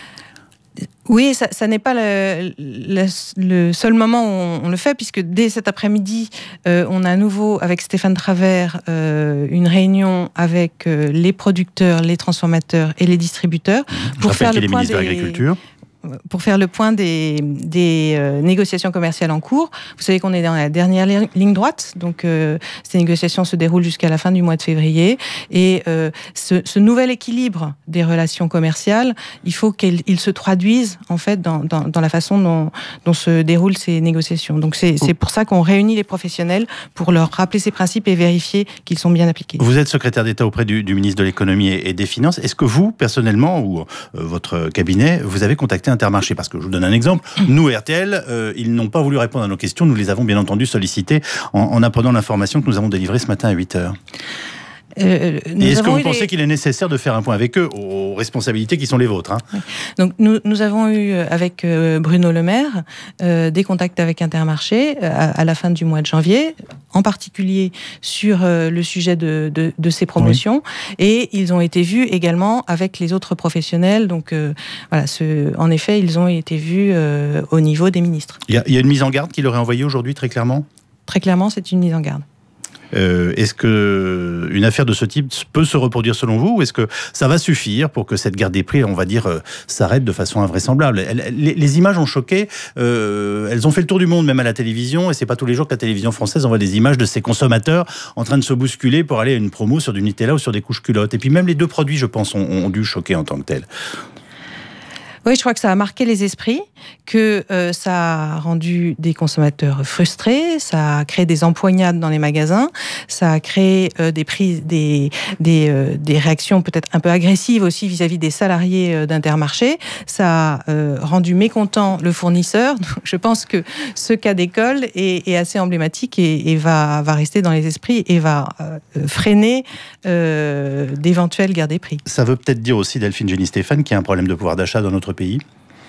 Oui, ça, ça n'est pas le, le, le seul moment où on, on le fait, puisque dès cet après-midi, euh, on a à nouveau, avec Stéphane Travert, euh, une réunion avec euh, les producteurs, les transformateurs et les distributeurs. Je pour faire le point des... de l'Agriculture. Pour faire le point des, des euh, négociations commerciales en cours. Vous savez qu'on est dans la dernière ligne droite, donc euh, ces négociations se déroulent jusqu'à la fin du mois de février. Et euh, ce, ce nouvel équilibre des relations commerciales, il faut qu'il il se traduise en fait dans, dans, dans la façon dont, dont se déroulent ces négociations. Donc c'est, c'est pour ça qu'on réunit les professionnels pour leur rappeler ces principes et vérifier qu'ils sont bien appliqués. Vous êtes secrétaire d'État auprès du, du ministre de l'Économie et, et des Finances. Est-ce que vous, personnellement, ou euh, votre cabinet, vous avez contacté Intermarché? Parce que je vous donne un exemple. Nous, R T L, euh, ils n'ont pas voulu répondre à nos questions. Nous les avons bien entendu sollicités en, en apprenant l'information que nous avons délivrée ce matin à huit heures. Euh, Et est-ce que vous pensez des... qu'il est nécessaire de faire un point avec eux, aux responsabilités qui sont les vôtres, hein? Donc nous, nous avons eu avec Bruno Le Maire euh, des contacts avec Intermarché à, à la fin du mois de janvier, en particulier sur euh, le sujet de, de, de ces promotions. Oui. Et ils ont été vus également avec les autres professionnels. Donc euh, voilà, ce, en effet, ils ont été vus euh, au niveau des ministres. Il y a, il y a une mise en garde qu'il aurait envoyée aujourd'hui, très clairement? Très clairement, c'est une mise en garde. Euh, est-ce qu'une affaire de ce type peut se reproduire selon vous, ou est-ce que ça va suffire pour que cette guerre des prix, on va dire, euh, s'arrête de façon invraisemblable? Elle, les, les images ont choqué, euh, elles ont fait le tour du monde, même à la télévision, et c'est pas tous les jours que la télévision française envoie des images de ces consommateurs en train de se bousculer pour aller à une promo sur du Nutella ou sur des couches culottes. Et puis même les deux produits, je pense, ont, ont dû choquer en tant que tels. Oui, je crois que ça a marqué les esprits, que euh, ça a rendu des consommateurs frustrés, ça a créé des empoignades dans les magasins, ça a créé euh, des prises, des des, euh, des réactions peut-être un peu agressives aussi vis-à-vis des salariés euh, d'Intermarché. Ça a euh, rendu mécontent le fournisseur. Donc, je pense que ce cas d'école est, est assez emblématique et, et va va rester dans les esprits et va euh, freiner euh, d'éventuelles guerres des prix. Ça veut peut-être dire aussi, Delphine Génie-Stéphane, qu'il y a un problème de pouvoir d'achat dans notre pays?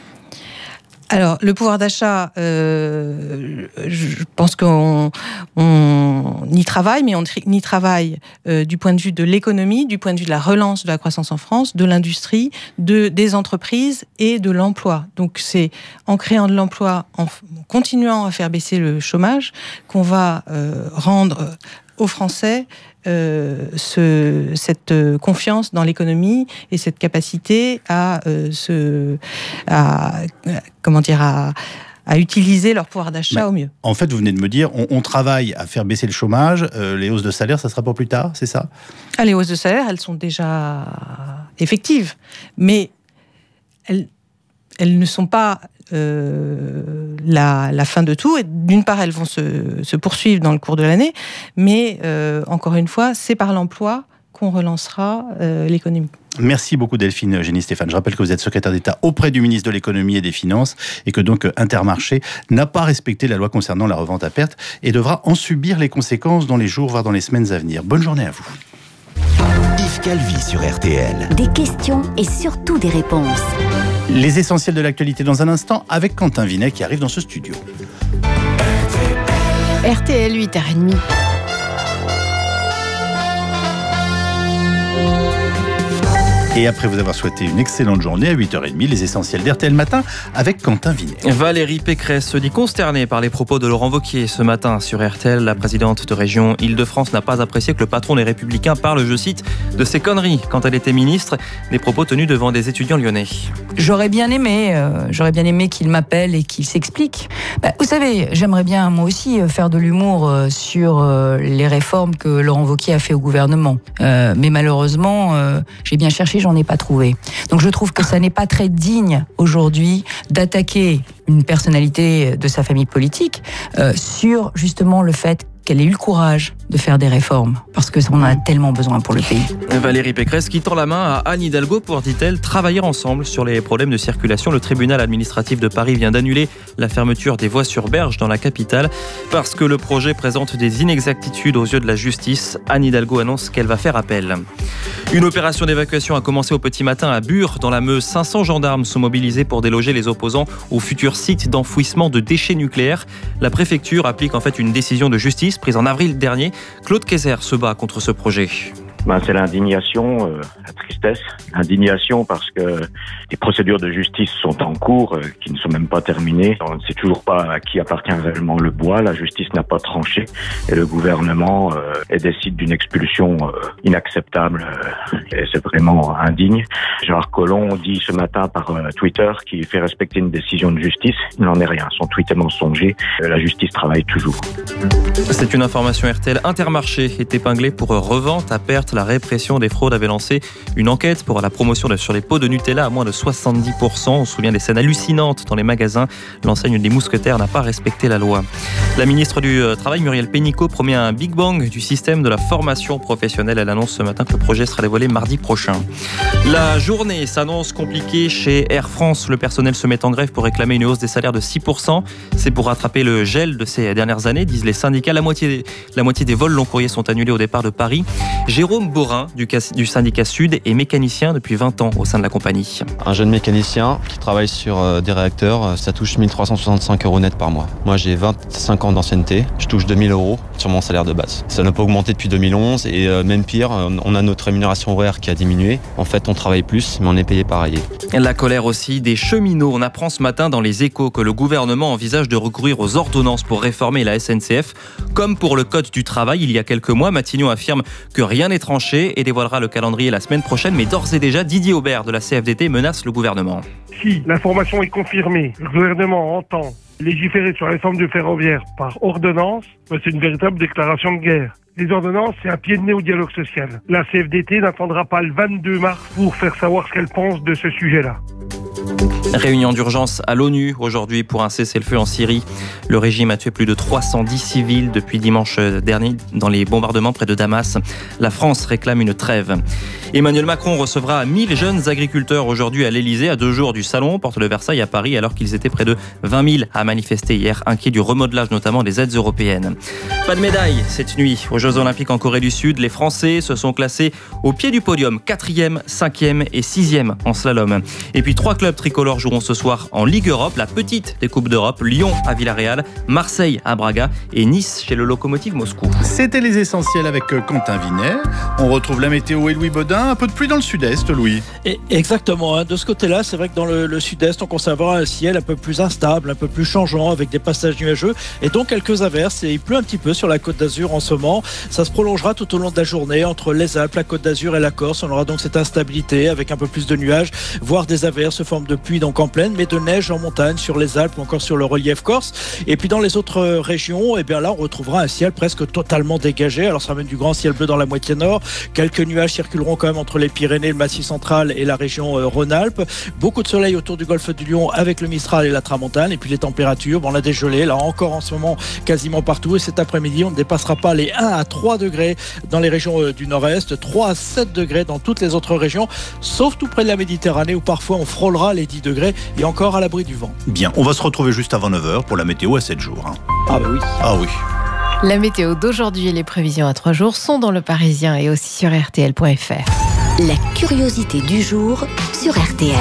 Alors, le pouvoir d'achat, euh, je pense qu'on on y travaille, mais on y travaille euh, du point de vue de l'économie, du point de vue de la relance de la croissance en France, de l'industrie, de, des entreprises et de l'emploi. Donc, c'est en créant de l'emploi, en continuant à faire baisser le chômage, qu'on va euh, rendre aux Français Euh, ce, cette confiance dans l'économie et cette capacité à euh, se, à, comment dire, à, à utiliser leur pouvoir d'achat au mieux. En fait, vous venez de me dire, on, on travaille à faire baisser le chômage, euh, les hausses de salaire, ça sera pour plus tard, c'est ça? Ah, les hausses de salaire, elles sont déjà effectives, mais elles, elles ne sont pas Euh, la, la fin de tout. Et d'une part, elles vont se, se poursuivre dans le cours de l'année, mais euh, encore une fois, c'est par l'emploi qu'on relancera euh, l'économie. Merci beaucoup Delphine Génie-Stéphane. Je rappelle que vous êtes secrétaire d'État auprès du ministre de l'Économie et des Finances et que donc Intermarché n'a pas respecté la loi concernant la revente à perte et devra en subir les conséquences dans les jours, voire dans les semaines à venir. Bonne journée à vous. Yves Calvi sur R T L. Des questions et surtout des réponses. Les essentiels de l'actualité dans un instant avec Quentin Vinet qui arrive dans ce studio. R T L huit heures trente. Et après vous avoir souhaité une excellente journée, à huit heures trente, les essentiels d'R T L Matin avec Quentin Vinet. Valérie Pécresse se dit consternée par les propos de Laurent Wauquiez ce matin sur R T L. La présidente de région Île-de-France n'a pas apprécié que le patron des Républicains parle, je cite, de ses conneries quand elle était ministre. Des propos tenus devant des étudiants lyonnais. J'aurais bien aimé, euh, j'aurais bien aimé qu'il m'appelle et qu'il s'explique. Bah, vous savez, j'aimerais bien moi aussi faire de l'humour euh, sur euh, les réformes que Laurent Wauquiez a fait au gouvernement. Euh, mais malheureusement, euh, j'ai bien cherché, j'en ai pas trouvé. Donc je trouve que ça n'est pas très digne aujourd'hui d'attaquer une personnalité de sa famille politique euh, sur justement le fait qu'elle ait eu le courage de faire des réformes, parce qu'on en a tellement besoin pour le pays. Valérie Pécresse qui tend la main à Anne Hidalgo pour, dit-elle, travailler ensemble sur les problèmes de circulation. Le tribunal administratif de Paris vient d'annuler la fermeture des voies sur berge dans la capitale parce que le projet présente des inexactitudes aux yeux de la justice. Anne Hidalgo annonce qu'elle va faire appel. Une opération d'évacuation a commencé au petit matin à Bure, dans la Meuse. cinq cents gendarmes sont mobilisés pour déloger les opposants au futur site d'enfouissement de déchets nucléaires. La préfecture applique en fait une décision de justice prise en avril dernier. Claude Kayser se bat contre ce projet. Ben, c'est l'indignation, euh, la tristesse. L'indignation parce que les procédures de justice sont en cours, euh, qui ne sont même pas terminées. On ne sait toujours pas à qui appartient réellement le bois. La justice n'a pas tranché et le gouvernement euh, décide d'une expulsion euh, inacceptable. Euh, et c'est vraiment indigne. Gérard Collomb dit ce matin par euh, Twitter qu'il fait respecter une décision de justice. Il n'en est rien. Son tweet est mensonger. Euh, la justice travaille toujours. C'est une information R T L. Intermarché est épinglé pour revente à perte. La répression des fraudes avait lancé une enquête pour la promotion de, sur les pots de Nutella à moins de soixante-dix pour cent. On se souvient des scènes hallucinantes dans les magasins. L'enseigne des Mousquetaires n'a pas respecté la loi. La ministre du Travail, Muriel Pénicaud, promet un Big Bang du système de la formation professionnelle. Elle annonce ce matin que le projet sera dévoilé mardi prochain. La journée s'annonce compliquée chez Air France. Le personnel se met en grève pour réclamer une hausse des salaires de six pour cent. C'est pour rattraper le gel de ces dernières années, disent les syndicats. La moitié, la moitié des vols long courriers sont annulés au départ de Paris. Jérôme Borin du, du syndicat Sud est mécanicien depuis vingt ans au sein de la compagnie. Un jeune mécanicien qui travaille sur euh, des réacteurs, ça touche mille trois cent soixante-cinq euros net par mois. Moi j'ai vingt-cinq ans d'ancienneté, je touche deux mille euros sur mon salaire de base. Ça n'a pas augmenté depuis deux mille onze et euh, même pire, on a notre rémunération horaire qui a diminué. En fait on travaille plus mais on est payé pareil. La colère aussi des cheminots. On apprend ce matin dans les Échos que le gouvernement envisage de recourir aux ordonnances pour réformer la S N C F. Comme pour le code du travail il y a quelques mois, Matignon affirme que rien n'est tranché et dévoilera le calendrier la semaine prochaine. Mais d'ores et déjà, Didier Aubert de la C F D T menace le gouvernement. Si l'information est confirmée, le gouvernement entend légiférer sur la réforme du ferroviaire par ordonnance, c'est une véritable déclaration de guerre. Les ordonnances, c'est un pied de nez au dialogue social. La C F D T n'attendra pas le vingt-deux mars pour faire savoir ce qu'elle pense de ce sujet-là. Réunion d'urgence à l'ONU aujourd'hui pour un cessez-le-feu en Syrie. Le régime a tué plus de trois cent dix civils depuis dimanche dernier dans les bombardements près de Damas. La France réclame une trêve. Emmanuel Macron recevra mille jeunes agriculteurs aujourd'hui à l'Elysée, à deux jours du salon Porte de Versailles à Paris, alors qu'ils étaient près de vingt mille à manifester hier, inquiets du remodelage notamment des aides européennes. Pas de médaille cette nuit aux Jeux Olympiques en Corée du Sud. Les Français se sont classés au pied du podium, quatrième, cinquième et sixième en slalom. Et puis trois clubs tricolores joueront ce soir en Ligue Europe, la petite des Coupes d'Europe, Lyon à Villarreal, Marseille à Braga et Nice chez le Lokomotiv Moscou. C'était les essentiels avec Quentin Vinet. On retrouve la météo et Louis Baudin. Un peu de pluie dans le sud-est, Louis. Et exactement, hein. De ce côté-là, c'est vrai que dans le, le sud-est, on conservera un ciel un peu plus instable, un peu plus changeant, avec des passages nuageux et donc quelques averses. Et il pleut un petit peu sur la Côte d'Azur en ce moment. Ça se prolongera tout au long de la journée entre les Alpes, la Côte d'Azur et la Corse. On aura donc cette instabilité avec un peu plus de nuages, voire des averses, forme de pluie donc en plaine, mais de neige en montagne sur les Alpes ou encore sur le relief corse. Et puis dans les autres régions, eh bien là, on retrouvera un ciel presque totalement dégagé. Alors ça amène du grand ciel bleu dans la moitié nord. Quelques nuages circuleront quand même entre les Pyrénées, le Massif central et la région euh, Rhône-Alpes. Beaucoup de soleil autour du golfe du Lion avec le Mistral et la Tramontane. Et puis les températures, bon, on a des gelées là encore en ce moment quasiment partout. Et cet après-midi, on ne dépassera pas les un à trois degrés dans les régions euh, du nord-est, trois à sept degrés dans toutes les autres régions, sauf tout près de la Méditerranée où parfois on frôlera les dix degrés et encore à l'abri du vent. Bien, on va se retrouver juste avant neuf heures pour la météo à sept jours. Hein. Ah bah oui. Ah oui. La météo d'aujourd'hui et les prévisions à trois jours sont dans Le Parisien et aussi sur R T L point F R. La curiosité du jour sur R T L.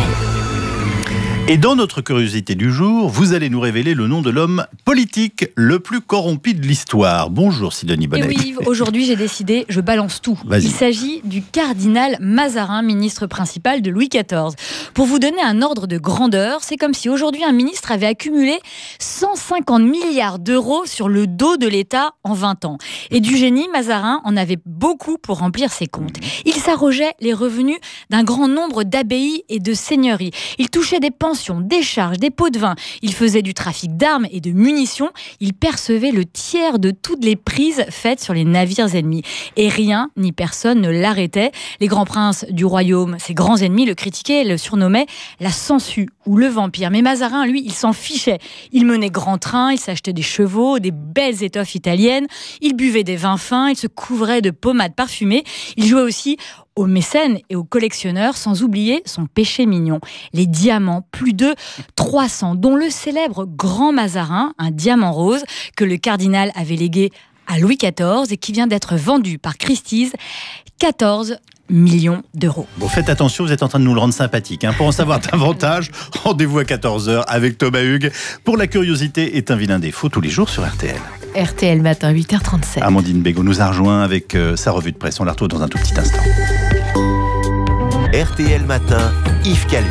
Et dans notre curiosité du jour, vous allez nous révéler le nom de l'homme politique le plus corrompu de l'histoire. Bonjour Sidonie Bonnec. Et oui Yves, aujourd'hui j'ai décidé, je balance tout. Vas-y. Il s'agit du cardinal Mazarin, ministre principal de Louis quatorze. Pour vous donner un ordre de grandeur, c'est comme si aujourd'hui un ministre avait accumulé cent cinquante milliards d'euros sur le dos de l'État en vingt ans. Et du génie, Mazarin en avait beaucoup pour remplir ses comptes. Il s'arrogeait les revenus d'un grand nombre d'abbayes et de seigneuries. Il touchait des pensions, des charges, des pots de vin. Il faisait du trafic d'armes et de munitions. Il percevait le tiers de toutes les prises faites sur les navires ennemis. Et rien ni personne ne l'arrêtait. Les grands princes du royaume, ses grands ennemis, le critiquaient, le surnommaient la sangsue ou le vampire. Mais Mazarin, lui, il s'en fichait. Il menait grand train, il s'achetait des chevaux, des belles étoffes italiennes. Il buvait des vins fins, il se couvrait de pommades parfumées. Il jouait aussi aux mécènes et aux collectionneurs, sans oublier son péché mignon, les diamants, plus de trois cents, dont le célèbre Grand Mazarin, un diamant rose que le cardinal avait légué à Louis quatorze et qui vient d'être vendu par Christie's, quatorze millions d'euros. Bon, faites attention, vous êtes en train de nous le rendre sympathique. Hein. Pour en savoir davantage, rendez-vous à quatorze heures avec Thomas Hugues pour La Curiosité est un vilain défaut tous les jours sur R T L. R T L Matin, huit heures trente-sept. Amandine Bégaud nous a rejoint avec euh, sa revue de presse. On la retrouve dans un tout petit instant. R T L Matin, Yves Calvi.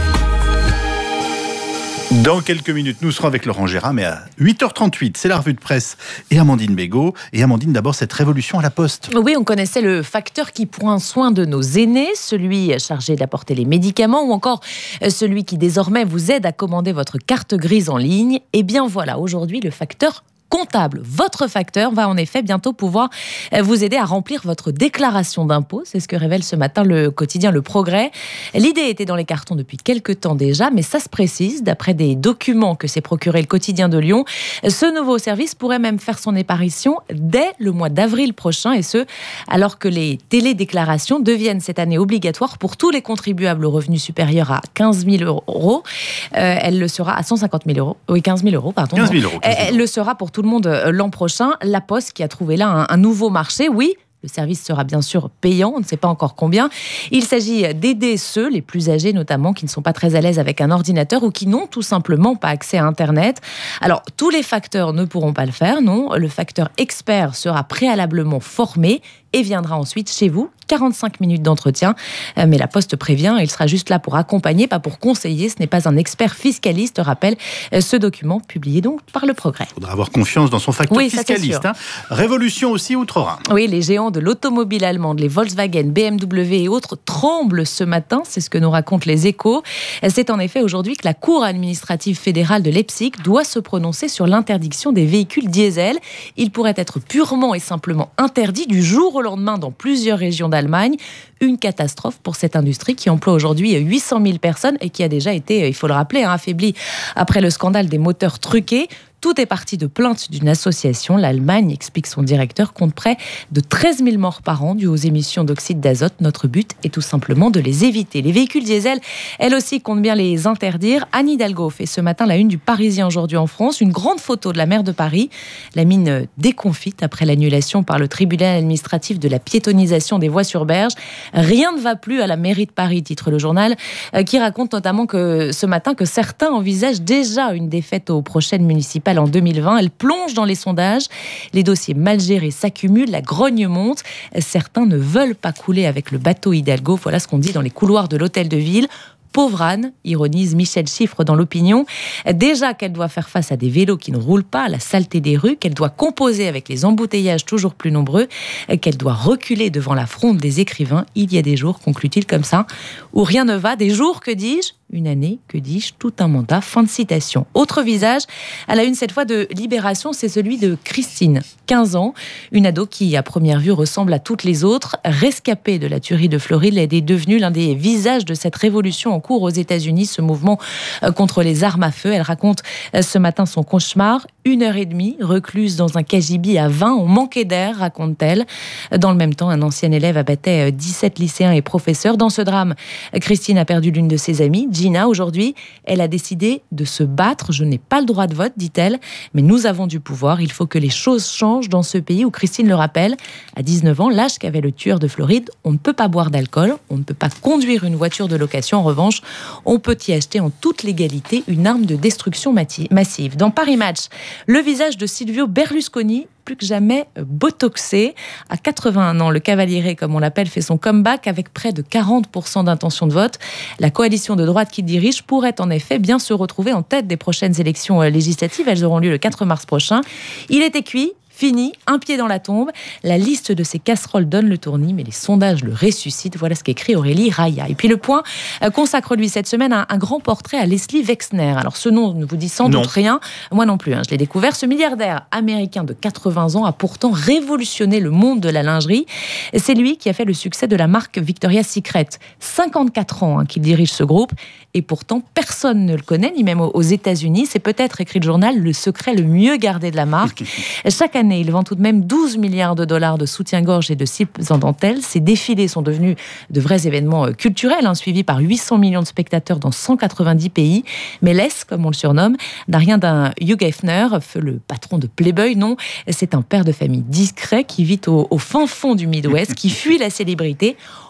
Dans quelques minutes, nous serons avec Laurent Gérard, mais à huit heures trente-huit, c'est la revue de presse et Amandine Bégaud. Et Amandine, d'abord, cette révolution à la Poste. Oui, on connaissait le facteur qui prend soin de nos aînés, celui chargé d'apporter les médicaments ou encore celui qui désormais vous aide à commander votre carte grise en ligne. Et bien voilà, aujourd'hui, le facteur comptable. Votre facteur va en effet bientôt pouvoir vous aider à remplir votre déclaration d'impôt. C'est ce que révèle ce matin le quotidien Le Progrès. L'idée était dans les cartons depuis quelques temps déjà, mais ça se précise. D'après des documents que s'est procuré le quotidien de Lyon, ce nouveau service pourrait même faire son apparition dès le mois d'avril prochain, et ce, alors que les télédéclarations deviennent cette année obligatoires pour tous les contribuables aux revenus supérieurs à quinze mille euros. Euh, elle le sera à cent cinquante mille euros. Oui, quinze mille euros, pardon. quinze mille euros. quinze mille euros. Elle le sera pour tout le monde l'an prochain. La Poste qui a trouvé là un, un nouveau marché, oui. Le service sera bien sûr payant, on ne sait pas encore combien. Il s'agit d'aider ceux, les plus âgés notamment, qui ne sont pas très à l'aise avec un ordinateur ou qui n'ont tout simplement pas accès à Internet. Alors, tous les facteurs ne pourront pas le faire, non. Le facteur expert sera préalablement formé et viendra ensuite chez vous. quarante-cinq minutes d'entretien. Mais la Poste prévient, il sera juste là pour accompagner, pas pour conseiller. Ce n'est pas un expert fiscaliste, rappelle ce document publié donc par Le Progrès. Il faudra avoir confiance dans son facteur oui, fiscaliste. Hein. Révolution aussi outre-Rhin. Oui, les géants de l'automobile allemande, les Volkswagen, B M W et autres tremblent ce matin. C'est ce que nous racontent les Échos. C'est en effet aujourd'hui que la Cour administrative fédérale de Leipzig doit se prononcer sur l'interdiction des véhicules diesel. Ils pourraient être purement et simplement interdits du jour au lendemain dans plusieurs régions d'Allemagne. Une catastrophe pour cette industrie qui emploie aujourd'hui huit cent mille personnes et qui a déjà été, il faut le rappeler, hein, affaiblie après le scandale des moteurs truqués. Tout est parti de plaintes d'une association. L'Allemagne, explique son directeur, compte près de treize mille morts par an dues aux émissions d'oxyde d'azote. Notre but est tout simplement de les éviter. Les véhicules diesel, elle aussi, compte bien les interdire. Anne Hidalgo fait ce matin la une du Parisien aujourd'hui en France. Une grande photo de la maire de Paris. La mine déconfite après l'annulation par le tribunal administratif de la piétonisation des voies sur berge. Rien ne va plus à la mairie de Paris, titre le journal, qui raconte notamment que ce matin que certains envisagent déjà une défaite aux prochaines municipales en deux mille vingt. Elle plonge dans les sondages. Les dossiers mal gérés s'accumulent. La grogne monte. Certains ne veulent pas couler avec le bateau Hidalgo. Voilà ce qu'on dit dans les couloirs de l'hôtel de ville. Pauvre Anne, ironise Michel Chiffre dans l'Opinion. Déjà qu'elle doit faire face à des vélos qui ne roulent pas, à la saleté des rues, qu'elle doit composer avec les embouteillages toujours plus nombreux, qu'elle doit reculer devant la fronde des écrivains. Il y a des jours, conclut-il comme ça, où rien ne va. Des jours, que dis-je ? Une année, que dis-je, tout un mandat. Fin de citation. Autre visage, à la une cette fois de Libération, c'est celui de Christine, quinze ans, une ado qui, à première vue, ressemble à toutes les autres. Rescapée de la tuerie de Floride, elle est devenue l'un des visages de cette révolution en cours aux États-Unis, ce mouvement contre les armes à feu. Elle raconte ce matin son cauchemar. Une heure et demie, recluse dans un cagibi à vingt, on manquait d'air, raconte-t-elle. Dans le même temps, un ancien élève abattait dix-sept lycéens et professeurs. Dans ce drame, Christine a perdu l'une de ses amies, Gina. Aujourd'hui, elle a décidé de se battre. Je n'ai pas le droit de vote, dit-elle, mais nous avons du pouvoir. Il faut que les choses changent dans ce pays où, Christine le rappelle, à dix-neuf ans, l'âge qu'avait le tueur de Floride, on ne peut pas boire d'alcool, on ne peut pas conduire une voiture de location. En revanche, on peut y acheter en toute légalité une arme de destruction massive. Dans Paris Match, le visage de Silvio Berlusconi, plus que jamais botoxé. À quatre-vingt-un ans, le Cavaliere, comme on l'appelle, fait son comeback avec près de quarante pour cent d'intention de vote. La coalition de droite qu'il dirige pourrait en effet bien se retrouver en tête des prochaines élections législatives. Elles auront lieu le quatre mars prochain. Il était cuit. Fini, un pied dans la tombe. La liste de ses casseroles donne le tournis, mais les sondages le ressuscitent. Voilà ce qu'écrit Aurélie Raya. Et puis Le Point consacre lui cette semaine un, un grand portrait à Leslie Wexner. Alors ce nom ne vous dit sans doute rien. Moi non plus, hein, je l'ai découvert. Ce milliardaire américain de quatre-vingts ans a pourtant révolutionné le monde de la lingerie. C'est lui qui a fait le succès de la marque Victoria's Secret. cinquante-quatre ans hein, qu'il dirige ce groupe. Et pourtant, personne ne le connaît, ni même aux États-Unis. C'est peut-être, écrit le journal, le secret le mieux gardé de la marque. Chaque année, il vend tout de même douze milliards de dollars de soutien-gorge et de slips en dentelle. Ces défilés sont devenus de vrais événements culturels, hein, suivis par huit cents millions de spectateurs dans cent quatre-vingt-dix pays. Mais Les, comme on le surnomme, n'a rien d'un Hugh Hefner, le patron de Playboy, non. C'est un père de famille discret qui vit au, au fin fond du Midwest, qui fuit la célébrité.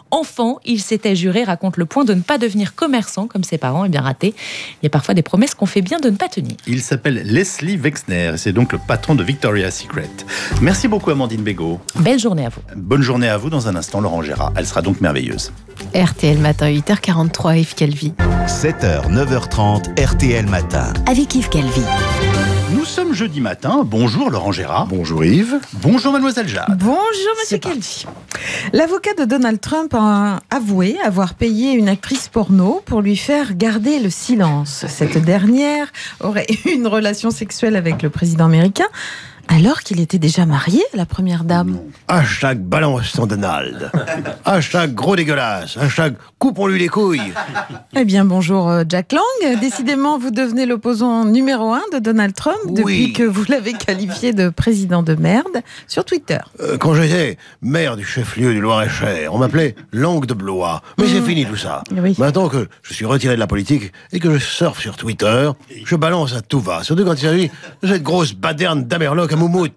Enfant, il s'était juré, raconte Le Point, de ne pas devenir commerçant comme ses parents. Et bien raté. Il y a parfois des promesses qu'on fait bien de ne pas tenir. Il s'appelle Leslie Wexner et c'est donc le patron de Victoria's Secret. Merci beaucoup Amandine Bégaud. Belle journée à vous. Bonne journée à vous. Dans un instant, Laurent Gérard. Elle sera donc merveilleuse. R T L Matin, huit heures quarante-trois, Yves Calvi. sept heures, neuf heures trente, R T L Matin. Avec Yves Calvi. Nous sommes jeudi matin. Bonjour Laurent Gérard. Bonjour Yves. Bonjour Mademoiselle Jade. Bonjour Monsieur Calvi. L'avocat de Donald Trump a avoué avoir payé une actrice porno pour lui faire garder le silence. Cette dernière aurait eu une relation sexuelle avec le président américain alors qu'il était déjà marié à la première dame. Hashtag balance ton Donald. Hashtag gros dégueulasse. Hashtag coupons-lui les couilles. Eh bien bonjour Jack Lang. Décidément vous devenez l'opposant numéro un de Donald Trump oui. depuis que vous l'avez qualifié de président de merde sur Twitter. Euh, quand j'étais maire du chef-lieu du Loir-et-Cher, on m'appelait Langue de Blois. Mais mmh. c'est fini tout ça. Oui. Maintenant que je suis retiré de la politique et que je surfe sur Twitter, je balance à tout va. Surtout quand il s'agit de cette grosse baderne d'Amerloc à Moumoute.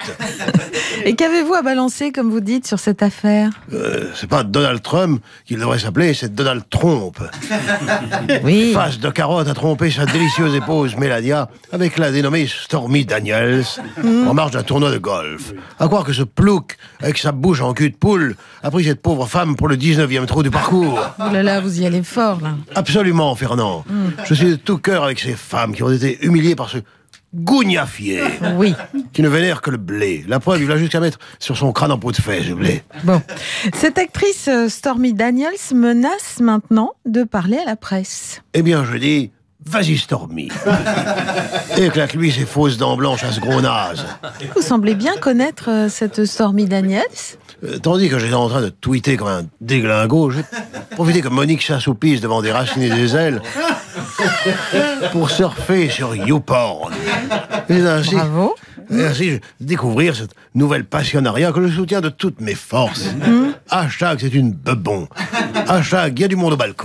Et qu'avez-vous à balancer, comme vous dites, sur cette affaire ? euh, C'est pas Donald Trump qu'il devrait s'appeler, c'est Donald Tromp. Oui. Face de carotte a trompé sa délicieuse épouse Melania avec la dénommée Stormy Daniels mmh. en marge d'un tournoi de golf. À croire que ce plouc, avec sa bouche en cul de poule, a pris cette pauvre femme pour le dix-neuvième trou du parcours. Oh là là, vous y allez fort, là. Absolument, Fernand. Mmh. Je suis de tout cœur avec ces femmes qui ont été humiliées par ce gougnafier, oui. qui ne vénère que le blé. La preuve, il va jusqu'à mettre sur son crâne en pot de fée, ce blé. Bon, cette actrice Stormy Daniels menace maintenant de parler à la presse. Eh bien, je dis, vas-y Stormy. Éclate-lui ses fausses dents blanches à ce gros naze. Vous semblez bien connaître cette Stormy Daniels. Euh, tandis que j'étais en train de tweeter comme un déglingo, j'ai profité que Monique s'assoupisse devant des racines et des ailes pour surfer sur YouPorn. Et ainsi, Bravo. Et ainsi découvrir cette nouvelle passionnariat que je soutiens de toutes mes forces. Mmh. Hashtag c'est une bebon. Hashtag il y a du monde au balcon.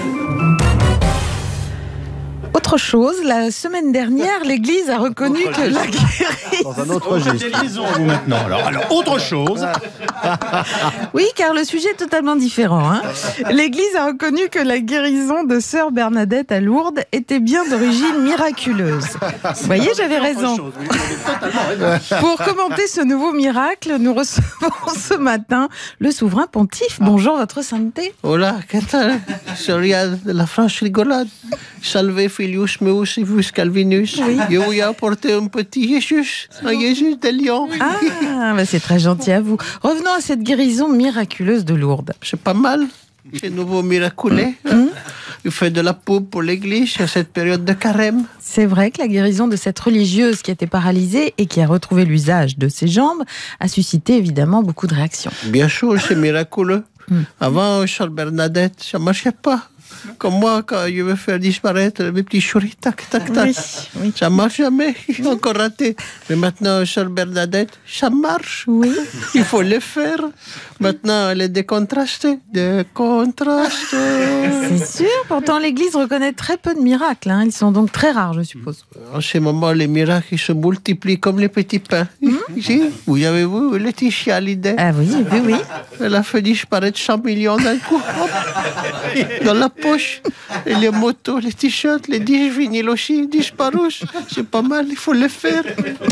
Autre chose, la semaine dernière, l'Église a reconnu autre que la guérison... Dans un autre registre. vous maintenant. Alors, alors, autre chose. Oui, car le sujet est totalement différent. Hein. L'Église a reconnu que la guérison de sœur Bernadette à Lourdes était bien d'origine miraculeuse. Vous voyez, j'avais raison. Chose, oui, Pour commenter ce nouveau miracle, nous recevons ce matin le souverain pontife. Bonjour, votre sainteté. Hola, qu'est-ce que regarde de la franche rigolade. Salve filius meus et Calvinus. Oui. Je vous ai apporté un petit Jésus, un Jésus de Lyon. Ah, bah c'est très gentil à vous. Revenons à cette guérison miraculeuse de Lourdes. C'est pas mal. C'est nouveau miraculé. Mmh. Mmh. Il fait de la pub pour l'église à cette période de carême. C'est vrai que la guérison de cette religieuse qui était paralysée et qui a retrouvé l'usage de ses jambes a suscité évidemment beaucoup de réactions. Bien sûr, c'est miraculeux. Mmh. Avant, Charles Bernadette, ça ne marchait pas. Comme moi, quand je veux faire disparaître mes petits chouris, tac, tac, tac. Oui, oui. Ça marche jamais. Encore raté. Mais maintenant, Charles Bernadette, ça marche. Oui. Il faut le faire. Maintenant, elle est décontrastée. Décontrastée. C'est sûr. Pourtant, l'Église reconnaît très peu de miracles. Hein. Ils sont donc très rares, je suppose. En ce moment, les miracles ils se multiplient comme les petits pains. Mmh. Ici, vous avez vu Laetitia Hallyday. Ah oui, oui, oui. Elle a fait disparaître cent millions d'un coup. Dans la poche. Et les motos, les t-shirts, les disques vinyles aussi disparus. C'est pas mal, il faut le faire.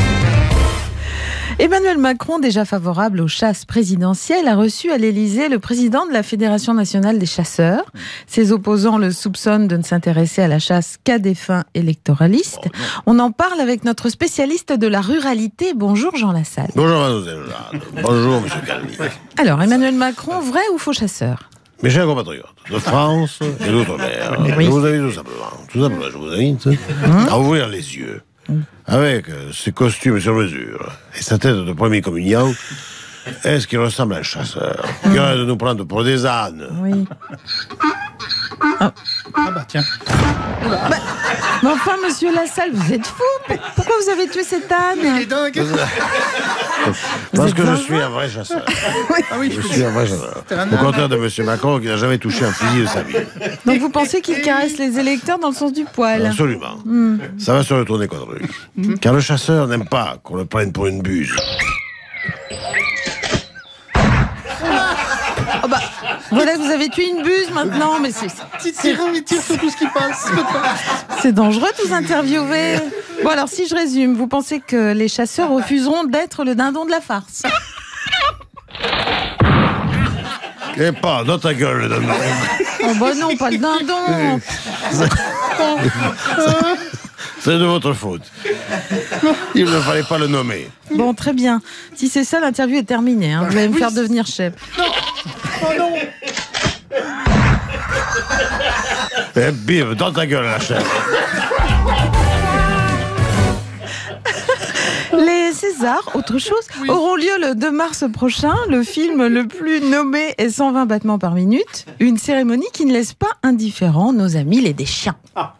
Emmanuel Macron, déjà favorable aux chasses présidentielles, a reçu à l'Élysée le président de la Fédération nationale des chasseurs. Ses opposants le soupçonnent de ne s'intéresser à la chasse qu'à des fins électoralistes. Oh, On en parle avec notre spécialiste de la ruralité. Bonjour Jean Lassalle. Bonjour Mademoiselle Jade. Bonjour Monsieur Calvi. Alors, Emmanuel Macron, vrai ou faux chasseur ? Mes chers compatriotes de France et d'outre-mer, oui. je vous invite tout simplement, tout simplement, je vous invite mmh. à ouvrir les yeux avec euh, ses costumes sur mesure et sa tête de premier communion. Est-ce qu'il ressemble à un chasseur mmh. qui aurait de nous prendre pour des ânes? Oui. Ah, ah bah tiens. Bah, mais enfin, monsieur Lassalle, vous êtes fou. Pourquoi vous avez tué cet âne? Il est dingue. Parce que je suis un vrai chasseur. Oui. Ah oui, je suis un vrai chasseur. Au contraire de monsieur Macron qui n'a jamais touché un fusil de sa vie. Donc vous pensez qu'il caresse les électeurs dans le sens du poil? Absolument. Mm. Ça va se retourner contre lui. Mm. Car le chasseur n'aime pas qu'on le prenne pour une buse. Oh bah, Voilà, vous avez tué une buse maintenant, mais c'est... Il tire, il tire sur tout ce qui passe. C'est dangereux de vous interviewer. Bon, alors si je résume, vous pensez que les chasseurs refuseront d'être le dindon de la farce? Et pas dans ta gueule, le dindon. Oh bah non, pas le dindon. C'est de votre faute. Il ne fallait pas le nommer. Bon, très bien. Si c'est ça, l'interview est terminée. Hein. Vous allez me faire devenir chef. Non. Oh non. Et bim, dans ta gueule, la chef. Les Césars, autre chose, oui. auront lieu le deux mars prochain. Le film le plus nommé est cent vingt battements par minute. Une cérémonie qui ne laisse pas indifférents nos amis les Deschamps. Ah.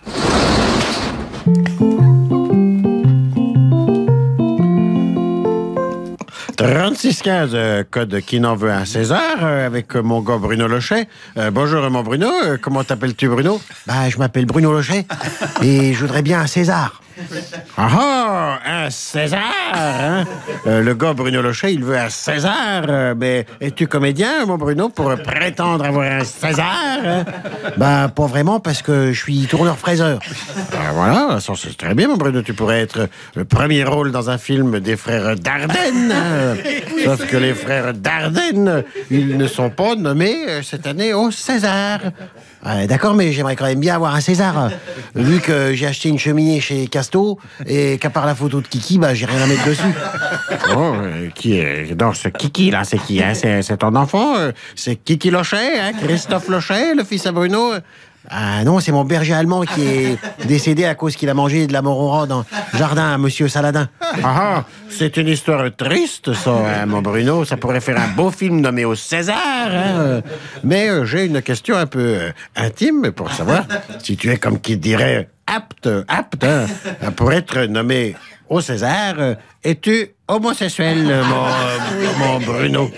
trente-six quinze, euh, code qui n'en veut un César, euh, avec euh, mon gars Bruno Lochet. Euh, bonjour mon Bruno, euh, comment t'appelles-tu Bruno? Bah, je m'appelle Bruno Lochet et je voudrais bien un César. Ah ah, un César hein? euh, Le gars Bruno Lochet, il veut un César. Euh, mais es-tu comédien, mon Bruno, pour prétendre avoir un César hein? Bah, pas vraiment, parce que je suis tourneur-fraiseur. Ben voilà, ça c'est très bien, mon Bruno. Tu pourrais être le premier rôle dans un film des frères Dardenne. Hein? Sauf que les frères Dardenne, ils ne sont pas nommés cette année au César. Ouais, d'accord, mais j'aimerais quand même bien avoir un César. Vu que j'ai acheté une cheminée chez Casto et qu'à part la photo de Kiki, bah, j'ai rien à mettre dessus. Oh, euh, qui est dans ce Kiki là? C'est qui hein? C'est, c'est ton enfant? Euh, c'est Kiki Lochet, hein? Christophe Lochet, le fils à Bruno? Ah non, c'est mon berger allemand qui est décédé à cause qu'il a mangé de la morora dans le jardin à Monsieur Saladin. Ah ah, c'est une histoire triste, ça, hein, mon Bruno. Ça pourrait faire un beau film nommé au César. Hein. Mais euh, j'ai une question un peu euh, intime pour savoir si tu es, comme qui dirait, apte, apte, hein, pour être nommé au César. Euh, es-tu homosexuel, mon, mon Bruno?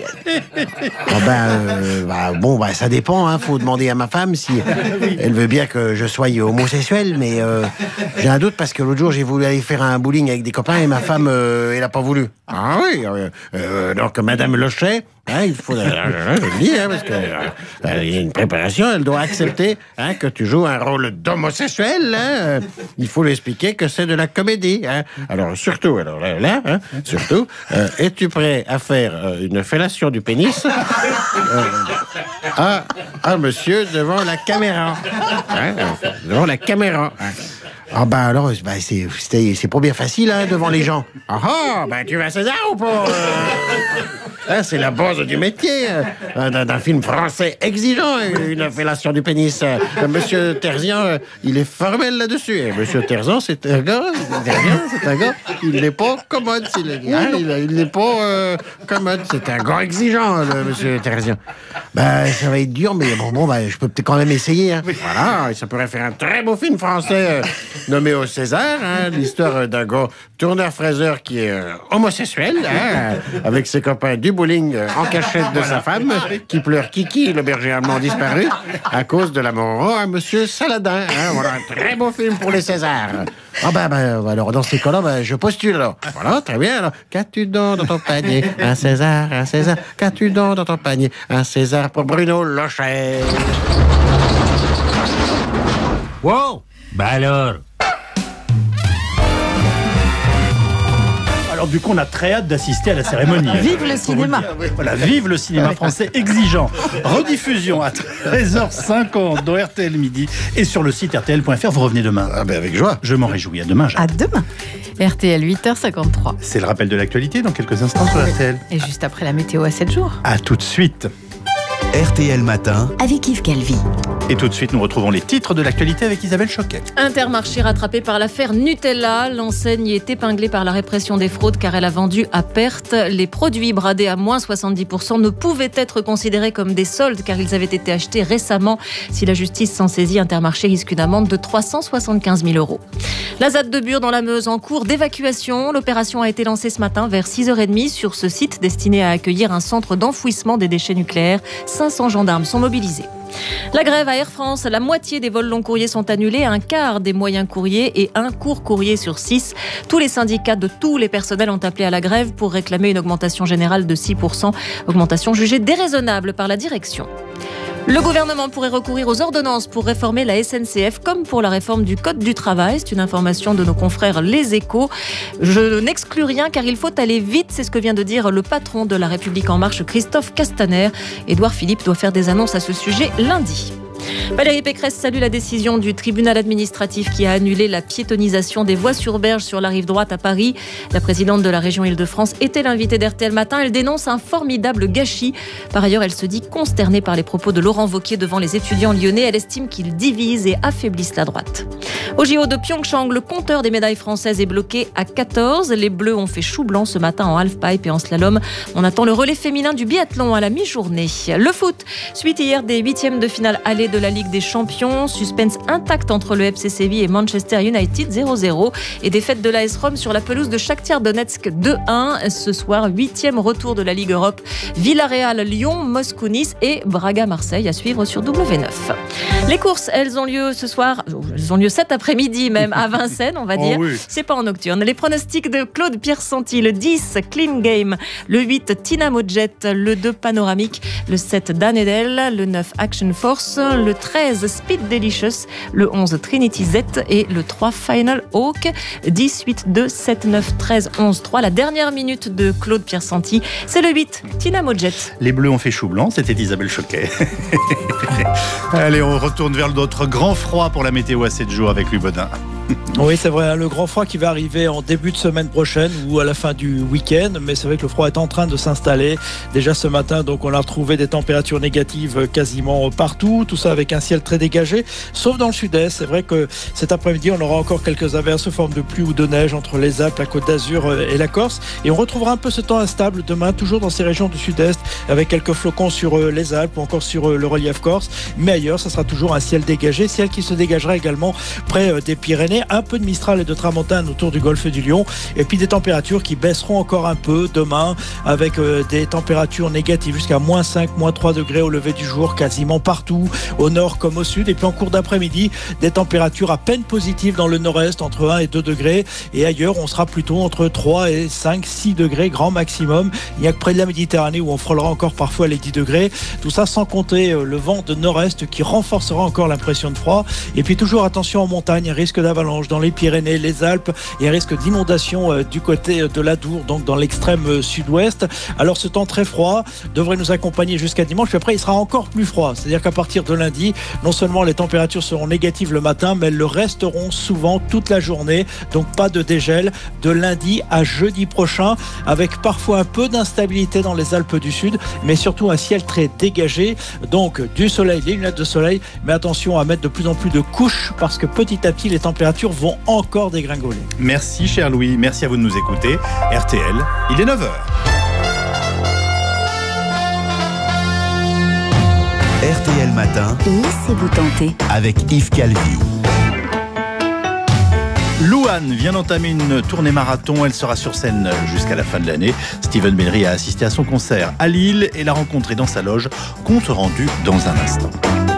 Oh ben, euh, bah, bon, bah, ça dépend. Hein. Faut demander à ma femme si elle veut bien que je sois homosexuel. Mais euh, j'ai un doute parce que l'autre jour, j'ai voulu aller faire un bowling avec des copains et ma femme, euh, elle a pas voulu. Ah oui, euh, euh, donc Madame Lochet, hein, il faut, euh, je le dis, hein, parce que euh, il y a une préparation, elle doit accepter hein, que tu joues un rôle d'homosexuel. Hein, il faut lui expliquer que c'est de la comédie. Hein. Alors surtout, alors là, là hein, surtout, euh, es-tu prêt à faire euh, une fellation du pénis euh, à, à monsieur devant la caméra, hein, devant la caméra. Hein. Ah ben alors, ben c'est, c'est, c'est pas bien facile hein, devant les gens. Ah ah, ben tu vas César ou pas? Hein, c'est la base du métier euh, d'un, d'un film français exigeant, une fellation du pénis. Euh, Monsieur Terzian, euh, il est formel là-dessus. Et Monsieur Terzian, c'est un gars, Terzian, c'est un gars, il n'est pas commode, il, hein, il, il n'est pas euh, commode. C'est un gars exigeant, le Monsieur Terzian. Ben ça va être dur, mais bon, bon ben je peux peut-être quand même essayer. Hein. Voilà, ça pourrait faire un très beau film français. Euh, nommé au César, hein, l'histoire d'un gars tourneur-fraiseur qui est euh, homosexuel, hein, avec ses copains du bowling euh, en cachette de sa femme, qui pleure Kiki, le berger allemand disparu, à cause de la mort à Monsieur Saladin. Hein, voilà, un très beau film pour les Césars. Ah ben, ben alors dans ces cas-là, ben, je postule alors. Voilà, très bien. Alors, qu'as-tu donc dans ton panier? Un César, un César. Qu'as-tu donc dans ton panier? Un César pour Bruno Lochet. Wow! Ben alors... Alors du coup, on a très hâte d'assister à la cérémonie. Vive le cinéma. Voilà, vive le cinéma français exigeant. Rediffusion à treize heures cinquante dans R T L Midi et sur le site R T L point F R. Vous revenez demain. Ah ben avec joie. Je m'en réjouis. À demain, Jacques. À demain. R T L huit heures cinquante-trois. C'est le rappel de l'actualité dans quelques instants sur R T L. Et juste après la météo à sept jours. À tout de suite. R T L Matin avec Yves Calvi. Et tout de suite, nous retrouvons les titres de l'actualité avec Isabelle Choquet. Intermarché rattrapé par l'affaire Nutella. L'enseigne est épinglée par la répression des fraudes car elle a vendu à perte. Les produits bradés à moins soixante-dix pour cent ne pouvaient être considérés comme des soldes car ils avaient été achetés récemment. Si la justice s'en saisit, Intermarché risque une amende de trois cent soixante-quinze mille euros. La ZAD de Bure dans la Meuse en cours d'évacuation. L'opération a été lancée ce matin vers six heures trente sur ce site destiné à accueillir un centre d'enfouissement des déchets nucléaires. cinq cents gendarmes sont mobilisés. La grève à Air France, la moitié des vols long courriers sont annulés, un quart des moyens courriers et un court courrier sur six. Tous les syndicats de tous les personnels ont appelé à la grève pour réclamer une augmentation générale de six pour cent, augmentation jugée déraisonnable par la direction. Le gouvernement pourrait recourir aux ordonnances pour réformer la S N C F comme pour la réforme du Code du travail. C'est une information de nos confrères Les Échos. Je n'exclus rien car il faut aller vite. C'est ce que vient de dire le patron de La République En Marche, Christophe Castaner. Édouard Philippe doit faire des annonces à ce sujet lundi. Valérie Pécresse salue la décision du tribunal administratif qui a annulé la piétonisation des voies sur berge sur la rive droite à Paris. La présidente de la région Île-de-France était l'invitée d'R T L Matin. Elle dénonce un formidable gâchis. Par ailleurs, elle se dit consternée par les propos de Laurent Wauquiez devant les étudiants lyonnais. Elle estime qu'ils divisent et affaiblissent la droite. Au J O de Pyeongchang, le compteur des médailles françaises est bloqué à quatorze. Les Bleus ont fait chou blanc ce matin en halfpipe et en slalom. On attend le relais féminin du biathlon à la mi-journée. Le foot, suite hier des huitièmes de finale aller de la Ligue des Champions. Suspense intact entre le F C Séville et Manchester United, zéro zéro. Et défaite de l'A S Rome sur la pelouse de Shakhtar Donetsk, deux un. Ce soir, huitième retour de la Ligue Europe. Villarreal, Lyon, Moscou, Nice et Braga, Marseille à suivre sur W neuf. Les courses, elles ont lieu ce soir, elles ont lieu cet après-midi même à Vincennes, on va dire. Oh oui. C'est pas en nocturne. Les pronostics de Claude Pierre-Santi, le dix, Clean Game, le huit, Tynamo Jet, le deux, Panoramique, le sept, Dan Edel, le neuf, Action Force, le treize, Speed Delicious, le onze, Trinity Z et le trois, Final Hawk. dix, huit, deux, sept, neuf, treize, onze, trois. La dernière minute de Claude Pierre-Santi, c'est le huit, Tynamo Jet. Les Bleus ont fait chou blanc, c'était Isabelle Choquet. Allez, on retourne vers notre grand froid pour la météo à sept jours avec Louis Baudin. Oui, c'est vrai, le grand froid qui va arriver en début de semaine prochaine ou à la fin du week-end, mais c'est vrai que le froid est en train de s'installer. Déjà ce matin, donc on a retrouvé des températures négatives quasiment partout, tout ça avec un ciel très dégagé, sauf dans le sud-est. C'est vrai que cet après-midi, on aura encore quelques averses sous forme de pluie ou de neige entre les Alpes, la Côte d'Azur et la Corse. Et on retrouvera un peu ce temps instable demain, toujours dans ces régions du sud-est, avec quelques flocons sur les Alpes ou encore sur le relief corse. Mais ailleurs, ça sera toujours un ciel dégagé, ciel qui se dégagera également près des Pyrénées. Un peu de Mistral et de Tramontane autour du golfe du Lion, et puis des températures qui baisseront encore un peu demain avec euh, des températures négatives jusqu'à moins cinq, moins trois degrés au lever du jour quasiment partout, au nord comme au sud, et puis en cours d'après-midi des températures à peine positives dans le nord-est entre un et deux degrés, et ailleurs on sera plutôt entre trois et cinq, six degrés grand maximum. Il n'y a que près de la Méditerranée où on frôlera encore parfois les dix degrés, tout ça sans compter euh, le vent de nord-est qui renforcera encore l'impression de froid. Et puis toujours attention en montagne, risque d'avalanche dans les Pyrénées, les Alpes, et un risque d'inondation euh, du côté de l'Adour, donc dans l'extrême euh, sud-ouest. Alors ce temps très froid devrait nous accompagner jusqu'à dimanche, puis après il sera encore plus froid. C'est-à-dire qu'à partir de lundi, non seulement les températures seront négatives le matin, mais elles le resteront souvent toute la journée, donc pas de dégel de lundi à jeudi prochain, avec parfois un peu d'instabilité dans les Alpes du Sud, mais surtout un ciel très dégagé, donc du soleil, des lunettes de soleil, mais attention à mettre de plus en plus de couches parce que petit à petit les températures vont encore dégringoler. Merci cher Louis, merci à vous de nous écouter. R T L, il est neuf heures. R T L Matin. Laissez-vous tenter. Avec Yves Calvi. Louane vient d'entamer une tournée marathon. Elle sera sur scène jusqu'à la fin de l'année. Steven Benry a assisté à son concert à Lille et l'a rencontré dans sa loge. Compte rendu dans un instant.